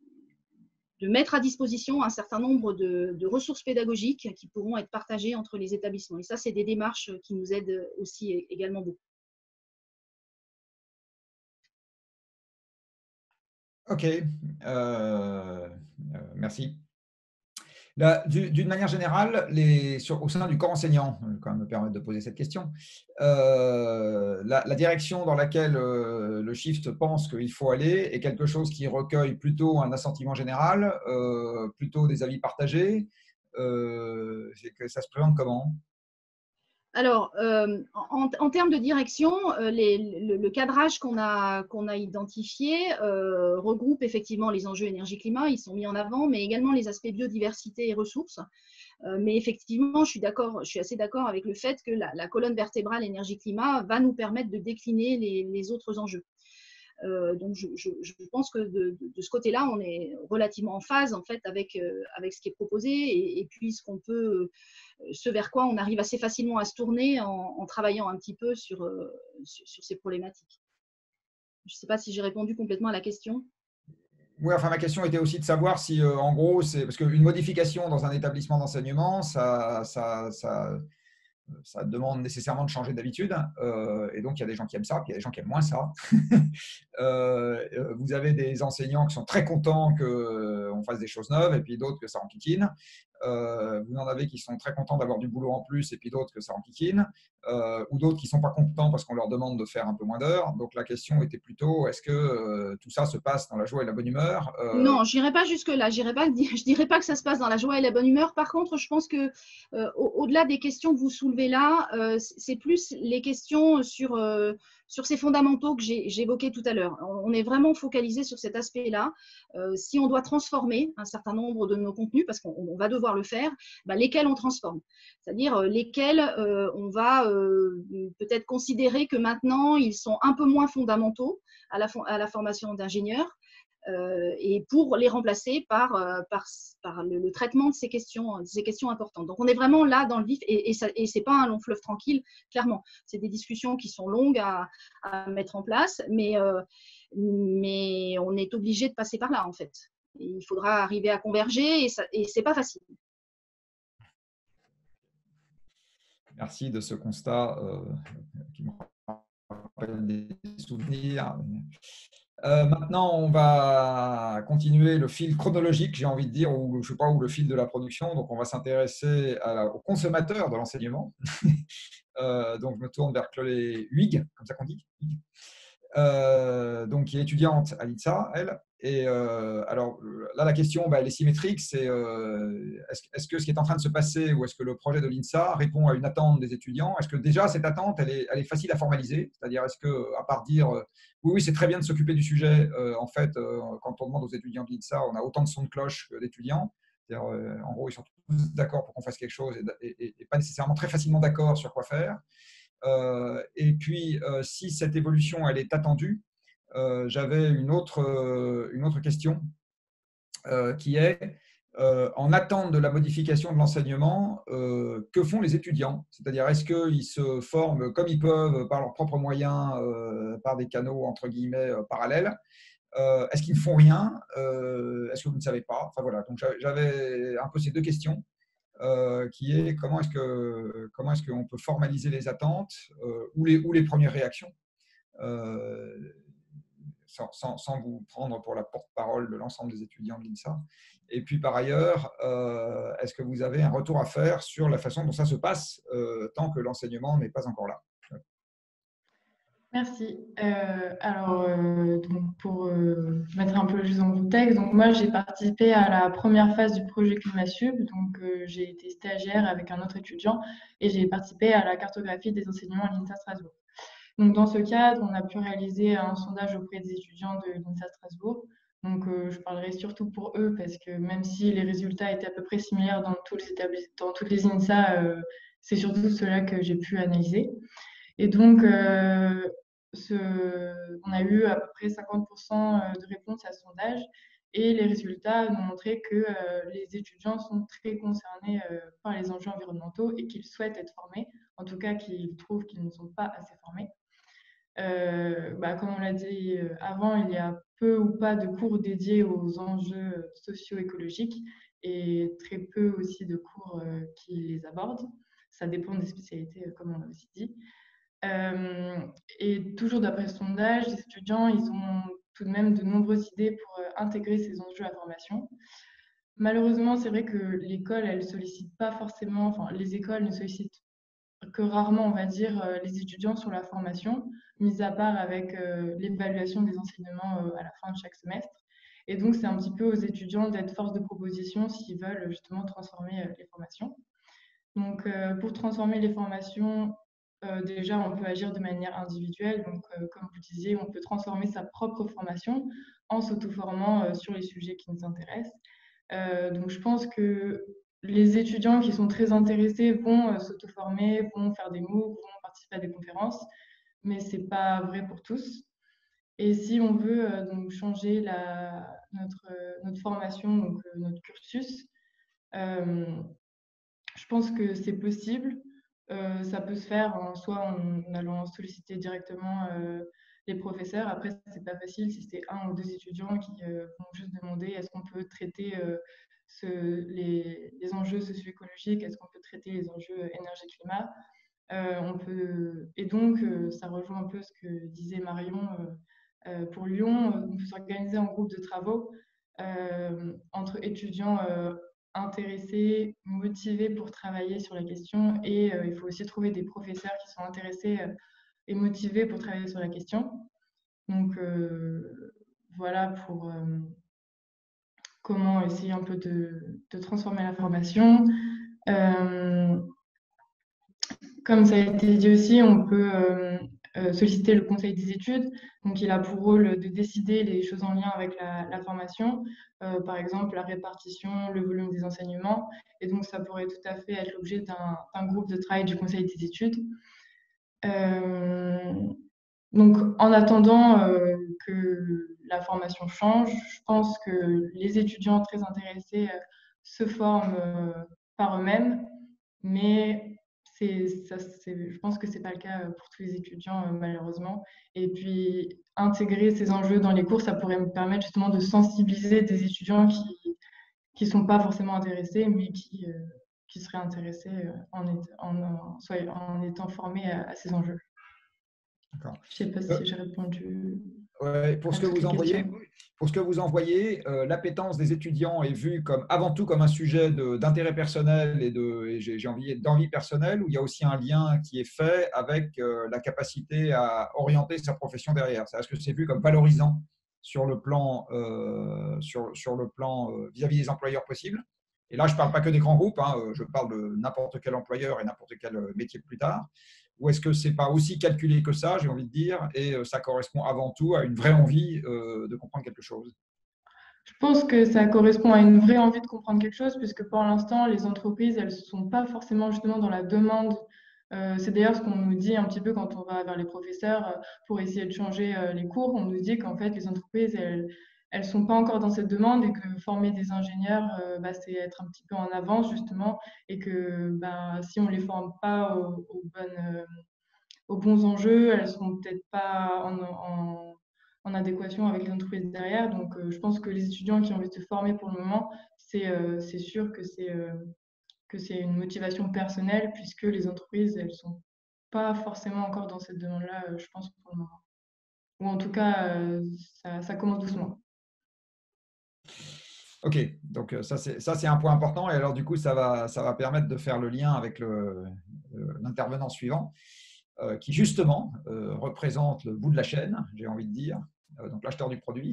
de mettre à disposition un certain nombre de, de ressources pédagogiques qui pourront être partagées entre les établissements. Et ça, c'est des démarches qui nous aident aussi également beaucoup. Ok, euh, euh, merci. D'une manière générale, les, sur, au sein du corps enseignant, je vais quand même me permettre de poser cette question, euh, la, la direction dans laquelle euh, le Shift pense qu'il faut aller est quelque chose qui recueille plutôt un assentiment général, euh, plutôt des avis partagés. Euh, que ça se présente comment ? Alors, euh, en, en termes de direction, euh, les, le, le cadrage qu'on a, qu'on a identifié euh, regroupe effectivement les enjeux énergie-climat, ils sont mis en avant, mais également les aspects biodiversité et ressources. Euh, mais effectivement, je suis, d'accord, je suis assez d'accord avec le fait que la, la colonne vertébrale énergie-climat va nous permettre de décliner les, les autres enjeux. Euh, donc, je, je, je pense que de, de, de ce côté-là, on est relativement en phase en fait avec, euh, avec ce qui est proposé et, et puis ce qu'on peut, ce vers quoi on arrive assez facilement à se tourner en, en travaillant un petit peu sur, euh, sur, sur ces problématiques. Je ne sais pas si j'ai répondu complètement à la question. Oui, enfin, ma question était aussi de savoir si, euh, en gros, c'est parce qu'une modification dans un établissement d'enseignement, ça, ça, ça, ça demande nécessairement de changer d'habitude. Euh, et donc, il y a des gens qui aiment ça, puis il y a des gens qui aiment moins ça. euh, vous avez des enseignants qui sont très contents qu'on fasse des choses neuves, et puis d'autres que ça enquiquine. Euh, vous en avez qui sont très contents d'avoir du boulot en plus, et puis d'autres que ça enquiquine. Euh, ou d'autres qui ne sont pas contents parce qu'on leur demande de faire un peu moins d'heures. Donc, la question était plutôt, est-ce que euh, tout ça se passe dans la joie et la bonne humeur? euh, Non, je n'irai pas jusque-là. Je ne dirais pas que ça se passe dans la joie et la bonne humeur. Par contre, je pense que euh, au-delà des questions que vous soulevez là, euh, c'est plus les questions sur, euh, sur ces fondamentaux que j'ai évoqués tout à l'heure. On est vraiment focalisé sur cet aspect-là. Euh, si on doit transformer un certain nombre de nos contenus, parce qu'on va devoir le faire, bah, lesquels on transforme. C'est-à-dire euh, lesquels euh, on va euh, peut-être considérer que maintenant, ils sont un peu moins fondamentaux à la, à la formation d'ingénieurs. Euh, et pour les remplacer par, euh, par, par le, le traitement de ces questions, de ces questions importantes. Donc, on est vraiment là dans le vif et, et, ça, et ce n'est pas un long fleuve tranquille, clairement. C'est des discussions qui sont longues à, à mettre en place, mais, euh, mais on est obligé de passer par là, en fait. Et il faudra arriver à converger et, ça, et ce n'est pas facile. Merci de ce constat euh, qui me rappelle des souvenirs. Euh, maintenant, on va continuer le fil chronologique, j'ai envie de dire, ou je sais pas, ou le fil de la production. Donc, on va s'intéresser aux consommateurs de l'enseignement. euh, donc, je me tourne vers Chloé Huyghe, comme ça qu'on dit. Euh, donc, qui est étudiante à l'I N S A, elle. Et euh, alors là, la question, bah, elle est symétrique. C'est euh, est-ce, est-ce que ce qui est en train de se passer, ou est-ce que le projet de l'I N S A répond à une attente des étudiants? Est-ce que déjà cette attente, elle est, elle est facile à formaliser? C'est-à-dire, est-ce que, à part dire euh, oui, oui, c'est très bien de s'occuper du sujet, euh, en fait, euh, quand on demande aux étudiants de l'I N S A, on a autant de sons de cloche que d'étudiants. C'est-à-dire, euh, en gros, ils sont tous d'accord pour qu'on fasse quelque chose et, et, et pas nécessairement très facilement d'accord sur quoi faire. Euh, et puis, euh, si cette évolution, elle est attendue, euh, j'avais une autre, euh, une autre question euh, qui est, euh, en attente de la modification de l'enseignement, euh, que font les étudiants? C'est-à-dire, est-ce qu'ils se forment comme ils peuvent par leurs propres moyens, euh, par des canaux, entre guillemets, euh, parallèles? euh, Est-ce qu'ils ne font rien? euh, Est-ce que vous ne savez pas? Enfin, voilà, donc j'avais un peu ces deux questions. Euh, qui est comment est-ce que comment est-ce qu'on peut formaliser les attentes euh, ou, les, ou les premières réactions euh, sans, sans, sans vous prendre pour la porte-parole de l'ensemble des étudiants de l'I N S A. Et puis par ailleurs, euh, est-ce que vous avez un retour à faire sur la façon dont ça se passe euh, tant que l'enseignement n'est pas encore là? Merci. Euh, alors, euh, donc pour euh, mettre un peu juste dans le contexte, donc moi j'ai participé à la première phase du projet ClimaSub, donc euh, j'ai été stagiaire avec un autre étudiant et j'ai participé à la cartographie des enseignements à l'I N S A Strasbourg. Donc dans ce cadre, on a pu réaliser un sondage auprès des étudiants de l'I N S A Strasbourg. Donc euh, je parlerai surtout pour eux parce que même si les résultats étaient à peu près similaires dans, tous les dans toutes les I N S A, euh, c'est surtout ceux-là que j'ai pu analyser. Et donc, euh, ce, on a eu à peu près cinquante pour cent de réponses à ce sondage et les résultats nous montraient que euh, les étudiants sont très concernés euh, par les enjeux environnementaux et qu'ils souhaitent être formés, en tout cas qu'ils trouvent qu'ils ne sont pas assez formés. Euh, bah, comme on l'a dit avant, il y a peu ou pas de cours dédiés aux enjeux socio-écologiques et très peu aussi de cours euh, qui les abordent. Ça dépend des spécialités, comme on l'a aussi dit. Euh, et toujours d'après ce sondage, les étudiants, ils ont tout de même de nombreuses idées pour euh, intégrer ces enjeux à la formation. Malheureusement, c'est vrai que l'école, elle sollicite pas forcément, enfin, les écoles ne sollicitent que rarement, on va dire, euh, les étudiants sur la formation, mis à part avec euh, l'évaluation des enseignements euh, à la fin de chaque semestre. Et donc, c'est un petit peu aux étudiants d'être force de proposition s'ils veulent justement transformer euh, les formations. Donc, euh, pour transformer les formations, Euh, déjà, on peut agir de manière individuelle. Donc, euh, comme vous disiez, on peut transformer sa propre formation en s'auto-formant euh, sur les sujets qui nous intéressent. Euh, donc, je pense que les étudiants qui sont très intéressés vont euh, s'auto-former, vont faire des MOOC, vont participer à des conférences, mais ce n'est pas vrai pour tous. Et si on veut euh, donc changer la, notre, euh, notre formation, donc euh, notre cursus, euh, je pense que c'est possible. Euh, ça peut se faire en, soit en, en allant solliciter directement euh, les professeurs. Après, c'est pas facile si c'est un ou deux étudiants qui euh, vont juste demander est-ce qu'on peut traiter euh, ce, les, les enjeux socio-écologiques, est-ce qu'on peut traiter les enjeux énergie-climat. Euh, on peut, et donc, euh, ça rejoint un peu ce que disait Marion. Euh, euh, pour Lyon, on peut s'organiser en groupe de travaux euh, entre étudiants euh, intéressés, motivés pour travailler sur la question, et euh, il faut aussi trouver des professeurs qui sont intéressés euh, et motivés pour travailler sur la question. Donc euh, voilà pour euh, comment essayer un peu de, de transformer la formation. Euh, Comme ça a été dit aussi, on peut euh, euh, solliciter le conseil des études. Donc, il a pour rôle de décider les choses en lien avec la, la formation, euh, par exemple la répartition, le volume des enseignements. Et donc, ça pourrait tout à fait être l'objet d'un groupe de travail du conseil des études. Euh, donc, en attendant euh, que la formation change, je pense que les étudiants très intéressés euh, se forment euh, par eux-mêmes, mais c'est, ça, c'est, je pense que ce n'est pas le cas pour tous les étudiants, euh, malheureusement. Et puis, intégrer ces enjeux dans les cours, ça pourrait me permettre justement de sensibiliser des étudiants qui ne sont pas forcément intéressés, mais qui, euh, qui seraient intéressés en, est, en, en, soit, en étant formés à, à ces enjeux. D'accord. Je ne sais pas si euh, j'ai répondu. Ouais, pour, ce que vous envoyez, pour ce que vous envoyez, euh, l'appétence des étudiants est vue comme, avant tout comme un sujet d'intérêt personnel et, de, et j'ai envie d'envie personnelle, où il y a aussi un lien qui est fait avec euh, la capacité à orienter sa profession derrière. Est-ce que c'est vu comme valorisant sur le plan euh, sur, sur le plan euh, vis-à-vis des employeurs possibles? Et là, je ne parle pas que des grands groupes, hein, je parle de n'importe quel employeur et n'importe quel métier plus tard. Ou est-ce que ce n'est pas aussi calculé que ça, j'ai envie de dire, et ça correspond avant tout à une vraie envie euh, de comprendre quelque chose? Je pense que ça correspond à une vraie envie de comprendre quelque chose, puisque pour l'instant, les entreprises, elles ne sont pas forcément justement dans la demande. Euh, c'est d'ailleurs ce qu'on nous dit un petit peu quand on va vers les professeurs euh, pour essayer de changer euh, les cours. On nous dit qu'en fait, les entreprises, elles ne sont pas encore dans cette demande et que former des ingénieurs, euh, bah, c'est être un petit peu en avance justement, et que bah, si on ne les forme pas aux, aux, bonnes, euh, aux bons enjeux, elles ne seront peut-être pas en, en en adéquation avec les entreprises derrière. Donc, euh, je pense que les étudiants qui ont envie de se former pour le moment, c'est euh, sûr que c'est euh, que c'est une motivation personnelle, puisque les entreprises, elles ne sont pas forcément encore dans cette demande-là, euh, je pense, pour le moment. Ou en tout cas, euh, ça, ça commence doucement. Ok, donc ça c'est un point important. Et alors, du coup, ça va, ça va permettre de faire le lien avec l'intervenant suivant, euh, qui justement euh, représente le bout de la chaîne, j'ai envie de dire. Euh, donc l'acheteur du produit.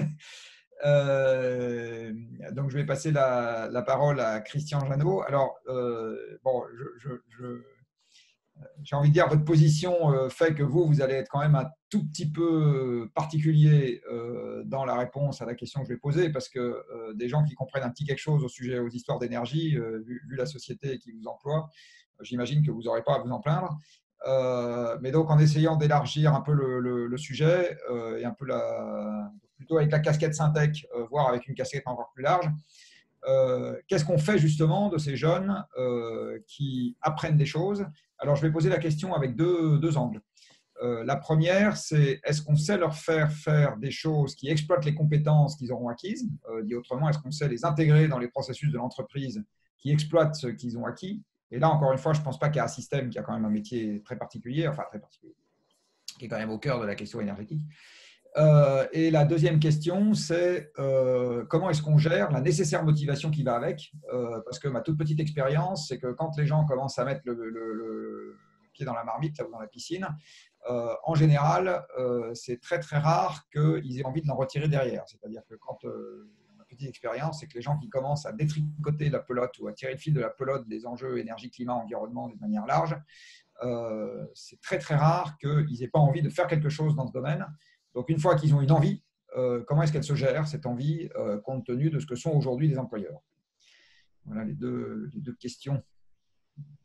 euh, donc je vais passer la, la parole à Christian Jeannot. Alors, euh, bon, je, je, je, j'ai envie de dire, votre position euh, fait que vous, vous allez être quand même un tout petit peu particulier euh, dans la réponse à la question que je vais poser, parce que euh, des gens qui comprennent un petit quelque chose au sujet, aux histoires d'énergie, euh, vu, vu la société qui vous emploie, j'imagine que vous n'aurez pas à vous en plaindre. Euh, mais donc, en essayant d'élargir un peu le, le, le sujet euh, et un peu la, plutôt avec la casquette Syntec, euh, voire avec une casquette encore plus large, euh, qu'est-ce qu'on fait justement de ces jeunes euh, qui apprennent des choses? Alors, je vais poser la question avec deux, deux angles. Euh, la première, c'est est-ce qu'on sait leur faire faire des choses qui exploitent les compétences qu'ils auront acquises? euh, Dit autrement, est-ce qu'on sait les intégrer dans les processus de l'entreprise qui exploitent ce qu'ils ont acquis? Et là, encore une fois, je ne pense pas qu'il y a un système qui a quand même un métier très particulier, enfin très particulier, qui est quand même au cœur de la question énergétique. Euh, et la deuxième question, c'est euh, comment est-ce qu'on gère la nécessaire motivation qui va avec? euh, Parce que ma toute petite expérience, c'est que quand les gens commencent à mettre le, le, le pied dans la marmite, là, ou dans la piscine, euh, en général, euh, c'est très très rare qu'ils aient envie de l'en retirer derrière. C'est-à-dire que quand euh, petite expérience, c'est que les gens qui commencent à détricoter la pelote ou à tirer le fil de la pelote des enjeux énergie, climat, environnement de manière large, euh, c'est très très rare qu'ils n'aient pas envie de faire quelque chose dans ce domaine. Donc une fois qu'ils ont une envie, euh, comment est-ce qu'elle se gère, cette envie, euh, compte tenu de ce que sont aujourd'hui les employeurs? Voilà les deux, les deux questions que je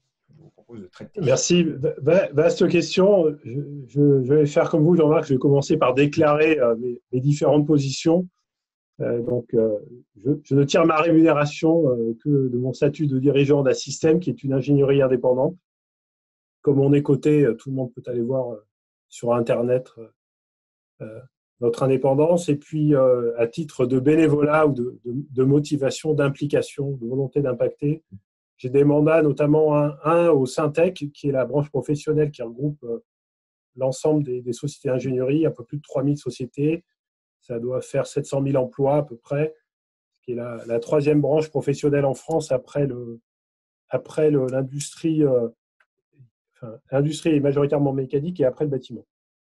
vous propose de traiter. Merci. Vaste question. Je, je, je vais faire comme vous, Jean-Marc. Je vais commencer par déclarer euh, mes, mes différentes positions. Euh, donc, euh, je, je ne tire ma rémunération euh, que de mon statut de dirigeant d'Assystem, qui est une ingénierie indépendante. Comme on est coté, tout le monde peut aller voir euh, sur Internet euh, notre indépendance. Et puis, euh, à titre de bénévolat ou de, de, de motivation, d'implication, de volonté d'impacter, j'ai des mandats, notamment un, un au Syntec, qui est la branche professionnelle qui regroupe euh, l'ensemble des, des sociétés d'ingénierie, un peu plus de trois mille sociétés. Ça doit faire sept cent mille emplois à peu près, qui est la, la troisième branche professionnelle en France après le, après le, l'industrie. Euh, enfin, l'industrie est majoritairement mécanique et après le bâtiment.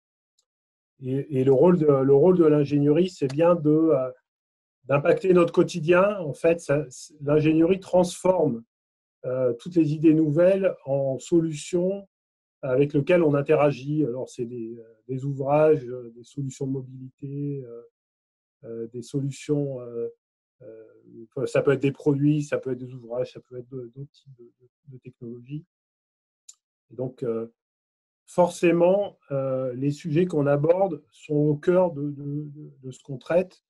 Et, et le rôle de, le rôle de l'ingénierie, c'est bien de, euh, d'impacter notre quotidien. En fait, ça, l'ingénierie transforme euh, toutes les idées nouvelles en solutions avec lesquelles on interagit. Alors, c'est des, des ouvrages, des solutions de mobilité, euh, euh, des solutions, euh, euh, ça peut être des produits, ça peut être des ouvrages, ça peut être d'autres types de, de, de technologies. Et donc, euh, forcément, euh, les sujets qu'on aborde sont au cœur de, de, de, de ce qu'on traite.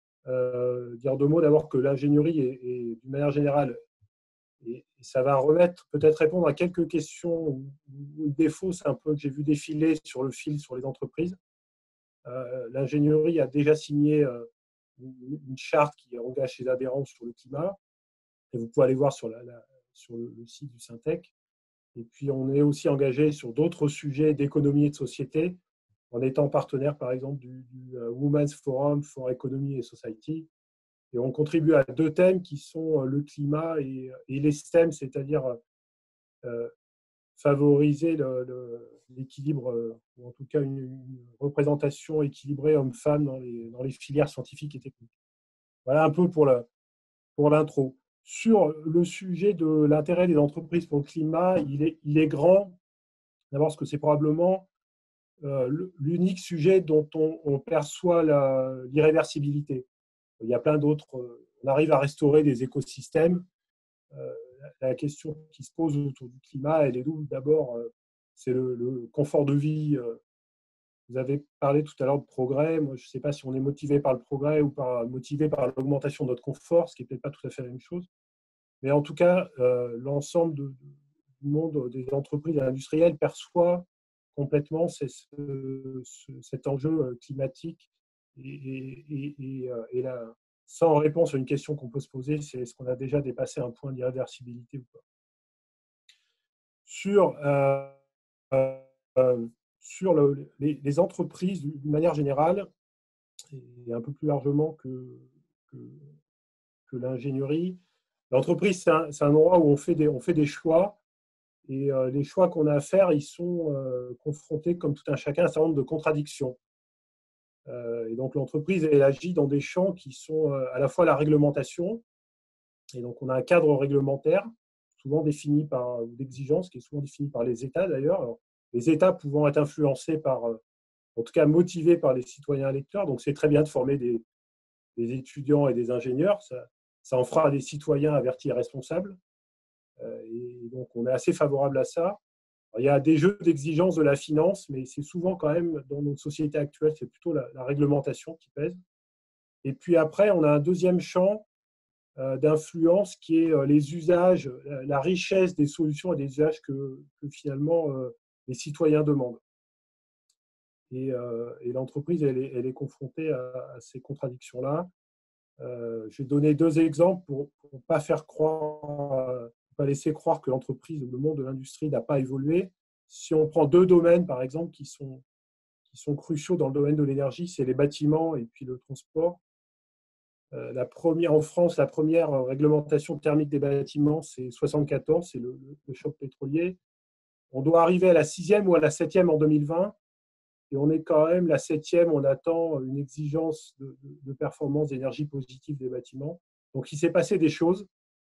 Euh, dire deux mots d'abord que l'ingénierie est, est d'une manière générale, et, et ça va remettre, peut-être répondre à quelques questions ou, ou défauts, c'est un peu que j'ai vu défiler sur le fil sur les entreprises. Euh, l'ingénierie a déjà signé euh, une, une charte qui engage ses adhérents sur le climat, et vous pouvez aller voir sur, la, la, sur le, le site du Syntec. Et puis, on est aussi engagé sur d'autres sujets d'économie et de société, en étant partenaire, par exemple, du, du Women's Forum for Economy and Society. Et on contribue à deux thèmes qui sont le climat et, et les S T E M, c'est-à-dire euh, favoriser le, le, l'équilibre, ou en tout cas une, une représentation équilibrée homme-femme dans les, dans les filières scientifiques et techniques. Voilà un peu pour, la, pour l'intro. Sur le sujet de l'intérêt des entreprises pour le climat, il est, il est grand. D'abord, parce que c'est probablement euh, l'unique sujet dont on, on perçoit la, l'irréversibilité. Il y a plein d'autres. On arrive à restaurer des écosystèmes. Euh, la question qui se pose autour du climat, elle est double. D'abord, euh, c'est le, le confort de vie. Vous avez parlé tout à l'heure de progrès. Moi, je ne sais pas si on est motivé par le progrès ou par, motivé par l'augmentation de notre confort, ce qui n'est peut-être pas tout à fait la même chose. Mais en tout cas, euh, l'ensemble de, de, du monde des entreprises industrielles perçoit complètement ces, ce, ce, cet enjeu climatique. Et, et, et, et, et là, sans réponse à une question qu'on peut se poser, c'est est-ce qu'on a déjà dépassé un point d'irréversibilité ou pas. Sur, euh, euh, sur le, les, les entreprises, d'une manière générale, et un peu plus largement que, que, que l'ingénierie, l'entreprise, c'est un, c'est un endroit où on fait des, on fait des choix. Et euh, les choix qu'on a à faire, ils sont euh, confrontés, comme tout un chacun, à un certain nombre de contradictions. Euh, et donc, l'entreprise, elle agit dans des champs qui sont euh, à la fois la réglementation, et donc on a un cadre réglementaire, souvent défini par d'exigences, qui est souvent défini par les États d'ailleurs. Alors, les États pouvant être influencés par, euh, en tout cas motivés par les citoyens électeurs, donc c'est très bien de former des, des étudiants et des ingénieurs, ça, ça en fera des citoyens avertis et responsables. Et donc, on est assez favorable à ça. Alors, il y a des jeux d'exigence de la finance, mais c'est souvent quand même, dans notre société actuelle, c'est plutôt la, la réglementation qui pèse. Et puis après, on a un deuxième champ euh, d'influence qui est euh, les usages, la, la richesse des solutions et des usages que, que finalement euh, les citoyens demandent. Et, euh, et l'entreprise, elle est, elle est confrontée à, à ces contradictions-là. Euh, je vais donner deux exemples pour ne pas faire croire... Euh, pas laisser croire que l'entreprise ou le monde de l'industrie n'a pas évolué. Si on prend deux domaines, par exemple, qui sont, qui sont cruciaux dans le domaine de l'énergie, c'est les bâtiments et puis le transport. Euh, la première, en France, la première réglementation thermique des bâtiments, c'est soixante-quatorze, c'est le, le choc pétrolier. On doit arriver à la sixième ou à la septième en deux mille vingt, et on est quand même la septième, on attend une exigence de, de, de performance d'énergie positive des bâtiments. Donc, il s'est passé des choses.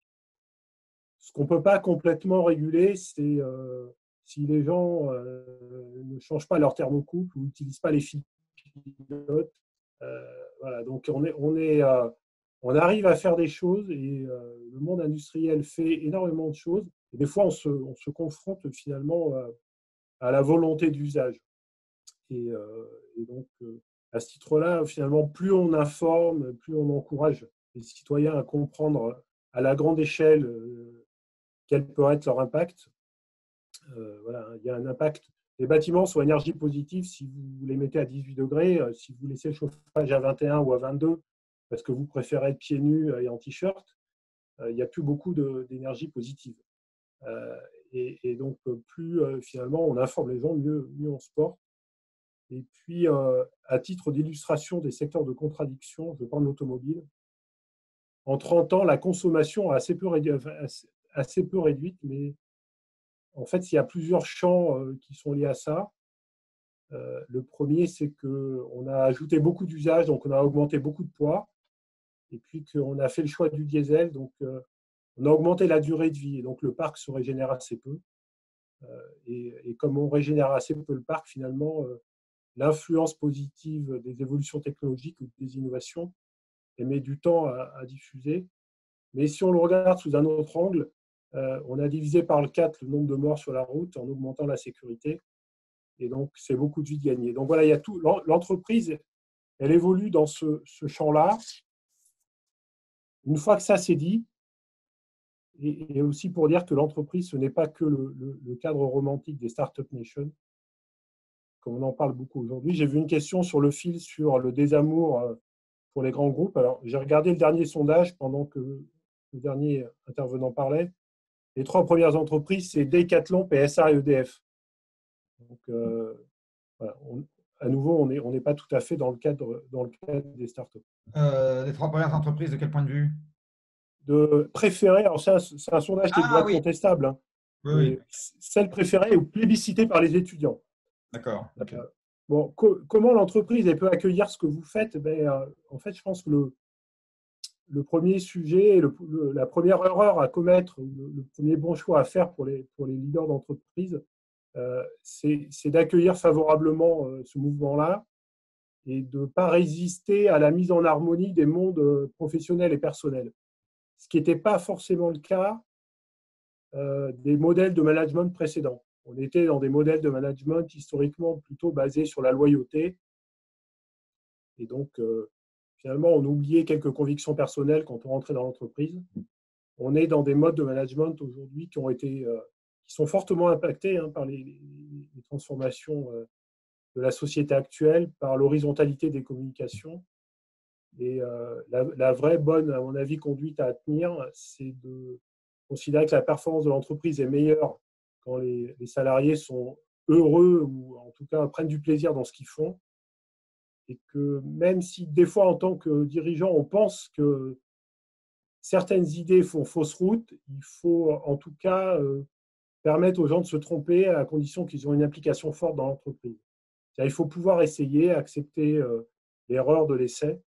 Ce qu'on ne peut pas complètement réguler, c'est euh, si les gens euh, ne changent pas leur thermocouple ou n'utilisent pas les fils pilotes. Euh, voilà, donc on, est, on, est, euh, on arrive à faire des choses et euh, le monde industriel fait énormément de choses. Et des fois, on se, on se confronte finalement à, à la volonté d'usage. Et, euh, et donc, euh, à ce titre-là, finalement, plus on informe, plus on encourage les citoyens à comprendre à la grande échelle euh, quel peut être leur impact. Euh, voilà, il y a un impact. Les bâtiments sont énergie positive si vous les mettez à dix-huit degrés, euh, si vous laissez le chauffage à vingt et un ou à vingt-deux, parce que vous préférez être pieds nus et en t-shirt, euh, il n'y a plus beaucoup d'énergie positive. Euh, et, et donc, plus euh, finalement on informe les gens, mieux, mieux on se porte. Et puis, euh, à titre d'illustration des secteurs de contradiction, je prends l'automobile. En trente ans, la consommation a assez peu, réduit, assez, assez peu réduite, mais en fait, il y a plusieurs champs euh, qui sont liés à ça. Euh, le premier, c'est qu'on a ajouté beaucoup d'usages, donc on a augmenté beaucoup de poids, et puis qu'on a fait le choix du diesel, donc euh, on a augmenté la durée de vie, et donc le parc se régénère assez peu. Euh, et, et comme on régénère assez peu le parc, finalement, euh, l'influence positive des évolutions technologiques ou des innovations, elle met du temps à, à diffuser. Mais si on le regarde sous un autre angle, euh, on a divisé par le quatre le nombre de morts sur la route en augmentant la sécurité. Et donc, c'est beaucoup de vie gagnée. Donc voilà, il y a tout. L'entreprise, elle évolue dans ce, ce champ-là. Une fois que ça c'est dit, et, et aussi pour dire que l'entreprise, ce n'est pas que le, le, le cadre romantique des Startup Nation, comme on en parle beaucoup aujourd'hui. J'ai vu une question sur le fil sur le désamour pour les grands groupes. Alors, j'ai regardé le dernier sondage pendant que le dernier intervenant parlait. Les trois premières entreprises, c'est Decathlon, P S A et E D F. Donc, euh, voilà, on, à nouveau, on n'est on n'est pas tout à fait dans le cadre, dans le cadre des startups. Euh, les trois premières entreprises, de quel point de vue? De préférer, alors c'est un, un sondage qui est ah, oui. contestable, hein, oui, oui. Celle préférée ou plébiscitée par les étudiants. D'accord. Okay. Euh, bon, co comment l'entreprise peut accueillir ce que vous faites? Ben, euh, en fait, je pense que le, le premier sujet, le, le, la première erreur à commettre, le, le premier bon choix à faire pour les, pour les leaders d'entreprise, euh, c'est d'accueillir favorablement euh, ce mouvement-là et de ne pas résister à la mise en harmonie des mondes professionnels et personnels. Ce qui n'était pas forcément le cas euh, des modèles de management précédents. On était dans des modèles de management historiquement plutôt basés sur la loyauté. Et donc, euh, finalement, on oubliait quelques convictions personnelles quand on rentrait dans l'entreprise. On est dans des modes de management aujourd'hui qui ont été, euh, qui sont fortement impactés hein, par les, les, les transformations euh, de la société actuelle, par l'horizontalité des communications. Et euh, la, la vraie bonne, à mon avis, conduite à tenir, c'est de considérer que la performance de l'entreprise est meilleure quand les, les salariés sont heureux ou en tout cas prennent du plaisir dans ce qu'ils font. Et que même si des fois, en tant que dirigeant, on pense que certaines idées font fausse route, il faut en tout cas euh, permettre aux gens de se tromper à condition qu'ils ont une implication forte dans l'entreprise. Il faut pouvoir essayer, accepter euh, l'erreur de l'essai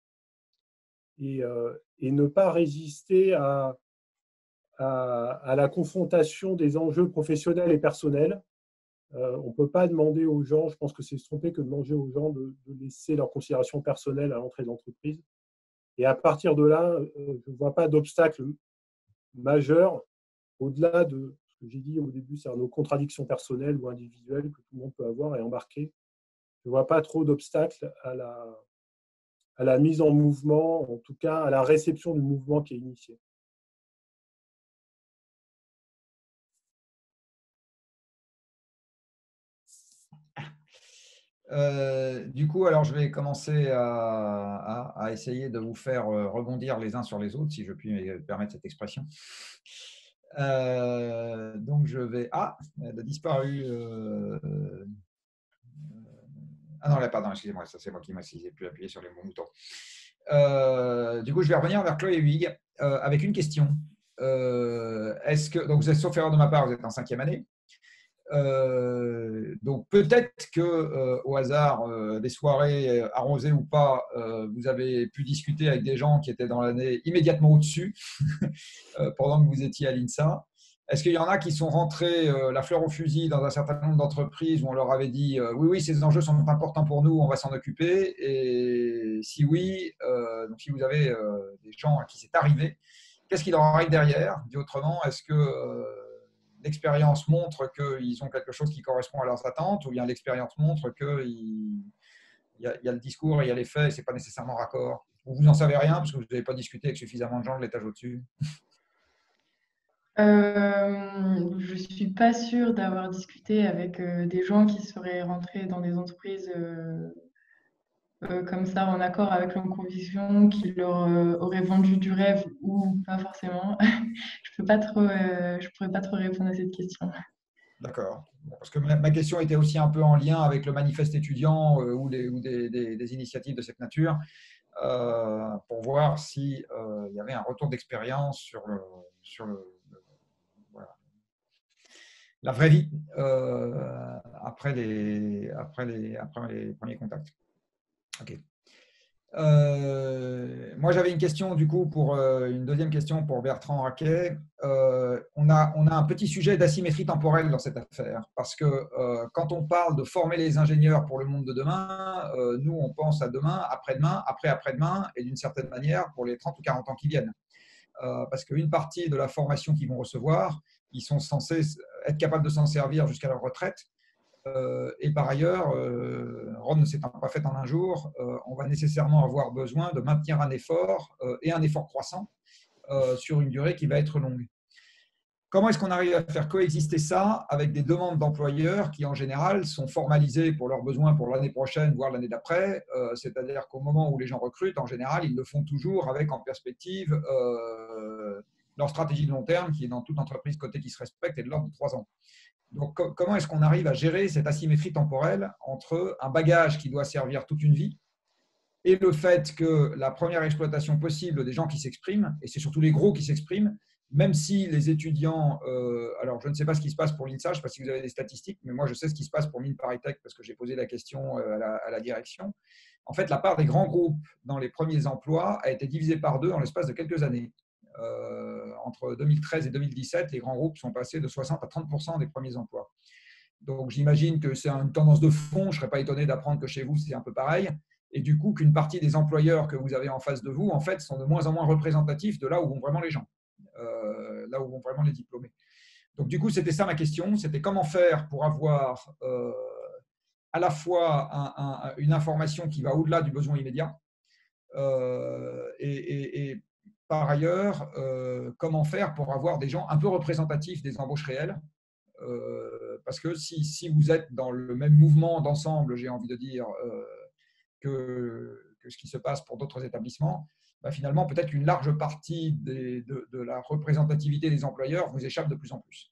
et, euh, et ne pas résister à, à, à la confrontation des enjeux professionnels et personnels. Euh, on ne peut pas demander aux gens, je pense que c'est se tromper que de demander aux gens de, de laisser leurs considérations personnelles à l'entrée de l'entreprise. Et à partir de là, euh, je ne vois pas d'obstacle majeur au-delà de ce que j'ai dit au début, c'est nos contradictions personnelles ou individuelles que tout le monde peut avoir et embarquer. Je ne vois pas trop d'obstacles à la, à la mise en mouvement, en tout cas à la réception du mouvement qui est initié. Euh, du coup, alors je vais commencer à, à, à essayer de vous faire rebondir les uns sur les autres, si je puis me permettre cette expression. Euh, donc je vais… Ah, elle a disparu. Euh, euh, ah non, là, pardon, excusez-moi, ça c'est moi qui m'ai pu appuyer sur les bons boutons. Euh, du coup, je vais revenir vers Chloé Huyghe euh, avec une question. Euh, Est-ce que, donc vous êtes, sauf erreur de ma part, vous êtes en cinquième année. Euh, donc peut-être que euh, au hasard euh, des soirées euh, arrosées ou pas, euh, vous avez pu discuter avec des gens qui étaient dans l'année immédiatement au-dessus euh, pendant que vous étiez à l'INSA. Est-ce qu'il y en a qui sont rentrés euh, la fleur au fusil dans un certain nombre d'entreprises où on leur avait dit euh, oui oui ces enjeux sont importants pour nous, on va s'en occuper, et si oui, euh, donc si vous avez euh, des gens à qui c'est arrivé, qu'est-ce qui leur arrive derrière? Dit autrement, est-ce que euh, l'expérience montre qu'ils ont quelque chose qui correspond à leurs attentes, ou bien l'expérience montre qu'il y, y a le discours et il y a les faits et ce n'est pas nécessairement raccord? Ou vous n'en savez rien parce que vous n'avez pas discuté avec suffisamment de gens de l'étage au-dessus? Euh, je ne suis pas sûre d'avoir discuté avec euh, des gens qui seraient rentrés dans des entreprises euh, euh, comme ça, en accord avec leurs convictions, qui leur euh, auraient vendu du rêve ou pas forcément. Je peux pas trop, euh, je pourrais pas trop répondre à cette question. D'accord. Bon, parce que ma, ma question était aussi un peu en lien avec le manifeste étudiant euh, ou, les, ou des, des, des initiatives de cette nature, euh, pour voir s'il euh, y avait un retour d'expérience sur, le, sur le, le, voilà, la vraie vie euh, après, les, après, les, après les premiers contacts. Ok. Euh, moi, j'avais une question du coup pour euh, une deuxième question pour Bertrand Raquet. Euh, on, a, on a un petit sujet d'asymétrie temporelle dans cette affaire parce que euh, quand on parle de former les ingénieurs pour le monde de demain, euh, nous on pense à demain, après-demain, après-après-demain et d'une certaine manière pour les trente ou quarante ans qui viennent. Euh, parce qu'une partie de la formation qu'ils vont recevoir, ils sont censés être capables de s'en servir jusqu'à leur retraite. Euh, et par ailleurs, euh, Rome ne s'étant pas faite en un jour, euh, on va nécessairement avoir besoin de maintenir un effort euh, et un effort croissant euh, sur une durée qui va être longue. Comment est-ce qu'on arrive à faire coexister ça avec des demandes d'employeurs qui, en général, sont formalisées pour leurs besoins pour l'année prochaine, voire l'année d'après, euh, c'est-à-dire qu'au moment où les gens recrutent, en général, ils le font toujours avec en perspective euh, leur stratégie de long terme, qui est dans toute entreprise cotée qui se respecte, et de l'ordre de trois ans. Donc, co- comment est-ce qu'on arrive à gérer cette asymétrie temporelle entre un bagage qui doit servir toute une vie et le fait que la première exploitation possible des gens qui s'expriment, et c'est surtout les gros qui s'expriment, même si les étudiants, euh, alors je ne sais pas ce qui se passe pour l'INSA, je ne sais pas si vous avez des statistiques, mais moi je sais ce qui se passe pour MinParisTech parce que j'ai posé la question à la, à la direction. En fait, la part des grands groupes dans les premiers emplois a été divisée par deux en l'espace de quelques années. Euh, entre deux mille treize et deux mille dix-sept, les grands groupes sont passés de soixante à trente pour cent des premiers emplois. Donc j'imagine que c'est une tendance de fond, je ne serais pas étonné d'apprendre que chez vous c'est un peu pareil, et du coup qu'une partie des employeurs que vous avez en face de vous, en fait, sont de moins en moins représentatifs de là où vont vraiment les gens, euh, là où vont vraiment les diplômés. Donc du coup, c'était ça ma question, c'était comment faire pour avoir euh, à la fois un, un, une information qui va au-delà du besoin immédiat, euh, et, et, et par ailleurs, euh, comment faire pour avoir des gens un peu représentatifs des embauches réelles, euh, parce que si, si vous êtes dans le même mouvement d'ensemble, j'ai envie de dire, euh, que, que ce qui se passe pour d'autres établissements, bah finalement, peut-être qu'une large partie des, de, de la représentativité des employeurs vous échappe de plus en plus.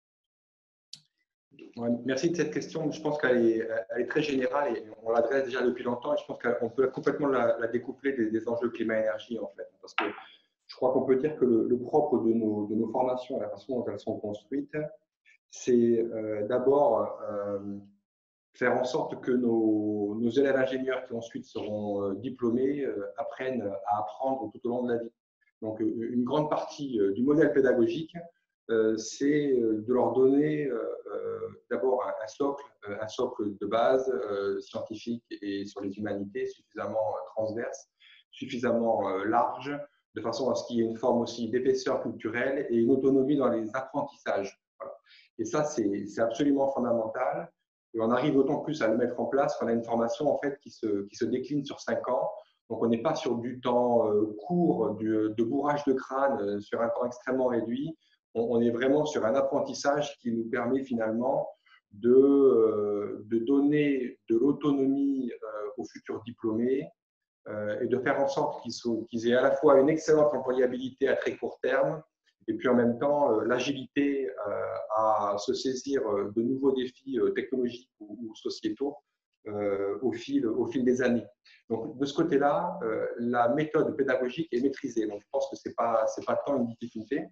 Ouais, merci de cette question. Je pense qu'elle est, elle est très générale et on l'adresse déjà depuis longtemps et je pense qu'on peut complètement la, la découpler des, des enjeux climat-énergie en fait. Parce que je crois qu'on peut dire que le, le propre de nos, de nos formations, la façon dont elles sont construites, c'est euh, d'abord euh, faire en sorte que nos, nos élèves ingénieurs qui ensuite seront euh, diplômés euh, apprennent à apprendre tout au long de la vie. Donc, euh, une grande partie euh, du modèle pédagogique, euh, c'est de leur donner euh, euh, d'abord un, un socle, un socle de base euh, scientifique et sur les humanités suffisamment transverse, suffisamment euh, large, de façon à ce qu'il y ait une forme aussi d'épaisseur culturelle et une autonomie dans les apprentissages. Voilà. Et ça, c'est absolument fondamental. Et on arrive d'autant plus à le mettre en place qu'on a une formation en fait qui se, qui se décline sur cinq ans. Donc, on n'est pas sur du temps euh, court, du, de bourrage de crâne euh, sur un temps extrêmement réduit. On, on est vraiment sur un apprentissage qui nous permet finalement de, euh, de donner de l'autonomie euh, aux futurs diplômés euh, et de faire en sorte qu'ils qu'ils aient à la fois une excellente employabilité à très court terme et puis en même temps euh, l'agilité euh, à se saisir de nouveaux défis euh, technologiques ou, ou sociétaux euh, au, fil, au fil des années. Donc de ce côté-là, euh, la méthode pédagogique est maîtrisée. Donc je pense que ce n'est pas, c'est pas tant une difficulté.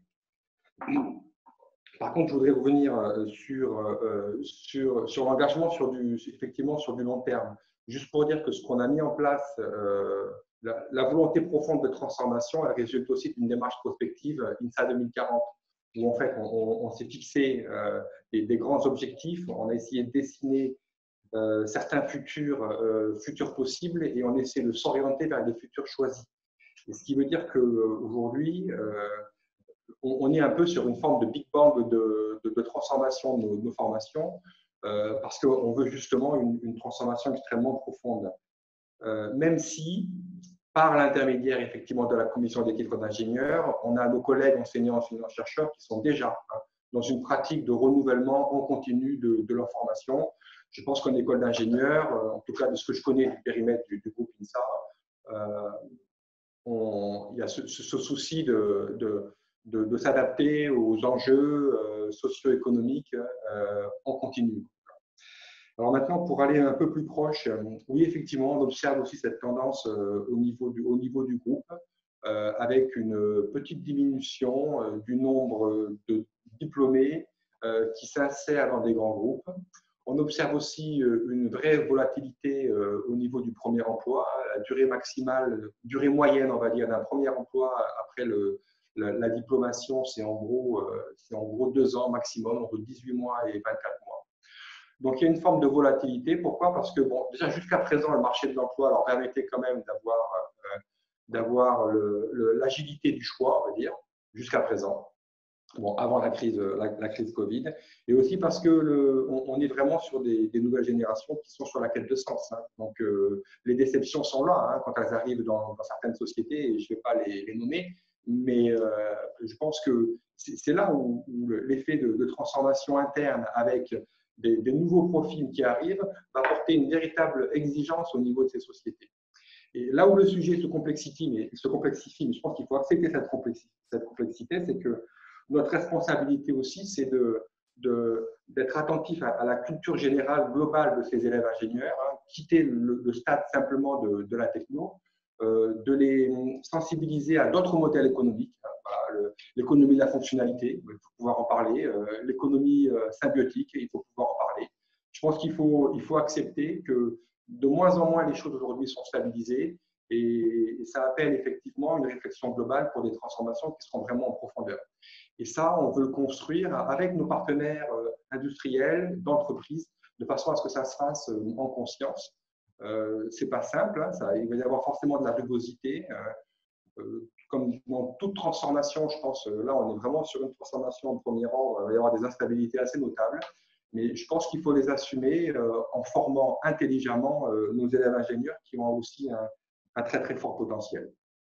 Par contre, je voudrais revenir sur, euh, sur, sur l'engagement sur du, effectivement sur du long terme. Juste pour dire que ce qu'on a mis en place, euh, la, la volonté profonde de transformation, elle résulte aussi d'une démarche prospective INSA deux mille quarante, où en fait on, on, on s'est fixé euh, des, des grands objectifs, on a essayé de dessiner euh, certains futurs, euh, futurs possibles et on essaie de s'orienter vers des futurs choisis. Et ce qui veut dire qu'aujourd'hui, euh, on, on est un peu sur une forme de Big Bang de, de, de transformation de nos, de nos formations, euh, parce qu'on veut justement une, une transformation extrêmement profonde. Euh, même si, par l'intermédiaire effectivement de la commission d'éthique d'ingénieurs, on a nos collègues enseignants, enseignants-chercheurs qui sont déjà hein, dans une pratique de renouvellement en continu de, de leur formation. Je pense qu'en école d'ingénieurs, en tout cas de ce que je connais du périmètre du, du groupe INSA, euh, on, il y a ce, ce souci de, de, de, de s'adapter aux enjeux euh, socio-économiques euh, en continu. Alors maintenant, pour aller un peu plus proche, oui, effectivement, on observe aussi cette tendance euh, au, niveau du, au niveau du groupe, euh, avec une petite diminution euh, du nombre de diplômés euh, qui s'insèrent dans des grands groupes. On observe aussi euh, une vraie volatilité euh, au niveau du premier emploi, la durée maximale, durée moyenne, on va dire, d'un premier emploi après le, la, la diplomation, c'est en gros, euh, c'est en gros deux ans maximum, entre dix-huit mois et vingt-quatre mois. Donc, il y a une forme de volatilité. Pourquoi? Parce que, bon, déjà, jusqu'à présent, le marché de l'emploi leur permettait quand même d'avoir euh, d'avoir l'agilité du choix, on va dire, jusqu'à présent, bon, avant la crise, la, la crise Covid. Et aussi parce que le, on, on est vraiment sur des, des nouvelles générations qui sont sur la quête de sens. Hein. Donc, euh, les déceptions sont là hein, quand elles arrivent dans, dans certaines sociétés, et je ne vais pas les, les nommer, mais euh, je pense que c'est là où, où l'effet de, de transformation interne avec Des, des nouveaux profils qui arrivent, va apporter une véritable exigence au niveau de ces sociétés. Et là où le sujet se complexifie, mais, se complexifie, mais je pense qu'il faut accepter cette complexité, cette complexité, c'est que notre responsabilité aussi, c'est de, de, d'être attentif à, à la culture générale globale de ces élèves ingénieurs, hein, quitter le, le stade simplement de, de la techno, euh, de les sensibiliser à d'autres modèles économiques, hein, voilà, l'économie de la fonctionnalité, il faut pouvoir en parler, euh, l'économie euh, symbiotique, il faut pouvoir en parler. Je pense qu'il faut, il faut accepter que de moins en moins les choses aujourd'hui sont stabilisées et, et ça appelle effectivement une réflexion globale pour des transformations qui seront vraiment en profondeur. Et ça, on veut le construire avec nos partenaires euh, industriels, d'entreprise, de façon à ce que ça se fasse euh, en conscience. Euh, c'est pas simple, hein, ça, il va y avoir forcément de la rugosité. Euh, euh, comme dans toute transformation, je pense, euh, là, on est vraiment sur une transformation en premier rang, il va y avoir des instabilités assez notables, mais je pense qu'il faut les assumer euh, en formant intelligemment euh, nos élèves ingénieurs qui ont aussi un, un très très fort potentiel.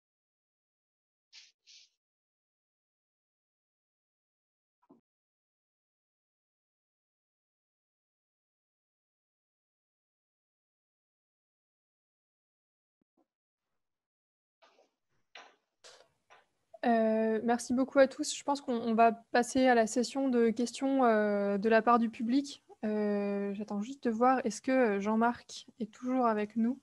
Euh, merci beaucoup à tous. Je pense qu'on va passer à la session de questions euh, de la part du public. Euh, J'attends juste de voir, est-ce que Jean-Marc est toujours avec nous?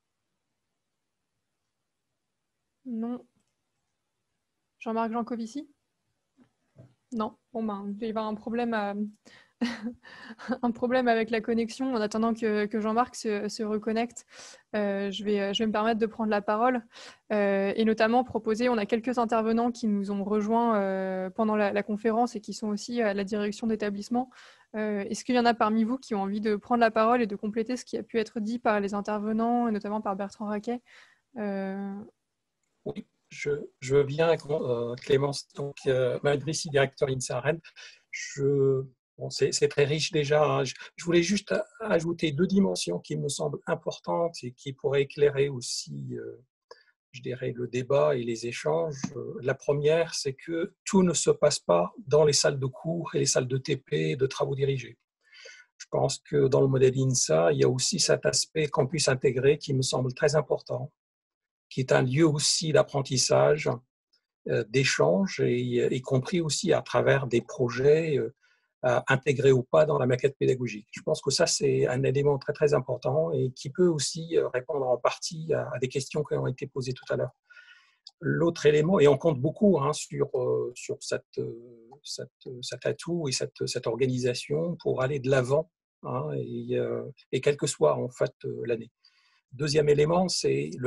Non. Jean-Marc Jancovici? Non. Bon, ben, il va y avoir un problème, à... un problème avec la connexion. En attendant que, que Jean-Marc se, se reconnecte, euh, je, vais, je vais me permettre de prendre la parole euh, et notamment proposer, on a quelques intervenants qui nous ont rejoints euh, pendant la, la conférence et qui sont aussi à la direction d'établissement. Euh, Est-ce qu'il y en a parmi vous qui ont envie de prendre la parole et de compléter ce qui a pu être dit par les intervenants, et notamment par Bertrand Raquet? euh... Oui, je, je veux bien, euh, Clémence, donc euh, malgré ici, directeur INSA Rennes. Je, bon, c'est très riche déjà. Hein. Je, je voulais juste ajouter deux dimensions qui me semblent importantes et qui pourraient éclairer aussi, euh, je dirais, le débat et les échanges. La première, c'est que tout ne se passe pas dans les salles de cours et les salles de T P et de travaux dirigés. Je pense que dans le modèle INSA, il y a aussi cet aspect campus intégré qui me semble très important, qui est un lieu aussi d'apprentissage, euh, d'échange, et y compris aussi à travers des projets euh, intégrés ou pas dans la maquette pédagogique. Je pense que ça, c'est un élément très, très important et qui peut aussi répondre en partie à, à des questions qui ont été posées tout à l'heure. L'autre élément, et on compte beaucoup hein, sur, euh, sur cette, cette, cet atout et cette, cette organisation pour aller de l'avant, hein, et, euh, et quelle que soit en fait l'année. Deuxième élément, c'est le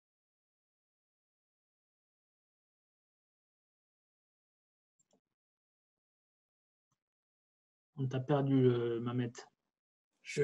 On t'a perdu, euh, Mamet. Je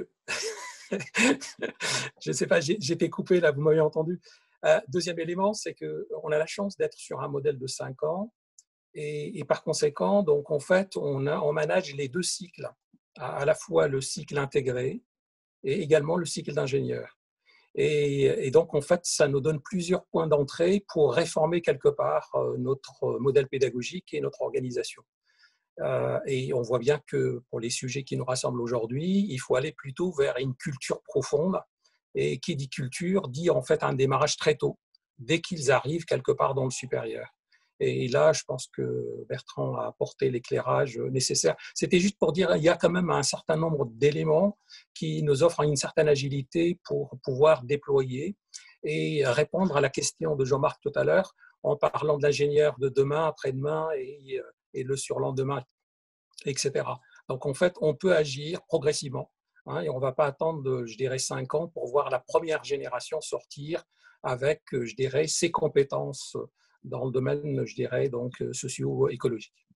ne sais pas, j'ai été coupé là, vous m'avez entendu. Euh, deuxième élément, c'est qu'on a la chance d'être sur un modèle de cinq ans Et, et par conséquent, donc, en fait, on, a, on manage les deux cycles, à, à la fois le cycle intégré et également le cycle d'ingénieur. Et, et donc, en fait, ça nous donne plusieurs points d'entrée pour réformer quelque part notre modèle pédagogique et notre organisation. Euh, et on voit bien que pour les sujets qui nous rassemblent aujourd'hui, il faut aller plutôt vers une culture profonde. Et qui dit culture dit en fait un démarrage très tôt, dès qu'ils arrivent quelque part dans le supérieur. Et là, je pense que Bertrand a apporté l'éclairage nécessaire. C'était juste pour dire qu'il y a quand même un certain nombre d'éléments qui nous offrent une certaine agilité pour pouvoir déployer et répondre à la question de Jean-Marc tout à l'heure en parlant de l'ingénieur de demain, après-demain et, et le surlendemain, et cetera. Donc, en fait, on peut agir progressivement. Hein, et on ne va pas attendre, je dirais, cinq ans pour voir la première génération sortir avec, je dirais, ses compétences dans le domaine, je dirais, donc socio-écologique.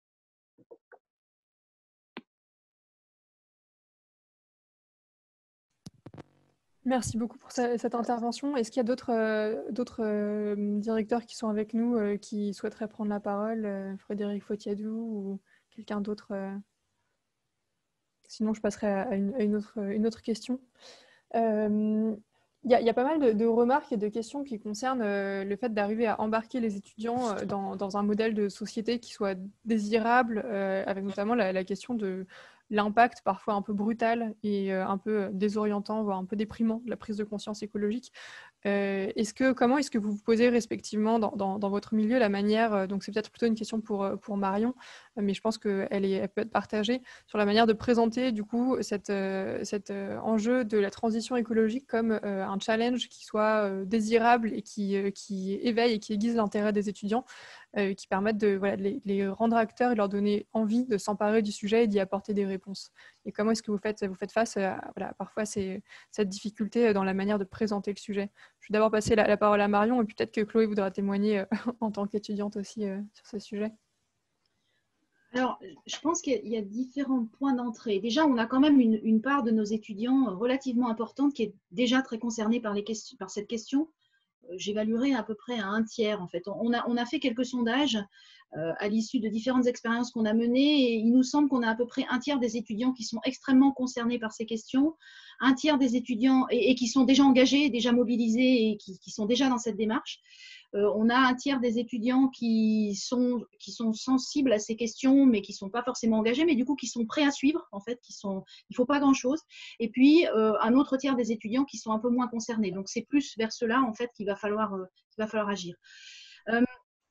Merci beaucoup pour cette intervention. Est-ce qu'il y a d'autres euh, d'autres euh, directeurs qui sont avec nous euh, qui souhaiteraient prendre la parole, euh, Frédéric Fotiadou ou quelqu'un d'autre euh... Sinon, je passerai à une, à une, autre, une autre question. Euh, Il y, a, il y a pas mal de, de remarques et de questions qui concernent euh, le fait d'arriver à embarquer les étudiants euh, dans, dans un modèle de société qui soit désirable, euh, avec notamment la, la question de l'impact parfois un peu brutal et euh, un peu désorientant, voire un peu déprimant de la prise de conscience écologique. Euh, est-ce que, comment est-ce que vous vous posez respectivement dans, dans, dans votre milieu la manière, euh, donc c'est peut-être plutôt une question pour, pour Marion, mais je pense qu'elle elle peut être partagée, sur la manière de présenter du coup cette, euh, cet euh, enjeu de la transition écologique comme euh, un challenge qui soit euh, désirable et qui, euh, qui éveille et qui aiguise l'intérêt des étudiants, euh, qui permettent de, voilà, de les, les rendre acteurs et leur donner envie de s'emparer du sujet et d'y apporter des réponses. Et comment est-ce que vous faites, vous faites face à voilà, parfois c'est, cette difficulté dans la manière de présenter le sujet? Je vais d'abord passer la, la parole à Marion et puis peut-être que Chloé voudra témoigner euh, en tant qu'étudiante aussi euh, sur ce sujet. Alors, je pense qu'il y a différents points d'entrée. Déjà, on a quand même une, une part de nos étudiants relativement importante qui est déjà très concernée par, les questions, par cette question. J'évaluerai à peu près à un tiers, en fait. On a, on a fait quelques sondages euh, à l'issue de différentes expériences qu'on a menées et il nous semble qu'on a à peu près un tiers des étudiants qui sont extrêmement concernés par ces questions, un tiers des étudiants et, et qui sont déjà engagés, déjà mobilisés et qui, qui sont déjà dans cette démarche. Euh, on a un tiers des étudiants qui sont, qui sont sensibles à ces questions, mais qui ne sont pas forcément engagés, mais du coup qui sont prêts à suivre, en fait, qui sont, il ne faut pas grand-chose. Et puis, euh, un autre tiers des étudiants qui sont un peu moins concernés. Donc, c'est plus vers cela, en fait, qu'il va falloir, euh, qu'il va falloir agir. Euh,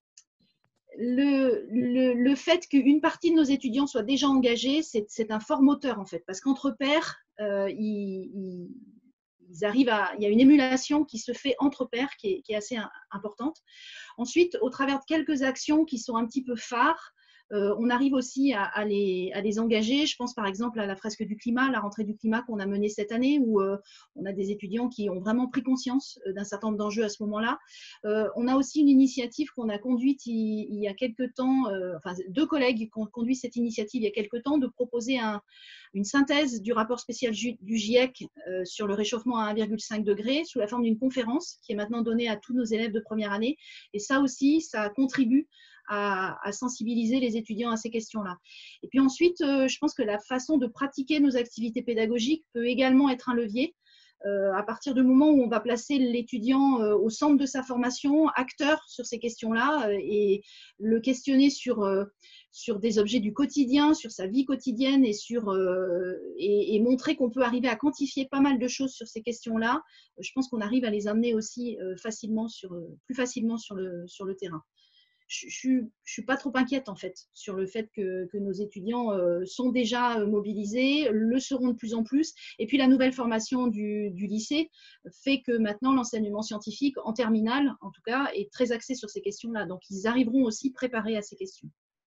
le, le, le fait qu'une partie de nos étudiants soit déjà engagés, c'est un fort moteur, en fait, parce qu'entre pairs, euh, ils, ils Ils arrivent à, il y a une émulation qui se fait entre pairs qui est, qui est assez importante. Ensuite, au travers de quelques actions qui sont un petit peu phares, euh, on arrive aussi à, à, les, à les engager. Je pense par exemple à la fresque du climat, la rentrée du climat qu'on a menée cette année, où euh, on a des étudiants qui ont vraiment pris conscience d'un certain nombre d'enjeux à ce moment-là. Euh, on a aussi une initiative qu'on a conduite il, il y a quelques temps, euh, enfin deux collègues qui ont conduit cette initiative il y a quelques temps, de proposer un, une synthèse du rapport spécial du GIEC euh, sur le réchauffement à un virgule cinq degré sous la forme d'une conférence qui est maintenant donnée à tous nos élèves de première année. Et ça aussi, ça contribue à, à sensibiliser les étudiants à ces questions-là. Et puis ensuite, euh, je pense que la façon de pratiquer nos activités pédagogiques peut également être un levier. Euh, à partir du moment où on va placer l'étudiant euh, au centre de sa formation, acteur sur ces questions-là, euh, et le questionner sur, euh, sur des objets du quotidien, sur sa vie quotidienne, et, sur, euh, et, et montrer qu'on peut arriver à quantifier pas mal de choses sur ces questions-là, euh, je pense qu'on arrive à les amener aussi euh, facilement sur, euh, plus facilement sur le, sur le terrain. Je ne suis pas trop inquiète en fait sur le fait que, que nos étudiants euh, sont déjà mobilisés, le seront de plus en plus. Et puis la nouvelle formation du, du lycée fait que maintenant l'enseignement scientifique, en terminale en tout cas, est très axé sur ces questions-là. Donc ils arriveront aussi préparés à ces questions.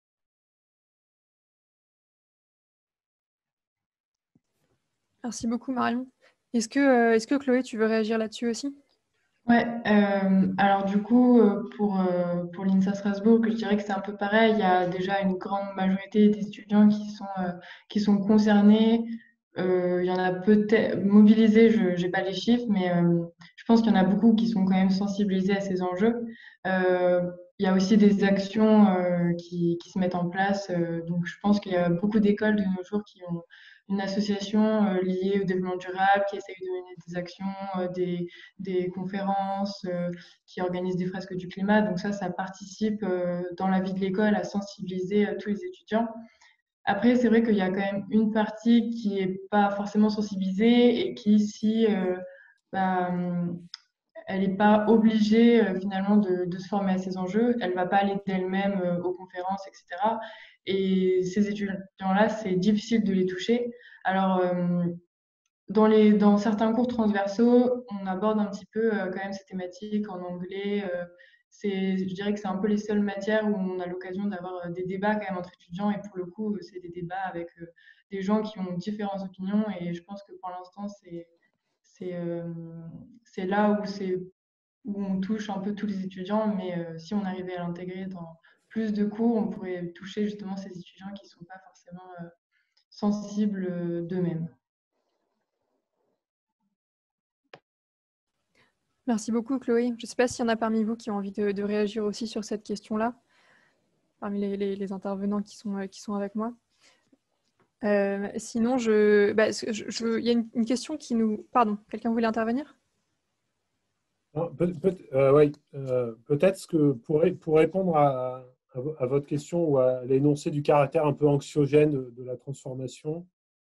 Merci beaucoup Marion. Est-ce que, euh, est-ce que Chloé, tu veux réagir là-dessus aussi ? Ouais, euh, alors du coup, pour, euh, pour l'INSA Strasbourg, je dirais que c'est un peu pareil. Il y a déjà une grande majorité des étudiants qui sont, euh, qui sont concernés. Euh, il y en a peut-être mobilisés, je n'ai pas les chiffres, mais euh, je pense qu'il y en a beaucoup qui sont quand même sensibilisés à ces enjeux. Euh, il y a aussi des actions euh, qui, qui se mettent en place. Euh, donc, je pense qu'il y a beaucoup d'écoles de nos jours qui ont une association euh, liée au développement durable, qui essaye de mener des actions, euh, des, des conférences, euh, qui organisent des fresques du climat. Donc ça, ça participe euh, dans la vie de l'école à sensibiliser euh, tous les étudiants. Après, c'est vrai qu'il y a quand même une partie qui n'est pas forcément sensibilisée et qui, si euh, bah, elle n'est pas obligée euh, finalement de, de se former à ces enjeux, elle ne va pas aller d'elle-même euh, aux conférences, et cetera. Et ces étudiants-là, c'est difficile de les toucher. Alors, euh, dans, les, dans certains cours transversaux, on aborde un petit peu euh, quand même ces thématiques en anglais. Euh, c'est, je dirais que c'est un peu les seules matières où on a l'occasion d'avoir euh, des débats quand même entre étudiants. Et pour le coup, c'est des débats avec euh, des gens qui ont différentes opinions. Et je pense que pour l'instant, c'est, c'est, euh, c'est là où, c'est, où on touche un peu tous les étudiants. Mais euh, si on arrivait à l'intégrer dans plus de cours, on pourrait toucher justement ces étudiants qui ne sont pas forcément euh, sensibles euh, d'eux-mêmes. Merci beaucoup, Chloé. Je ne sais pas s'il y en a parmi vous qui ont envie de, de réagir aussi sur cette question-là, parmi les, les, les intervenants qui sont, qui sont avec moi. Euh, sinon, je, bah, je, je, il y a une, une question qui nous... Pardon, quelqu'un voulait intervenir? Peut, peut, euh, oui, euh, peut-être que pour, pour répondre à, à, à votre question ou à l'énoncé du caractère un peu anxiogène de, de la transformation,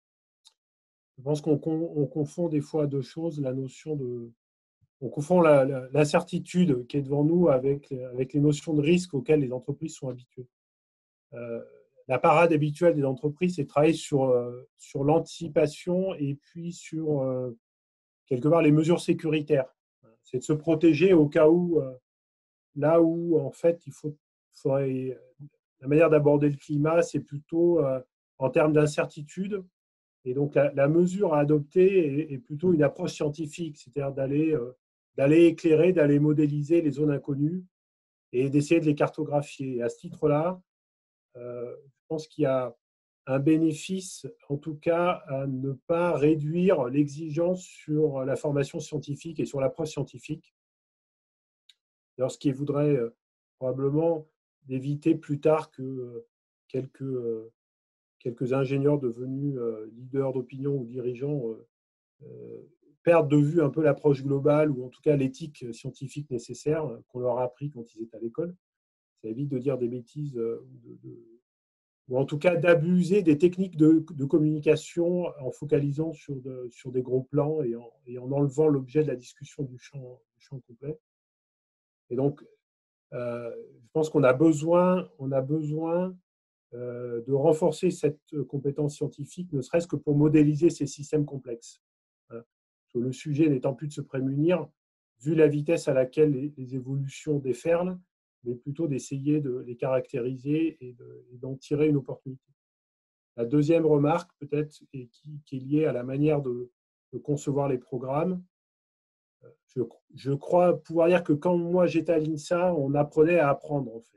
je pense qu'on on confond des fois deux choses, la notion de... On confond l'incertitude la, la, qui est devant nous avec, avec les notions de risque auxquelles les entreprises sont habituées. Euh, la parade habituelle des entreprises, c'est de travailler sur, euh, sur l'anticipation et puis sur, euh, quelque part, les mesures sécuritaires. C'est de se protéger au cas où, euh, là où, en fait, il faut, faudrait, la manière d'aborder le climat, c'est plutôt euh, en termes d'incertitude. Et donc, la, la mesure à adopter est, est plutôt une approche scientifique, c'est-à-dire d'aller euh, d'aller éclairer, d'aller modéliser les zones inconnues et d'essayer de les cartographier. Et à ce titre-là, euh, je pense qu'il y a un bénéfice, en tout cas, à ne pas réduire l'exigence sur la formation scientifique et sur l'approche scientifique. Alors, ce qui voudrait euh, probablement d'éviter plus tard que euh, quelques, euh, quelques ingénieurs devenus euh, leaders d'opinion ou dirigeants euh, euh, perdent de vue un peu l'approche globale ou en tout cas l'éthique scientifique nécessaire qu'on leur a appris quand ils étaient à l'école. Ça évite de dire des bêtises euh, de, de, ou en tout cas d'abuser des techniques de, de communication en focalisant sur, de, sur des gros plans et en, et en enlevant l'objet de la discussion du champ, du champ complet. Et donc, euh, je pense qu'on a besoin, on a besoin euh, de renforcer cette compétence scientifique, ne serait-ce que pour modéliser ces systèmes complexes. Hein. Le sujet n'étant plus de se prémunir, vu la vitesse à laquelle les, les évolutions déferlent, mais plutôt d'essayer de les caractériser et d'en tirer une opportunité. La deuxième remarque, peut-être, et qui, qui est liée à la manière de, de concevoir les programmes, je, je crois pouvoir dire que quand moi j'étais à l'INSA, on apprenait à apprendre, en fait.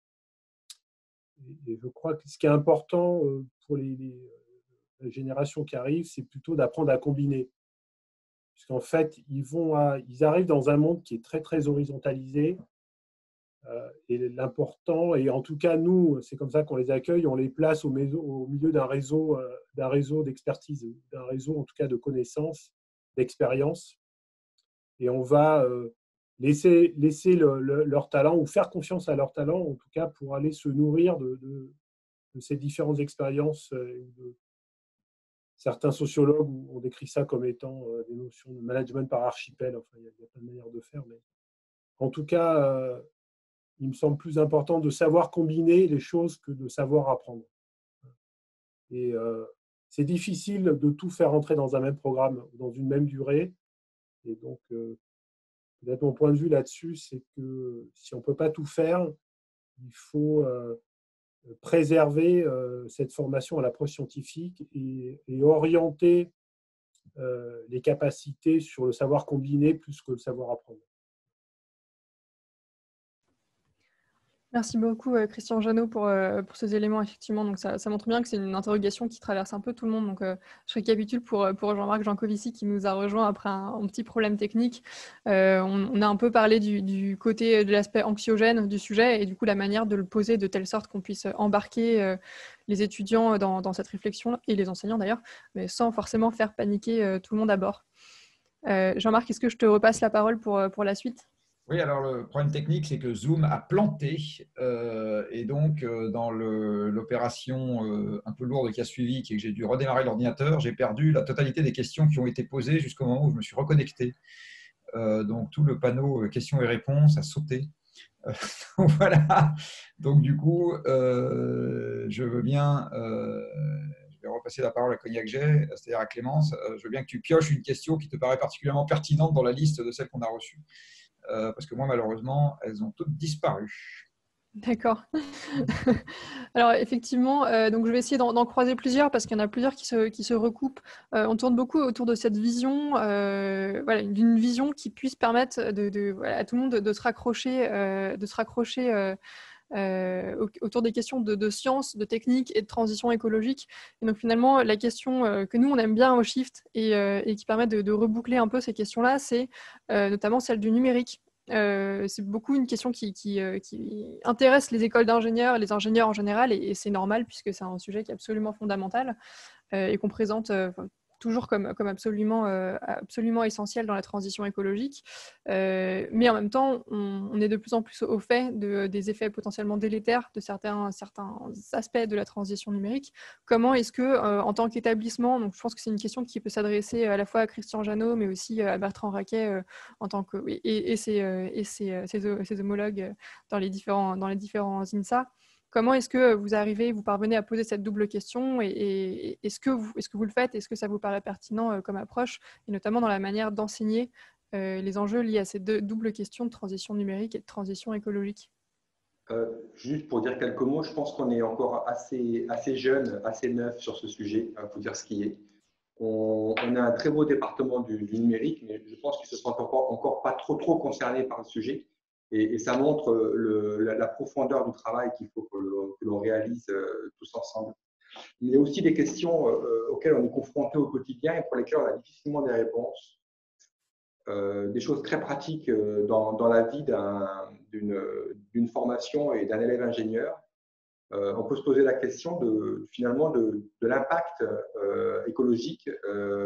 Et je crois que ce qui est important pour les, les, les générations qui arrivent, c'est plutôt d'apprendre à combiner. Puisqu'en fait, ils, vont à, ils arrivent dans un monde qui est très, très horizontalisé. Euh, et l'important, et en tout cas, nous, c'est comme ça qu'on les accueille, on les place au, au milieu d'un réseau, euh, d'un réseau d'expertise, d'un réseau en tout cas de connaissances, d'expérience. Et on va euh, laisser, laisser le, le, leur talent ou faire confiance à leur talent, en tout cas, pour aller se nourrir de, de, de ces différentes expériences. Euh, de, certains sociologues ont décrit ça comme étant euh, des notions de management par archipel. Enfin, il y a, il y a plein de manières de faire. Mais en tout cas, euh, il me semble plus important de savoir combiner les choses que de savoir apprendre. Et euh, c'est difficile de tout faire entrer dans un même programme, dans une même durée. Et donc, euh, peut-être mon point de vue là-dessus, c'est que si on ne peut pas tout faire, il faut euh, préserver euh, cette formation à l'approche scientifique et, et orienter euh, les capacités sur le savoir combiner plus que le savoir apprendre. Merci beaucoup, euh, Christian Janot, pour, euh, pour ces éléments, effectivement. Donc, ça, ça montre bien que c'est une interrogation qui traverse un peu tout le monde. Donc, euh, je récapitule pour, pour Jean-Marc Jancovici, qui nous a rejoint après un, un petit problème technique. Euh, on, on a un peu parlé du, du côté de l'aspect anxiogène du sujet et du coup, la manière de le poser de telle sorte qu'on puisse embarquer euh, les étudiants dans, dans cette réflexion, et les enseignants d'ailleurs, mais sans forcément faire paniquer euh, tout le monde à bord. Euh, Jean-Marc, est-ce que je te repasse la parole pour, pour la suite ? Oui, alors le problème technique, c'est que Zoom a planté euh, et donc euh, dans l'opération euh, un peu lourde qui a suivi, qui est que j'ai dû redémarrer l'ordinateur, j'ai perdu la totalité des questions qui ont été posées jusqu'au moment où je me suis reconnecté. Euh, donc tout le panneau euh, questions et réponses a sauté. Euh, voilà. Donc du coup, euh, je veux bien, euh, je vais repasser la parole à Cognac G, c'est-à-dire à Clémence. Euh, je veux bien que tu pioches une question qui te paraît particulièrement pertinente dans la liste de celles qu'on a reçues. Euh, parce que moi, malheureusement, elles ont toutes disparu. D'accord. Alors effectivement, euh, donc je vais essayer d'en croiser plusieurs parce qu'il y en a plusieurs qui se, qui se recoupent. Euh, on tourne beaucoup autour de cette vision, euh, voilà, d'une vision qui puisse permettre de, de, voilà, à tout le monde de, de se raccrocher, euh, de se raccrocher euh, euh, autour des questions de, de science, de technique et de transition écologique. Et donc finalement, la question euh, que nous, on aime bien au Shift et, euh, et qui permet de, de reboucler un peu ces questions-là, c'est euh, notamment celle du numérique. Euh, c'est beaucoup une question qui, qui, euh, qui intéresse les écoles d'ingénieurs, les ingénieurs en général, et, et c'est normal puisque c'est un sujet qui est absolument fondamental euh, et qu'on présente euh, toujours comme, comme absolument, euh, absolument essentiel dans la transition écologique. Euh, mais en même temps, on, on est de plus en plus au fait de, des effets potentiellement délétères de certains, certains aspects de la transition numérique. Comment est-ce que, euh, en tant qu'établissement, donc je pense que c'est une question qui peut s'adresser à la fois à Christian Janot, mais aussi à Bertrand Raquet euh, en tant que, et, et, ses, et ses, ses, ses homologues dans les différents, dans les différents INSA. Comment est-ce que vous arrivez, vous parvenez à poser cette double question et, et est-ce que, vous, est-ce que vous le faites? Est-ce que ça vous paraît pertinent euh, comme approche? Et notamment dans la manière d'enseigner euh, les enjeux liés à ces deux doubles questions de transition numérique et de transition écologique. Euh, juste pour dire quelques mots, je pense qu'on est encore assez, assez jeune, assez neuf sur ce sujet, il faut dire ce qui est. On, on a un très beau département du, du numérique, mais je pense qu'ils ne se sentent encore, encore pas trop, trop concernés par le sujet. Et, et ça montre le, la, la profondeur du travail qu'il faut que l'on réalise euh, tous ensemble. Il y a aussi des questions euh, auxquelles on est confronté au quotidien et pour lesquelles on a difficilement des réponses. Euh, des choses très pratiques euh, dans, dans la vie d'une un, formation et d'un élève ingénieur. Euh, on peut se poser la question de, finalement de, de l'impact euh, écologique euh,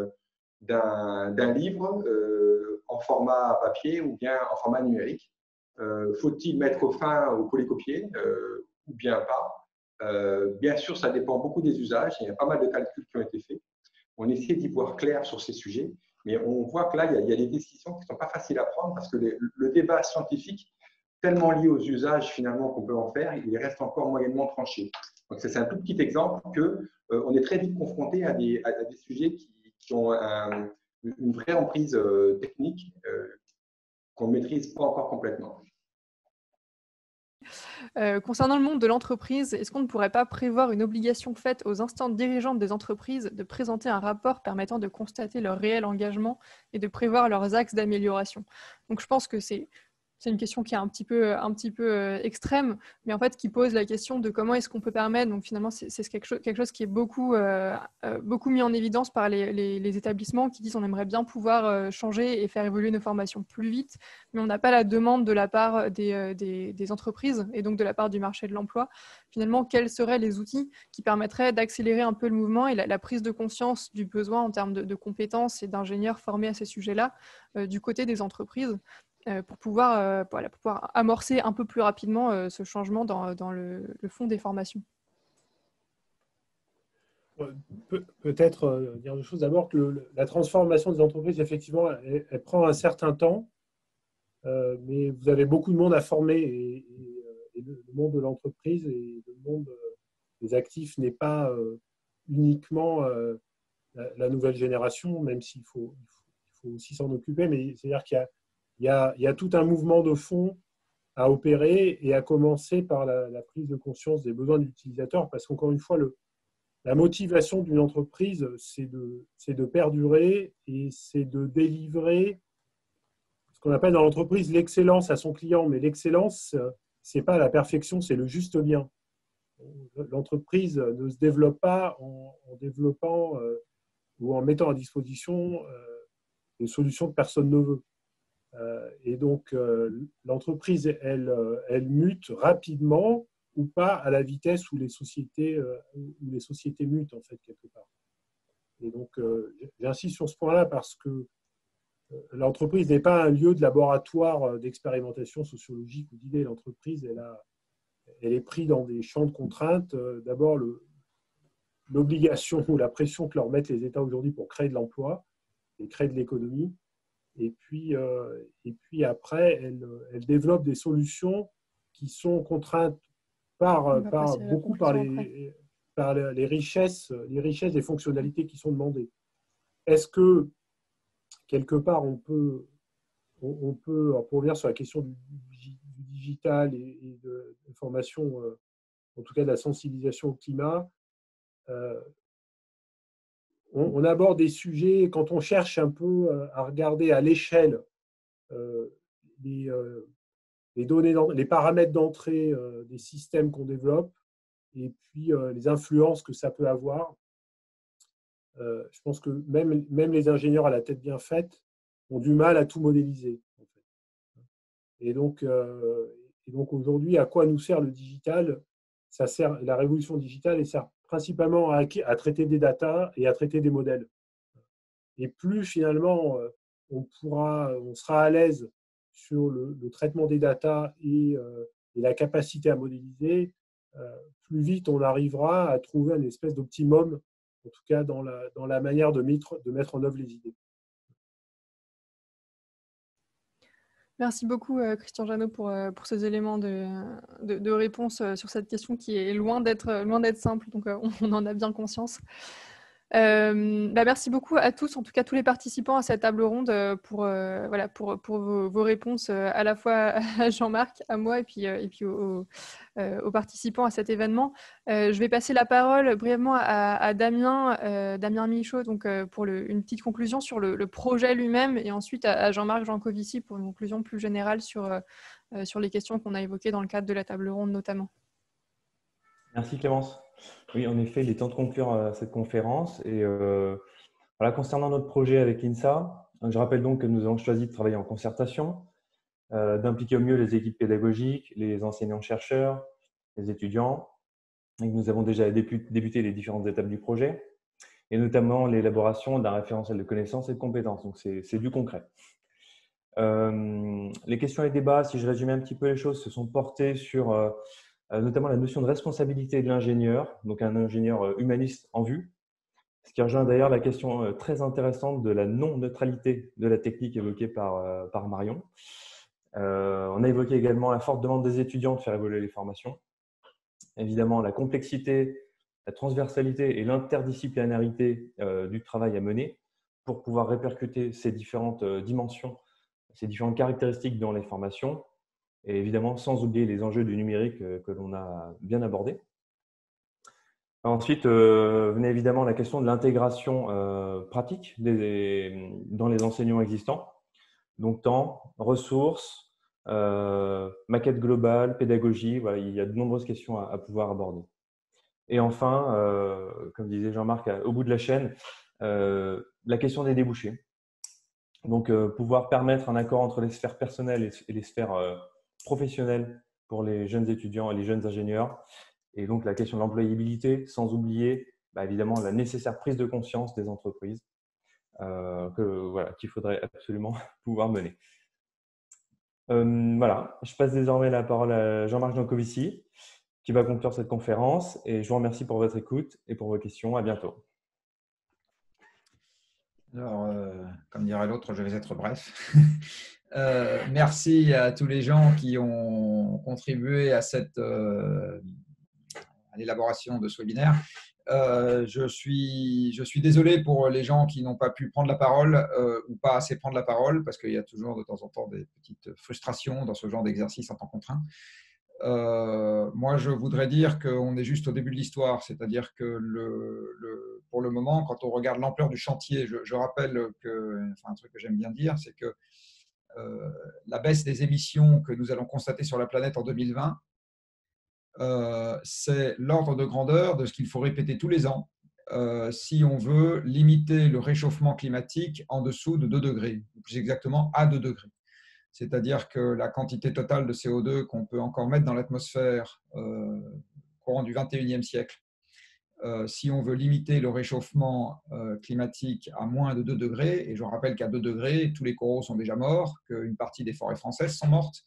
d'un livre euh, en format papier ou bien en format numérique. Euh, faut-il mettre fin au coller-copier euh, ou bien pas? euh, Bien sûr, ça dépend beaucoup des usages. Il y a pas mal de calculs qui ont été faits. On essaie d'y voir clair sur ces sujets, mais on voit que là, il y a, il y a des décisions qui ne sont pas faciles à prendre parce que les, le débat scientifique, tellement lié aux usages finalement qu'on peut en faire, il reste encore moyennement tranché. Donc, c'est un tout petit exemple que euh, on est très vite confronté à des, à, à des sujets qui, qui ont un, une vraie emprise euh, technique euh, qu'on ne maîtrise pas encore complètement. Euh, concernant le monde de l'entreprise, est-ce qu'on ne pourrait pas prévoir une obligation faite aux instances dirigeantes des entreprises de présenter un rapport permettant de constater leur réel engagement et de prévoir leurs axes d'amélioration? Donc je pense que c'est c'est une question qui est un petit peu, un petit peu euh, extrême, mais en fait qui pose la question de comment est-ce qu'on peut permettre, donc finalement c'est quelque chose, quelque chose qui est beaucoup, euh, euh, beaucoup mis en évidence par les, les, les établissements qui disent on aimerait bien pouvoir euh, changer et faire évoluer nos formations plus vite, mais on n'a pas la demande de la part des, euh, des, des entreprises et donc de la part du marché de l'emploi. Finalement, quels seraient les outils qui permettraient d'accélérer un peu le mouvement et la, la prise de conscience du besoin en termes de, de compétences et d'ingénieurs formés à ces sujets-là euh, du côté des entreprises pour pouvoir, euh, voilà, pour pouvoir amorcer un peu plus rapidement euh, ce changement dans, dans le, le fond des formations. Pe Peut-être euh, dire deux choses. D'abord, que le, la transformation des entreprises, effectivement, elle, elle prend un certain temps, euh, mais vous avez beaucoup de monde à former et, et, et le, le monde de l'entreprise et le monde euh, des actifs n'est pas euh, uniquement euh, la, la nouvelle génération, même s'il faut, il faut, il faut aussi s'en occuper, mais c'est-à-dire qu'il y a Il y, a, il y a tout un mouvement de fond à opérer et à commencer par la, la prise de conscience des besoins de l'utilisateur parce qu'encore une fois, le, la motivation d'une entreprise, c'est de, c'est de perdurer et c'est de délivrer ce qu'on appelle dans l'entreprise l'excellence à son client. Mais l'excellence, c'est pas la perfection, c'est le juste lien. L'entreprise ne se développe pas en, en développant euh, ou en mettant à disposition euh, des solutions que personne ne veut. Euh, et donc, euh, l'entreprise, elle, elle mute rapidement ou pas à la vitesse où les sociétés, euh, où les sociétés mutent, en fait, quelque part. Et donc, euh, j'insiste sur ce point-là parce que l'entreprise n'est pas un lieu de laboratoire d'expérimentation sociologique ou d'idées. L'entreprise, elle, a, elle est prise dans des champs de contraintes. D'abord, le, l'obligation ou la pression que leur mettent les États aujourd'hui pour créer de l'emploi et créer de l'économie. Et puis, euh, et puis après, elle, elle développe des solutions qui sont contraintes par, par, beaucoup par les, par les richesses, les richesses et fonctionnalités qui sont demandées. Est-ce que, quelque part, on peut, on, on peut pour revenir sur la question du, du digital et, et de l'information, euh, en tout cas de la sensibilisation au climat, euh, on, on aborde des sujets, quand on cherche un peu à regarder à l'échelle euh, les, euh, les données, les paramètres d'entrée euh, des systèmes qu'on développe et puis euh, les influences que ça peut avoir. Euh, je pense que même, même les ingénieurs à la tête bien faite ont du mal à tout modéliser. En fait. Et donc, euh, et donc aujourd'hui, à quoi nous sert le digital? Ça sert, la révolution digitale, elle sert principalement à, à traiter des datas et à traiter des modèles. Et plus finalement, on, pourra, on sera à l'aise sur le, le traitement des datas et, euh, et la capacité à modéliser, euh, plus vite on arrivera à trouver une espèce d'optimum, en tout cas dans la, dans la manière de mettre, de mettre en œuvre les idées. Merci beaucoup, Christian Janot, pour, pour ces éléments de, de, de réponse sur cette question qui est loin d'être, loin d'être simple, donc on en a bien conscience. Euh, bah merci beaucoup à tous, en tout cas tous les participants à cette table ronde pour, euh, voilà, pour, pour vos, vos réponses à la fois à Jean-Marc, à moi et puis, et puis aux, aux, aux participants à cet événement. Euh, je vais passer la parole brièvement à, à Damien, euh, Damien Michaud donc, euh, pour le, une petite conclusion sur le, le projet lui-même et ensuite à, à Jean-Marc Jancovici pour une conclusion plus générale sur, euh, sur les questions qu'on a évoquées dans le cadre de la table ronde notamment. Merci Clémence. Oui, en effet, il est temps de conclure euh, cette conférence. Et euh, voilà, concernant notre projet avec l'I N S A, je rappelle donc que nous avons choisi de travailler en concertation, euh, d'impliquer au mieux les équipes pédagogiques, les enseignants-chercheurs, les étudiants, et que nous avons déjà débuté les différentes étapes du projet, et notamment l'élaboration d'un référentiel de connaissances et de compétences. Donc, c'est du concret. Euh, les questions et débats, si je résumais un petit peu les choses, se sont portés sur euh, notamment la notion de responsabilité de l'ingénieur, donc un ingénieur humaniste en vue, ce qui rejoint d'ailleurs la question très intéressante de la non-neutralité de la technique évoquée par, par Marion. Euh, on a évoqué également la forte demande des étudiants de faire évoluer les formations, évidemment la complexité, la transversalité et l'interdisciplinarité euh, du travail à mener pour pouvoir répercuter ces différentes euh, dimensions, ces différentes caractéristiques dans les formations, et évidemment sans oublier les enjeux du numérique euh, que l'on a bien abordés. Ensuite, euh, venait évidemment la question de l'intégration euh, pratique des, dans les enseignements existants, donc temps, ressources, euh, maquette globale, pédagogie, voilà, il y a de nombreuses questions à, à pouvoir aborder. Et enfin, euh, comme disait Jean-Marc, au bout de la chaîne, euh, la question des débouchés. Donc, euh, pouvoir permettre un accord entre les sphères personnelles et, et les sphères euh, professionnelles pour les jeunes étudiants et les jeunes ingénieurs. Et donc, la question de l'employabilité, sans oublier bah, évidemment la nécessaire prise de conscience des entreprises euh, que, voilà, qu'il faudrait absolument pouvoir mener. Euh, voilà, je passe désormais la parole à Jean-Marc Jancovici qui va conclure cette conférence. Et je vous remercie pour votre écoute et pour vos questions. À bientôt. Alors, euh, comme dirait l'autre, je vais être bref. euh, merci à tous les gens qui ont contribué à cette euh, à l'élaboration de ce webinaire. Euh, je, suis, je suis désolé pour les gens qui n'ont pas pu prendre la parole euh, ou pas assez prendre la parole, parce qu'il y a toujours de temps en temps des petites frustrations dans ce genre d'exercice en temps contraint. Euh, moi, je voudrais dire qu'on est juste au début de l'histoire, c'est-à-dire que le, le, pour le moment, quand on regarde l'ampleur du chantier, je, je rappelle que, enfin, un truc que j'aime bien dire, c'est que euh, la baisse des émissions que nous allons constater sur la planète en deux mille vingt, euh, c'est l'ordre de grandeur de ce qu'il faut répéter tous les ans euh, si on veut limiter le réchauffement climatique en dessous de deux degrés, ou plus exactement à deux degrés. C'est-à-dire que la quantité totale de C O deux qu'on peut encore mettre dans l'atmosphère euh, au courant du vingt et unième siècle, euh, si on veut limiter le réchauffement euh, climatique à moins de deux degrés, et je rappelle qu'à deux degrés, tous les coraux sont déjà morts, qu'une partie des forêts françaises sont mortes,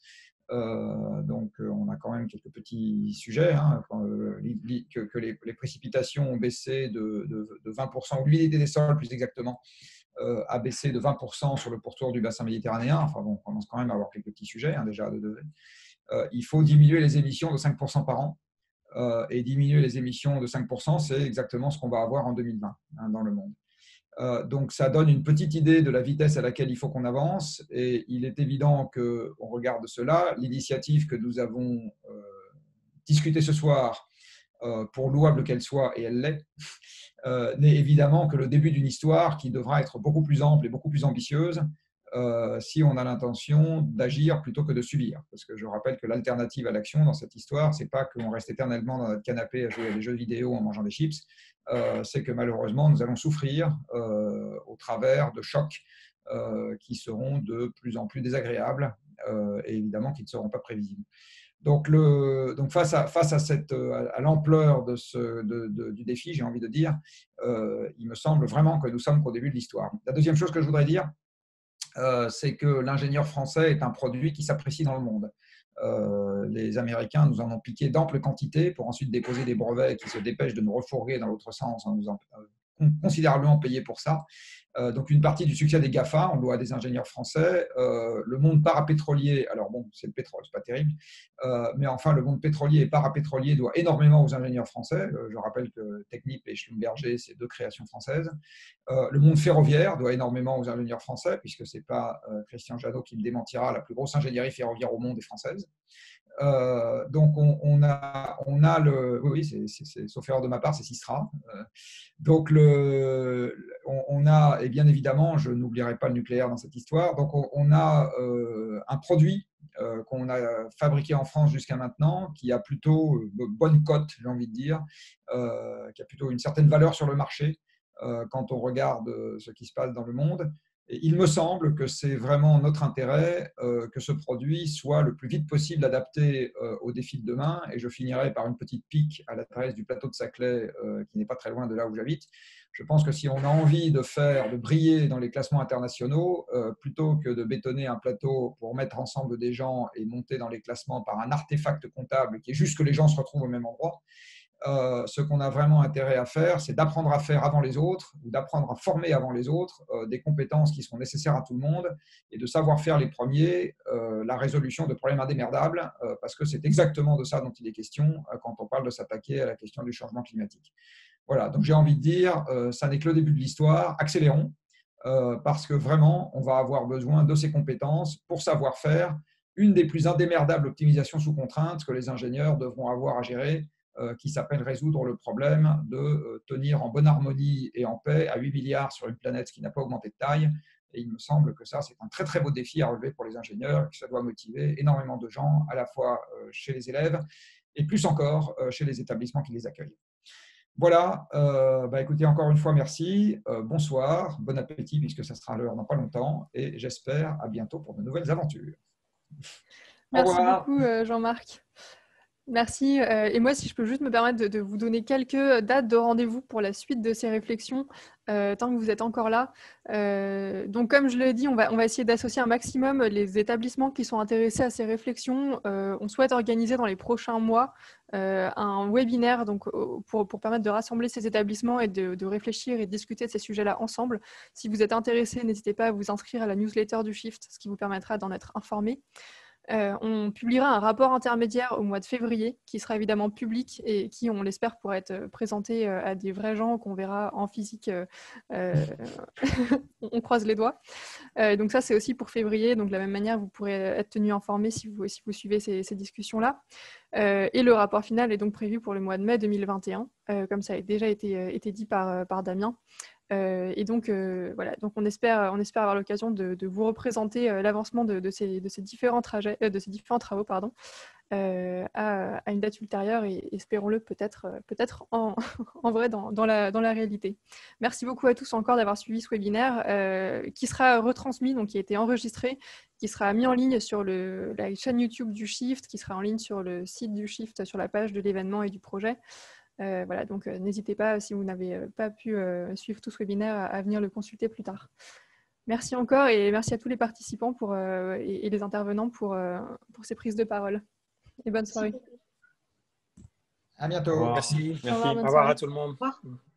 euh, donc on a quand même quelques petits sujets, hein, que, que les, les précipitations ont baissé de, de, de vingt pour cent, ou l'humidité des sols plus exactement, Euh, a baissé de vingt pour cent sur le pourtour du bassin méditerranéen. Enfin bon, on commence quand même à avoir quelques petits sujets, hein, déjà à deux degrés. Euh, il faut diminuer les émissions de cinq pour cent par an. Euh, et diminuer les émissions de cinq pour cent, c'est exactement ce qu'on va avoir en deux mille vingt hein, dans le monde. Euh, donc ça donne une petite idée de la vitesse à laquelle il faut qu'on avance. Et il est évident qu'on regarde cela. L'initiative que nous avons euh, discutée ce soir, euh, pour louable qu'elle soit, et elle l'est, Euh, n'est évidemment que le début d'une histoire qui devra être beaucoup plus ample et beaucoup plus ambitieuse euh, si on a l'intention d'agir plutôt que de subir. Parce que je rappelle que l'alternative à l'action dans cette histoire, c'est pas qu'on reste éternellement dans notre canapé à jouer à des jeux vidéo en mangeant des chips, euh, c'est que malheureusement nous allons souffrir euh, au travers de chocs euh, qui seront de plus en plus désagréables euh, et évidemment qui ne seront pas prévisibles. Donc, le, donc face à, face à, cette, à l'ampleur de ce, de, de, du défi, j'ai envie de dire, euh, il me semble vraiment que nous sommes qu'au début de l'histoire. La deuxième chose que je voudrais dire, euh, c'est que l'ingénieur français est un produit qui s'apprécie dans le monde. Euh, les Américains nous en ont piqué d'amples quantités pour ensuite déposer des brevets qui se dépêchent de nous refourguer dans l'autre sens en nous en, euh, considérablement payés pour ça. Euh, donc une partie du succès des GAFA, on doit à des ingénieurs français. Euh, le monde parapétrolier, alors bon, c'est le pétrole, c'est pas terrible, euh, mais enfin le monde pétrolier et parapétrolier doit énormément aux ingénieurs français. Euh, je rappelle que Technip et Schlumberger, c'est deux créations françaises. Euh, le monde ferroviaire doit énormément aux ingénieurs français, puisque c'est pas euh, Christian Jadot qui me démentira, la plus grosse ingénierie ferroviaire au monde est française. Euh, donc on, on, a, on a le, oui, c'est, c'est, c'est, sauf erreur de ma part, c'est Sisra. Euh, donc le, on, on a, et bien évidemment, je n'oublierai pas le nucléaire dans cette histoire. Donc on, on a euh, un produit euh, qu'on a fabriqué en France jusqu'à maintenant, qui a plutôt de bonne cote, j'ai envie de dire, euh, qui a plutôt une certaine valeur sur le marché euh, quand on regarde ce qui se passe dans le monde. Et il me semble que c'est vraiment notre intérêt euh, que ce produit soit le plus vite possible adapté euh, aux défis de demain. Et je finirai par une petite pique à l'adresse du plateau de Saclay, euh, qui n'est pas très loin de là où j'habite. Je pense que si on a envie de faire, de briller dans les classements internationaux, euh, plutôt que de bétonner un plateau pour mettre ensemble des gens et monter dans les classements par un artefact comptable qui est juste que les gens se retrouvent au même endroit, Euh, ce qu'on a vraiment intérêt à faire, c'est d'apprendre à faire avant les autres, ou d'apprendre à former avant les autres euh, des compétences qui seront nécessaires à tout le monde, et de savoir faire les premiers euh, la résolution de problèmes indémerdables, euh, parce que c'est exactement de ça dont il est question euh, quand on parle de s'attaquer à la question du changement climatique. Voilà, donc j'ai envie de dire, euh, ça n'est que le début de l'histoire, accélérons, euh, parce que vraiment, on va avoir besoin de ces compétences pour savoir faire une des plus indémerdables optimisations sous contrainte que les ingénieurs devront avoir à gérer, Euh, qui s'appelle résoudre le problème de euh, tenir en bonne harmonie et en paix à huit milliards sur une planète qui n'a pas augmenté de taille. Et il me semble que ça, c'est un très très beau défi à relever pour les ingénieurs, et que ça doit motiver énormément de gens, à la fois euh, chez les élèves et plus encore euh, chez les établissements qui les accueillent. Voilà, euh, bah écoutez, encore une fois, merci, euh, bonsoir, bon appétit, puisque ça sera à l'heure dans pas longtemps, et j'espère à bientôt pour de nouvelles aventures. Merci beaucoup, Jean-Marc. Merci. Et moi, si je peux juste me permettre de, de vous donner quelques dates de rendez-vous pour la suite de ces réflexions, euh, tant que vous êtes encore là. Euh, donc, comme je l'ai dit, on va, on va essayer d'associer un maximum les établissements qui sont intéressés à ces réflexions. Euh, on souhaite organiser dans les prochains mois euh, un webinaire donc, pour, pour permettre de rassembler ces établissements et de, de réfléchir et de discuter de ces sujets-là ensemble. Si vous êtes intéressés, n'hésitez pas à vous inscrire à la newsletter du Shift, ce qui vous permettra d'en être informé. Euh, on publiera un rapport intermédiaire au mois de février qui sera évidemment public et qui, on l'espère, pourra être présenté à des vrais gens qu'on verra en physique. Euh, on croise les doigts. Euh, donc ça, c'est aussi pour février. Donc de la même manière, vous pourrez être tenu informé si vous, si vous suivez ces, ces discussions-là. Euh, et le rapport final est donc prévu pour le mois de mai deux mille vingt et un, euh, comme ça a déjà été, été dit par, par Damien. Euh, et donc, euh, voilà, donc on espère, on espère avoir l'occasion de, de vous représenter euh, l'avancement de, de, ces, de ces différents trajets, euh, de ces différents travaux, pardon, euh, à, à une date ultérieure et espérons-le peut-être, peut-être en, en vrai dans, dans, la, dans la réalité. Merci beaucoup à tous encore d'avoir suivi ce webinaire euh, qui sera retransmis, donc qui a été enregistré, qui sera mis en ligne sur le, la chaîne YouTube du Shift, qui sera en ligne sur le site du Shift, sur la page de l'événement et du projet. Euh, voilà, donc euh, n'hésitez pas, si vous n'avez euh, pas pu euh, suivre tout ce webinaire, à, à venir le consulter plus tard. Merci encore et merci à tous les participants pour, euh, et, et les intervenants pour, euh, pour ces prises de parole. Et bonne soirée. À bientôt. Merci. Au revoir, bonne Au revoir soirée. à tout le monde. Au revoir.